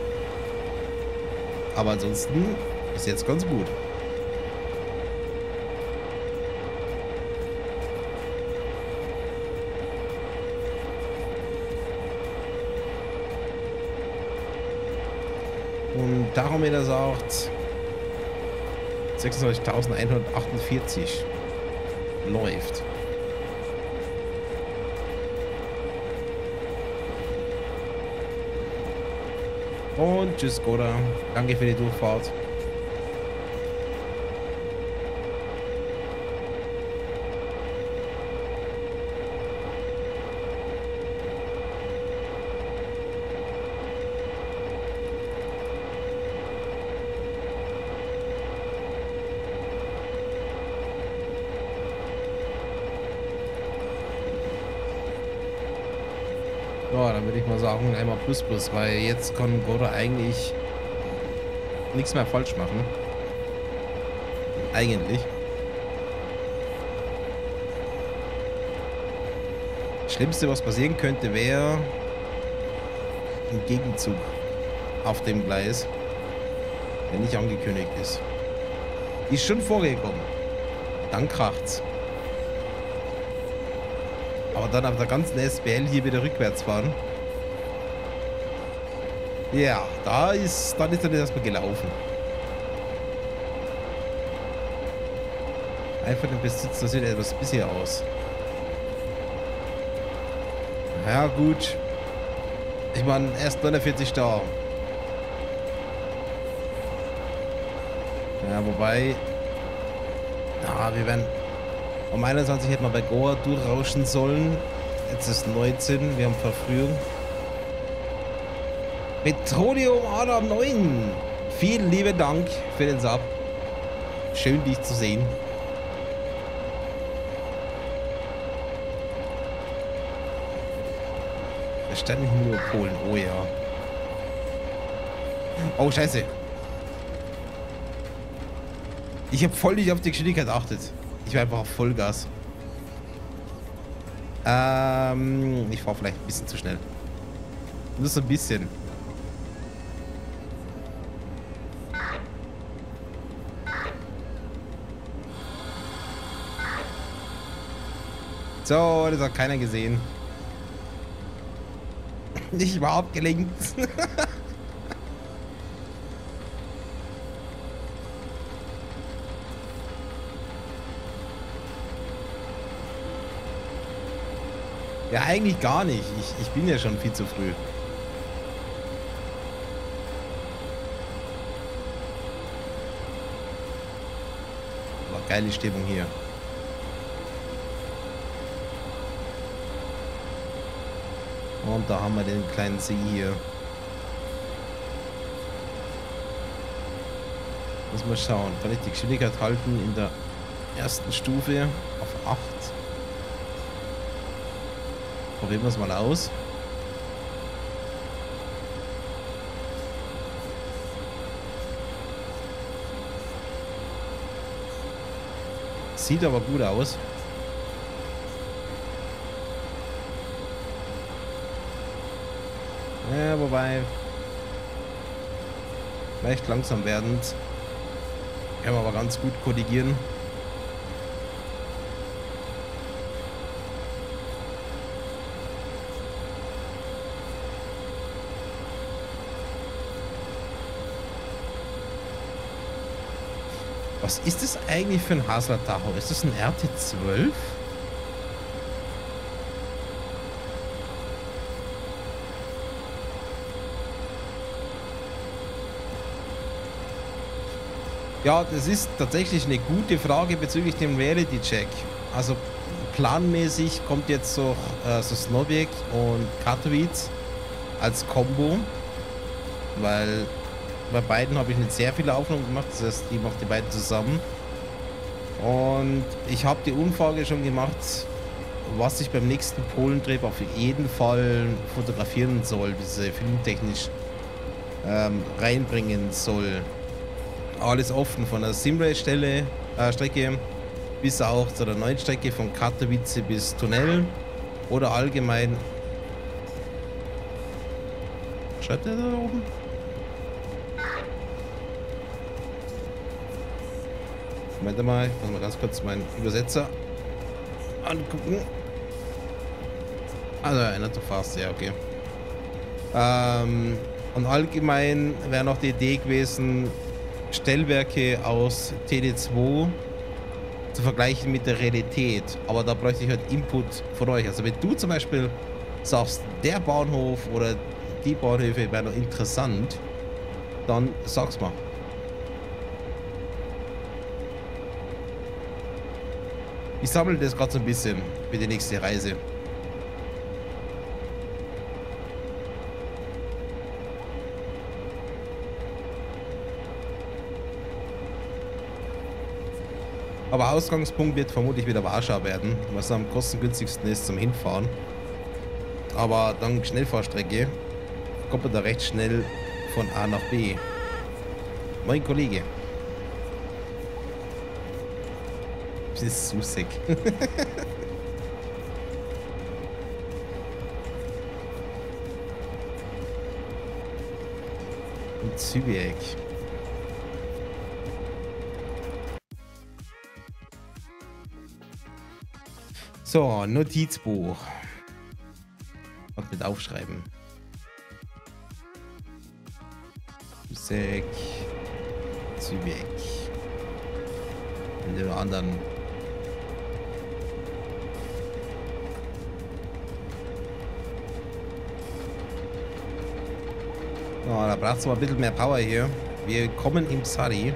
Speaker 1: Aber ansonsten ist jetzt ganz gut. Und Tachometer sagt 26.148 läuft. Und tschüss, Skoda. Danke für die Durchfahrt. Ja, dann würde ich mal sagen, einmal plus plus, weil jetzt kann Skoda eigentlich nichts mehr falsch machen. Eigentlich. Das Schlimmste, was passieren könnte, wäre ein Gegenzug auf dem Gleis, der nicht angekündigt ist. Ist schon vorgekommen. Dann kracht's. Aber dann auf der ganzen SBL hier wieder rückwärts fahren. Ja, dann ist das erstmal gelaufen. Einfach den Besitzer sieht etwas bisher aus. Ja gut. Ich meine, erst 49 da. Ja, wobei. Ja, wir werden. Um 21 hätten wir bei Goa durchrauschen sollen. Jetzt ist 19. Wir haben Verfrühung. Petroleum Adam 9. Vielen lieben Dank für den Sub. Schön, dich zu sehen. Da stand nicht nur Polen. Oh ja. Oh, scheiße. Ich habe voll nicht auf die Geschwindigkeit geachtet. Ich war einfach auf Vollgas. Ich fahre vielleicht ein bisschen zu schnell. Nur so ein bisschen. So, das hat keiner gesehen. Ich war abgelenkt. Ja, eigentlich gar nicht. Ich bin ja schon viel zu früh. Aber geile Stimmung hier. Und da haben wir den kleinen See hier. Muss mal schauen. Kann ich die Geschwindigkeit halten in der ersten Stufe auf 8? Probieren wir es mal aus. Sieht aber gut aus. Ja, wobei leicht langsam werdend. Können wir aber ganz gut korrigieren. Was ist das eigentlich für ein Hasler-Tacho? Ist das ein RT12? Ja, das ist tatsächlich eine gute Frage bezüglich dem Reality-Check. Also planmäßig kommt jetzt so Snowbek und Katowice als Combo, weil bei beiden habe ich nicht sehr viele Aufnahmen gemacht, das heißt, ich mache die beiden zusammen. Und ich habe die Umfrage schon gemacht, was ich beim nächsten Polentrip auf jeden Fall fotografieren soll, diese filmtechnisch reinbringen soll. Alles offen, von der Simrace-Strecke bis auch zu der neuen Strecke von Katowice bis Tunnel oder allgemein. Schreibt er da oben? Moment mal, ich muss mal ganz kurz meinen Übersetzer angucken. Also, not too fast, ja, okay. Und allgemein wäre noch die Idee gewesen, Stellwerke aus TD2 zu vergleichen mit der Realität. Aber da bräuchte ich halt Input von euch. Also wenn du zum Beispiel sagst, der Bahnhof oder die Bahnhöfe wären noch interessant, dann sag's mal. Ich sammle das gerade so ein bisschen für die nächste Reise. Aber Ausgangspunkt wird vermutlich wieder Warschau werden, was am kostengünstigsten ist zum Hinfahren. Aber dank Schnellfahrstrecke kommt man da recht schnell von A nach B. Mein Kollege. Das ist Susek. Und Zübeck. So, Notizbuch. Und mit aufschreiben. Susek. Zübeck. Und den anderen. Oh, da braucht es mal ein bisschen mehr Power hier. Wir kommen im Sari.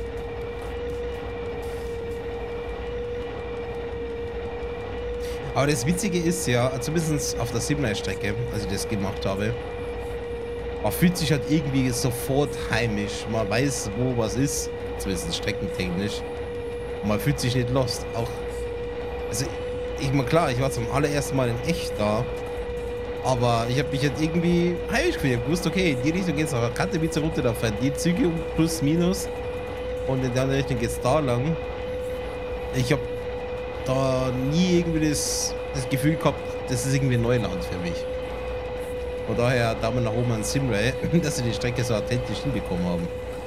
Speaker 1: Aber das Witzige ist ja, zumindest auf der 7er Strecke, als ich das gemacht habe, man fühlt sich halt irgendwie sofort heimisch. Man weiß, wo was ist, zumindest streckentechnisch. Und man fühlt sich nicht lost. Auch, also, ich meine, klar, ich war zum allerersten Mal in echt da. Aber ich habe mich halt irgendwie heimisch gefühlt. Ich wusste, okay, in die Richtung geht es nach Katowice runter, da fahren die Züge plus minus. Und in der andere Richtung geht es da lang. Ich habe da nie irgendwie das Gefühl gehabt, das ist irgendwie Neuland für mich. Von daher Daumen nach oben an Simray, dass sie die Strecke so authentisch hinbekommen haben.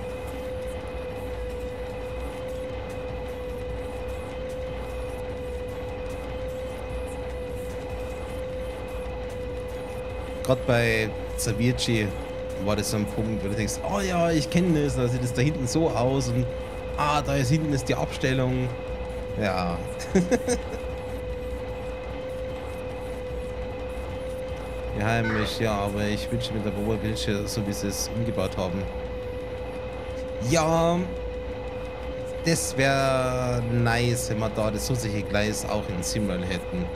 Speaker 1: Gerade bei Zavierci war das so ein Punkt, wo du denkst, oh ja, ich kenne das, da sieht das da hinten so aus und da ist hinten ist die Abstellung. Ja. Ja, heimisch, ja, aber ich wünsche mir der Oberbildschirm, so wie sie es umgebaut haben. Ja, das wäre nice, wenn wir da das zusätzliche Gleis auch in Simrun hätten.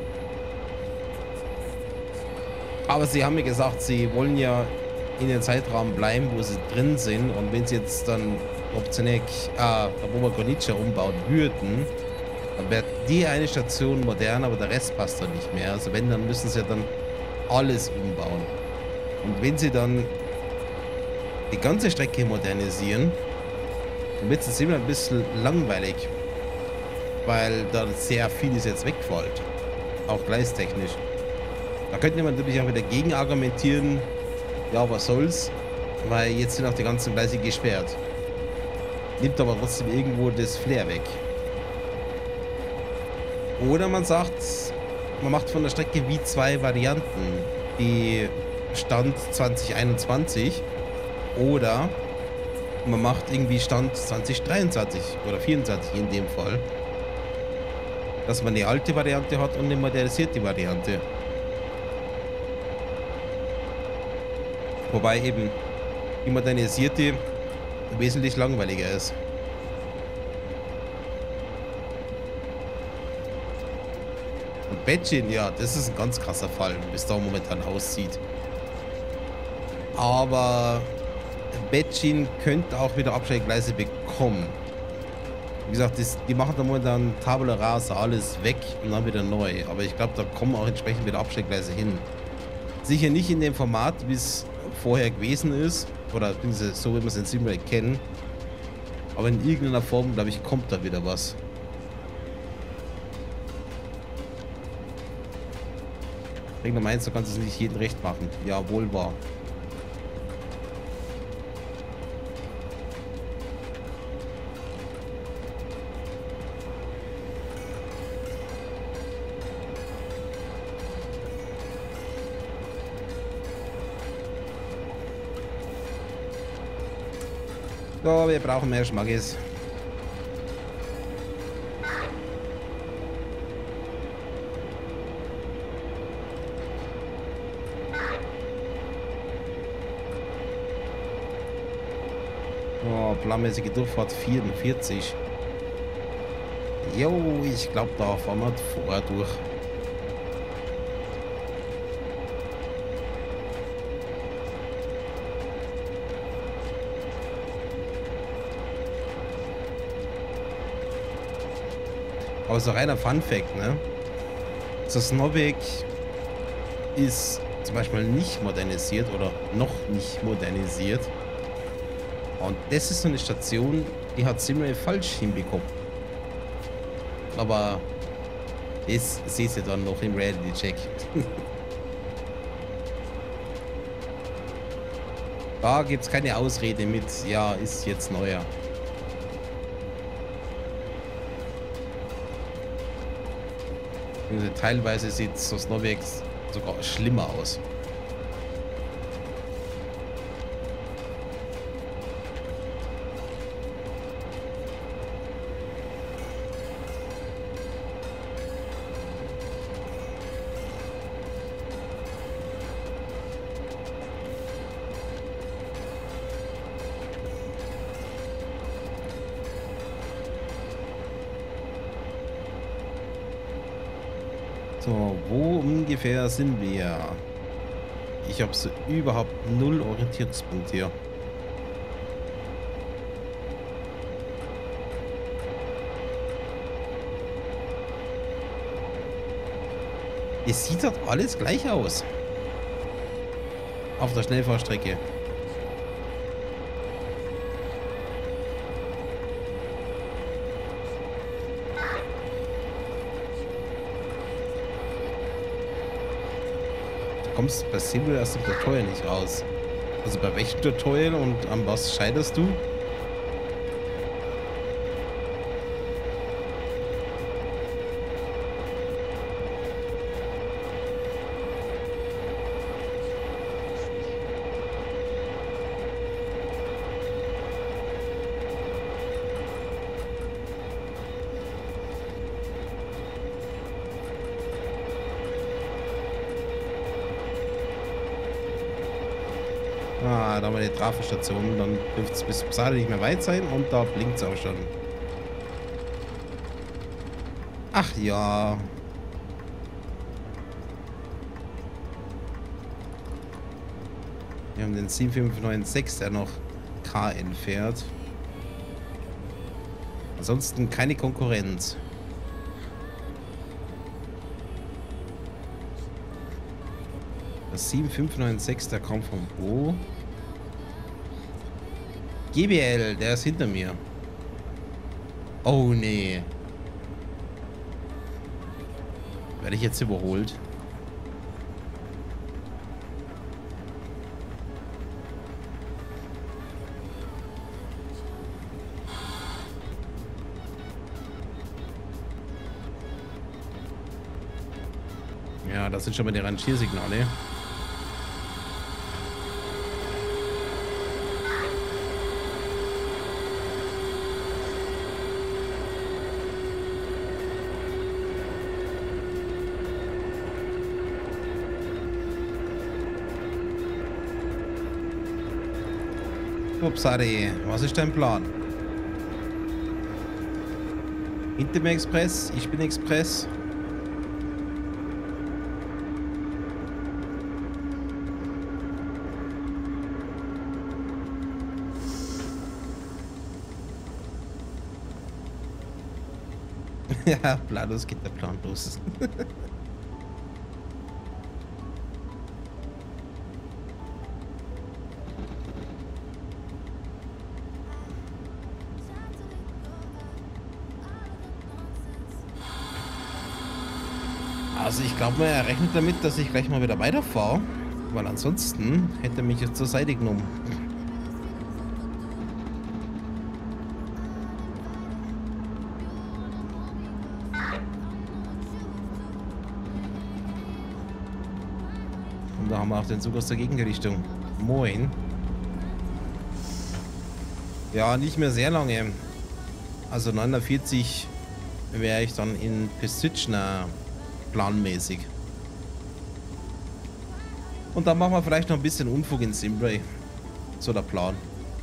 Speaker 1: Aber sie haben mir gesagt, sie wollen ja in den Zeitraum bleiben, wo sie drin sind. Und wenn sie jetzt dann optionell der Obergranitscher umbauen würden, dann wäre die eine Station modern, aber der Rest passt dann nicht mehr. Also wenn, dann müssen sie ja dann alles umbauen. Und wenn sie dann die ganze Strecke modernisieren, dann wird es immer ein bisschen langweilig, weil da sehr vieles jetzt wegfällt. Auch gleistechnisch. Da könnte man natürlich auch wieder gegen argumentieren, ja, was soll's, weil jetzt sind auch die ganzen Gleise gesperrt. Nimmt aber trotzdem irgendwo das Flair weg. Oder man sagt, man macht von der Strecke wie zwei Varianten, die Stand 2021 oder man macht irgendwie Stand 2023 oder 2024 in dem Fall, dass man eine alte Variante hat und eine modernisierte Variante. Wobei eben die modernisierte wesentlich langweiliger ist. Und Betschin, ja, das ist ein ganz krasser Fall, wie es da momentan aussieht. Aber Betschin könnte auch wieder Abstellgleise bekommen. Wie gesagt, die machen da momentan Tabula Rasa, alles weg und dann wieder neu. Aber ich glaube, da kommen auch entsprechend wieder Abstellgleise hin. Sicher nicht in dem Format, wie es vorher gewesen ist. Oder so, wie wir es in Simrake kennen. Aber in irgendeiner Form, glaube ich, kommt da wieder was. Regner meinst, du kannst es nicht jedem recht machen. Ja, wohl wahr. So, wir brauchen mehr Schmackes. Oh, planmäßige Durchfahrt 44. Jo, ich glaube, da fahren wir vorher durch. Aber so reiner Fun-Fact, ne? Sosnowiec ist zum Beispiel nicht modernisiert oder noch nicht modernisiert. Und das ist so eine Station, die hat ziemlich falsch hinbekommen. Aber das seht ihr dann noch im Reality-Check. Da gibt es keine Ausrede mit, ja, ist jetzt neuer. Teilweise sieht Sosnowiec sogar schlimmer aus. So, wo ungefähr sind wir? Ich habe so überhaupt null Orientierungspunkt hier. Es sieht dort alles gleich aus. Auf der Schnellfahrstrecke. Kommst bei Silber aus dem Tutorial nicht raus. Also bei welchem Tutorial und an was scheiterst du? Ah, da haben wir die Trafostation. Dann dürfte es bis Psade nicht mehr weit sein und da blinkt es auch schon. Ach ja. Wir haben den 7596, der noch KN fährt. Ansonsten keine Konkurrenz. Das 7596, der kommt von wo? GBL, der ist hinter mir. Oh nee. Werde ich jetzt überholt? Ja, das sind schon mal die Rangiersignale. Upsari, was ist dein Plan? Hinter mir Express, ich bin Express. Ja, planlos geht der Plan los. Also ich glaube mal, er rechnet damit, dass ich gleich mal wieder weiterfahre. Weil ansonsten hätte er mich jetzt zur Seite genommen. Und da haben wir auch den Zug aus der Gegenrichtung. Moin. Ja, nicht mehr sehr lange. Also 49 wäre ich dann in Pesitschna planmäßig. Und dann machen wir vielleicht noch ein bisschen Unfug in Simbray. So der Plan.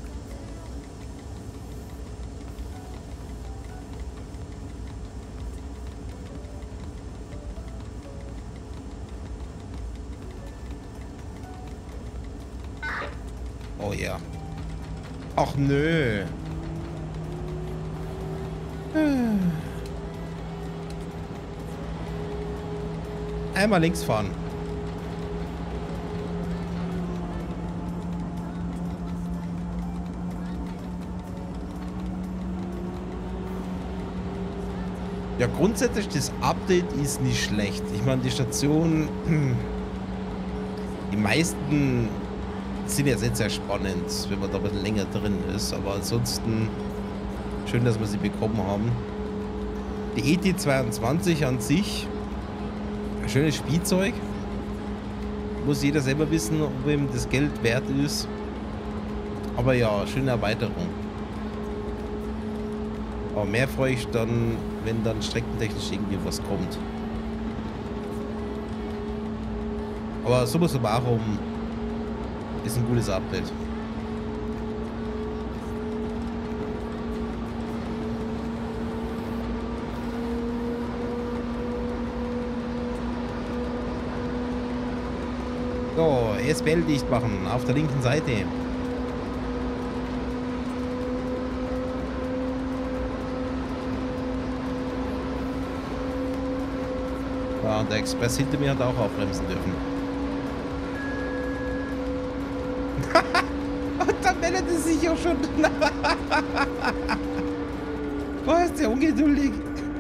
Speaker 1: Oh ja. Ach nö. Einmal links fahren. Ja, grundsätzlich das Update ist nicht schlecht. Ich meine, die Station, die meisten sind ja sehr, sehr spannend, wenn man da ein bisschen länger drin ist. Aber ansonsten schön, dass wir sie bekommen haben. Die ET22 an sich, ein schönes Spielzeug. Muss jeder selber wissen, ob ihm das Geld wert ist. Aber ja, schöne Erweiterung. Aber mehr freue ich dann, wenn dann streckentechnisch irgendwie was kommt. Aber summa summarum ist ein gutes Update. So, SBL dicht machen, auf der linken Seite. Ja, und der Express hinter mir hat auch aufbremsen dürfen. Und dann meldet es sich auch schon. Boah, ist der ungeduldig.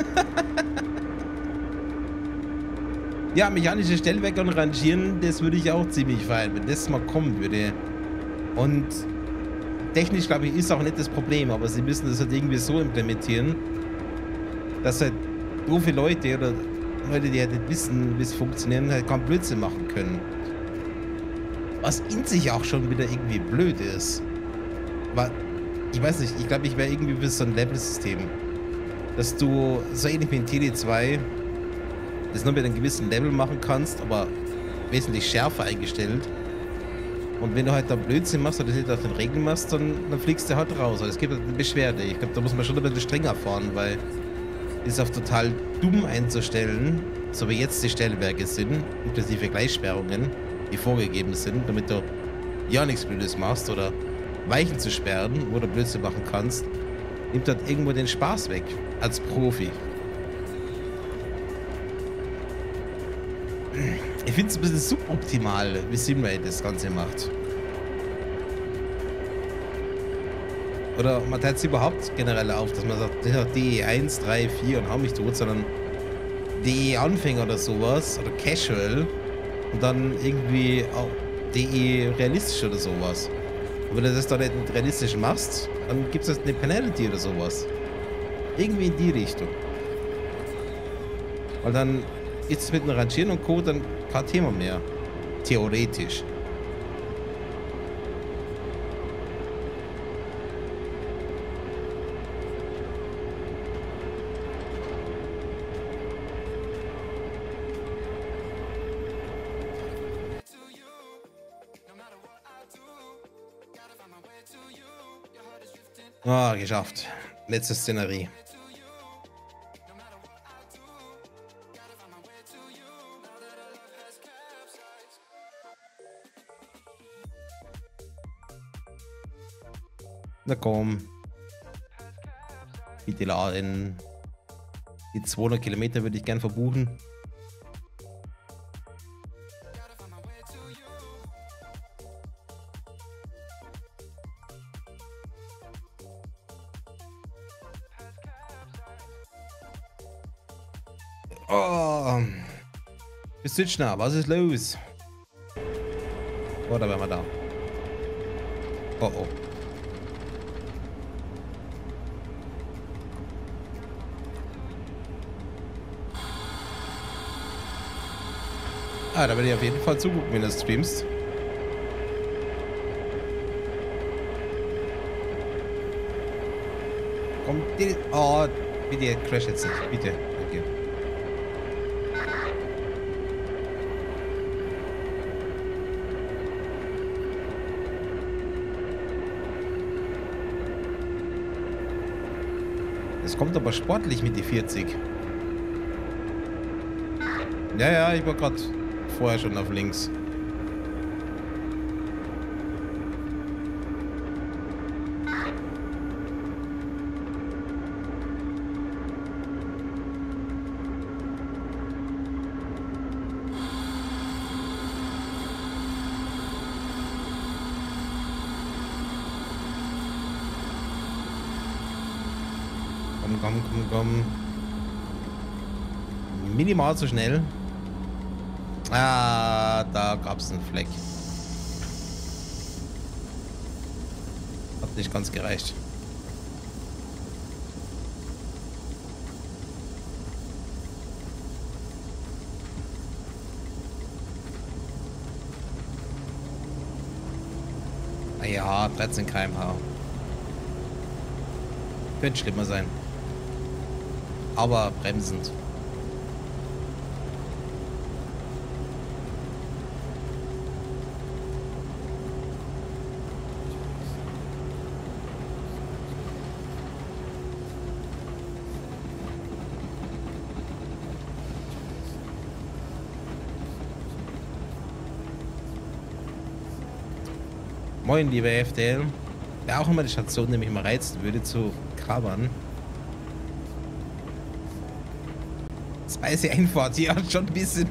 Speaker 1: Ja, mechanische Stellwerke und Rangieren, das würde ich auch ziemlich feiern, wenn das mal kommen würde. Und technisch, glaube ich, ist auch nicht das Problem, aber sie müssen das halt irgendwie so implementieren, dass halt doofe Leute oder Leute, die halt nicht wissen, wie es funktioniert, halt keinen Blödsinn machen können. Was in sich auch schon wieder irgendwie blöd ist. Aber ich weiß nicht, ich glaube, ich wäre irgendwie für so ein Level-System. Dass du so ähnlich wie in TD2 das nur mit einem gewissen Level machen kannst, aber wesentlich schärfer eingestellt. Und wenn du halt da Blödsinn machst oder das nicht auf den Regeln machst, dann fliegst du halt raus. Also es gibt halt eine Beschwerde. Ich glaube, da muss man schon ein bisschen strenger fahren, weil das auf total dumm einzustellen, so wie jetzt die Stellwerke sind, inklusive Gleissperrungen, die vorgegeben sind, damit du ja nichts Blödes machst oder Weichen zu sperren, wo du Blödsinn machen kannst, nimmt halt irgendwo den Spaß weg, als Profi. Ich finde es ein bisschen suboptimal, wie Simray das Ganze macht. Oder man teilt es überhaupt generell auf, dass man sagt, DE 1, 3, 4 und hau mich tot, sondern DE Anfänger oder sowas, oder Casual und dann irgendwie auch DE realistisch oder sowas. Und wenn du das dann nicht realistisch machst, dann gibt es eine Penalty oder sowas. Irgendwie in die Richtung. Weil dann ist es mit dem Rangieren und Co. dann kein Thema mehr. Theoretisch. Ah, geschafft. Letzte Szenerie. Na komm. Bitte laden. Die 200 Kilometer würde ich gern verbuchen. Oh. Bist du schnell? Was ist los? Oder wären wir da? Oh oh. Ah, da werde ich auf jeden Fall zugucken, wenn du streamst. Komm, oh, bitte crash jetzt nicht. Bitte. Okay. Es kommt aber sportlich mit die 40. Ja, ja, ich war gerade vorher schon auf links. Komm. Minimal zu schnell. Ah, da gab's einen Fleck. Hat nicht ganz gereicht. Ja, 13 km/h. Könnte schlimmer sein. Aber bremsend. Moin, lieber FDL. Wäre auch immer die Station, die mich mal reizen würde, zu covern. Spicy Einfahrt, ja, schon ein bisschen.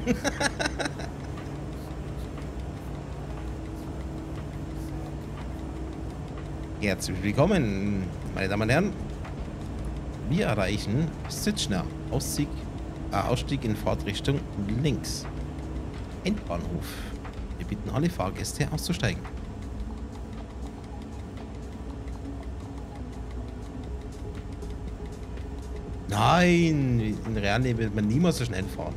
Speaker 1: Herzlich willkommen, meine Damen und Herren. Wir erreichen Sitschner. Ausstieg in Fahrtrichtung links. Endbahnhof. Wir bitten alle Fahrgäste auszusteigen. Nein, in Real wird man niemals so schnell fahren.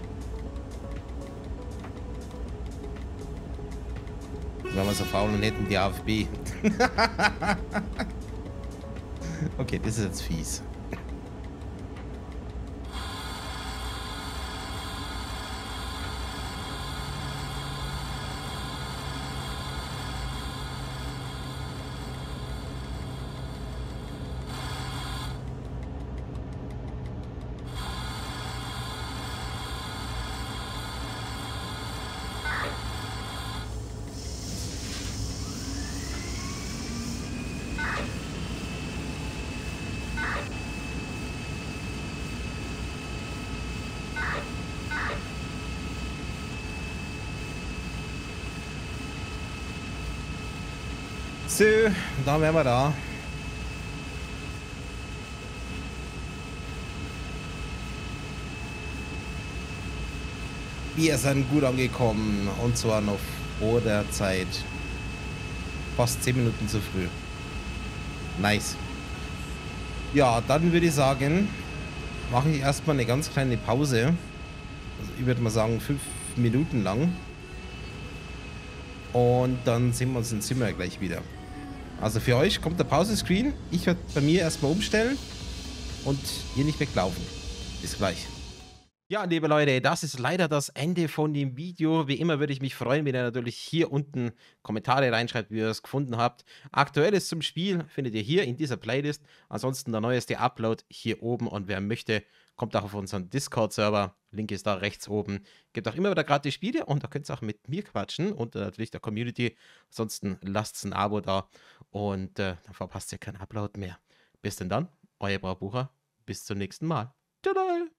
Speaker 1: Wenn wir so faul und hätten die AFB. Okay, das ist jetzt fies. So, dann wären wir da. Wir sind gut angekommen und zwar noch vor der Zeit. Fast 10 Minuten zu früh. Nice. Ja, dann würde ich sagen, mache ich erstmal eine ganz kleine Pause. Also ich würde mal sagen 5 Minuten lang. Und dann sehen wir uns im Zimmer gleich wieder. Also für euch kommt der Pause-Screen. Ich werde bei mir erstmal umstellen und hier nicht weglaufen. Bis gleich. Ja, liebe Leute, das ist leider das Ende von dem Video. Wie immer würde ich mich freuen, wenn ihr natürlich hier unten Kommentare reinschreibt, wie ihr es gefunden habt. Aktuelles zum Spiel findet ihr hier in dieser Playlist. Ansonsten der neueste Upload hier oben und wer möchte, kommt auch auf unseren Discord-Server. Link ist da rechts oben. Gibt auch immer wieder gratis Spiele und da könnt ihr auch mit mir quatschen und natürlich der Community. Ansonsten lasst ein Abo da und dann verpasst ihr keinen Upload mehr. Bis denn dann, euer Braubucher. Bis zum nächsten Mal. Tada!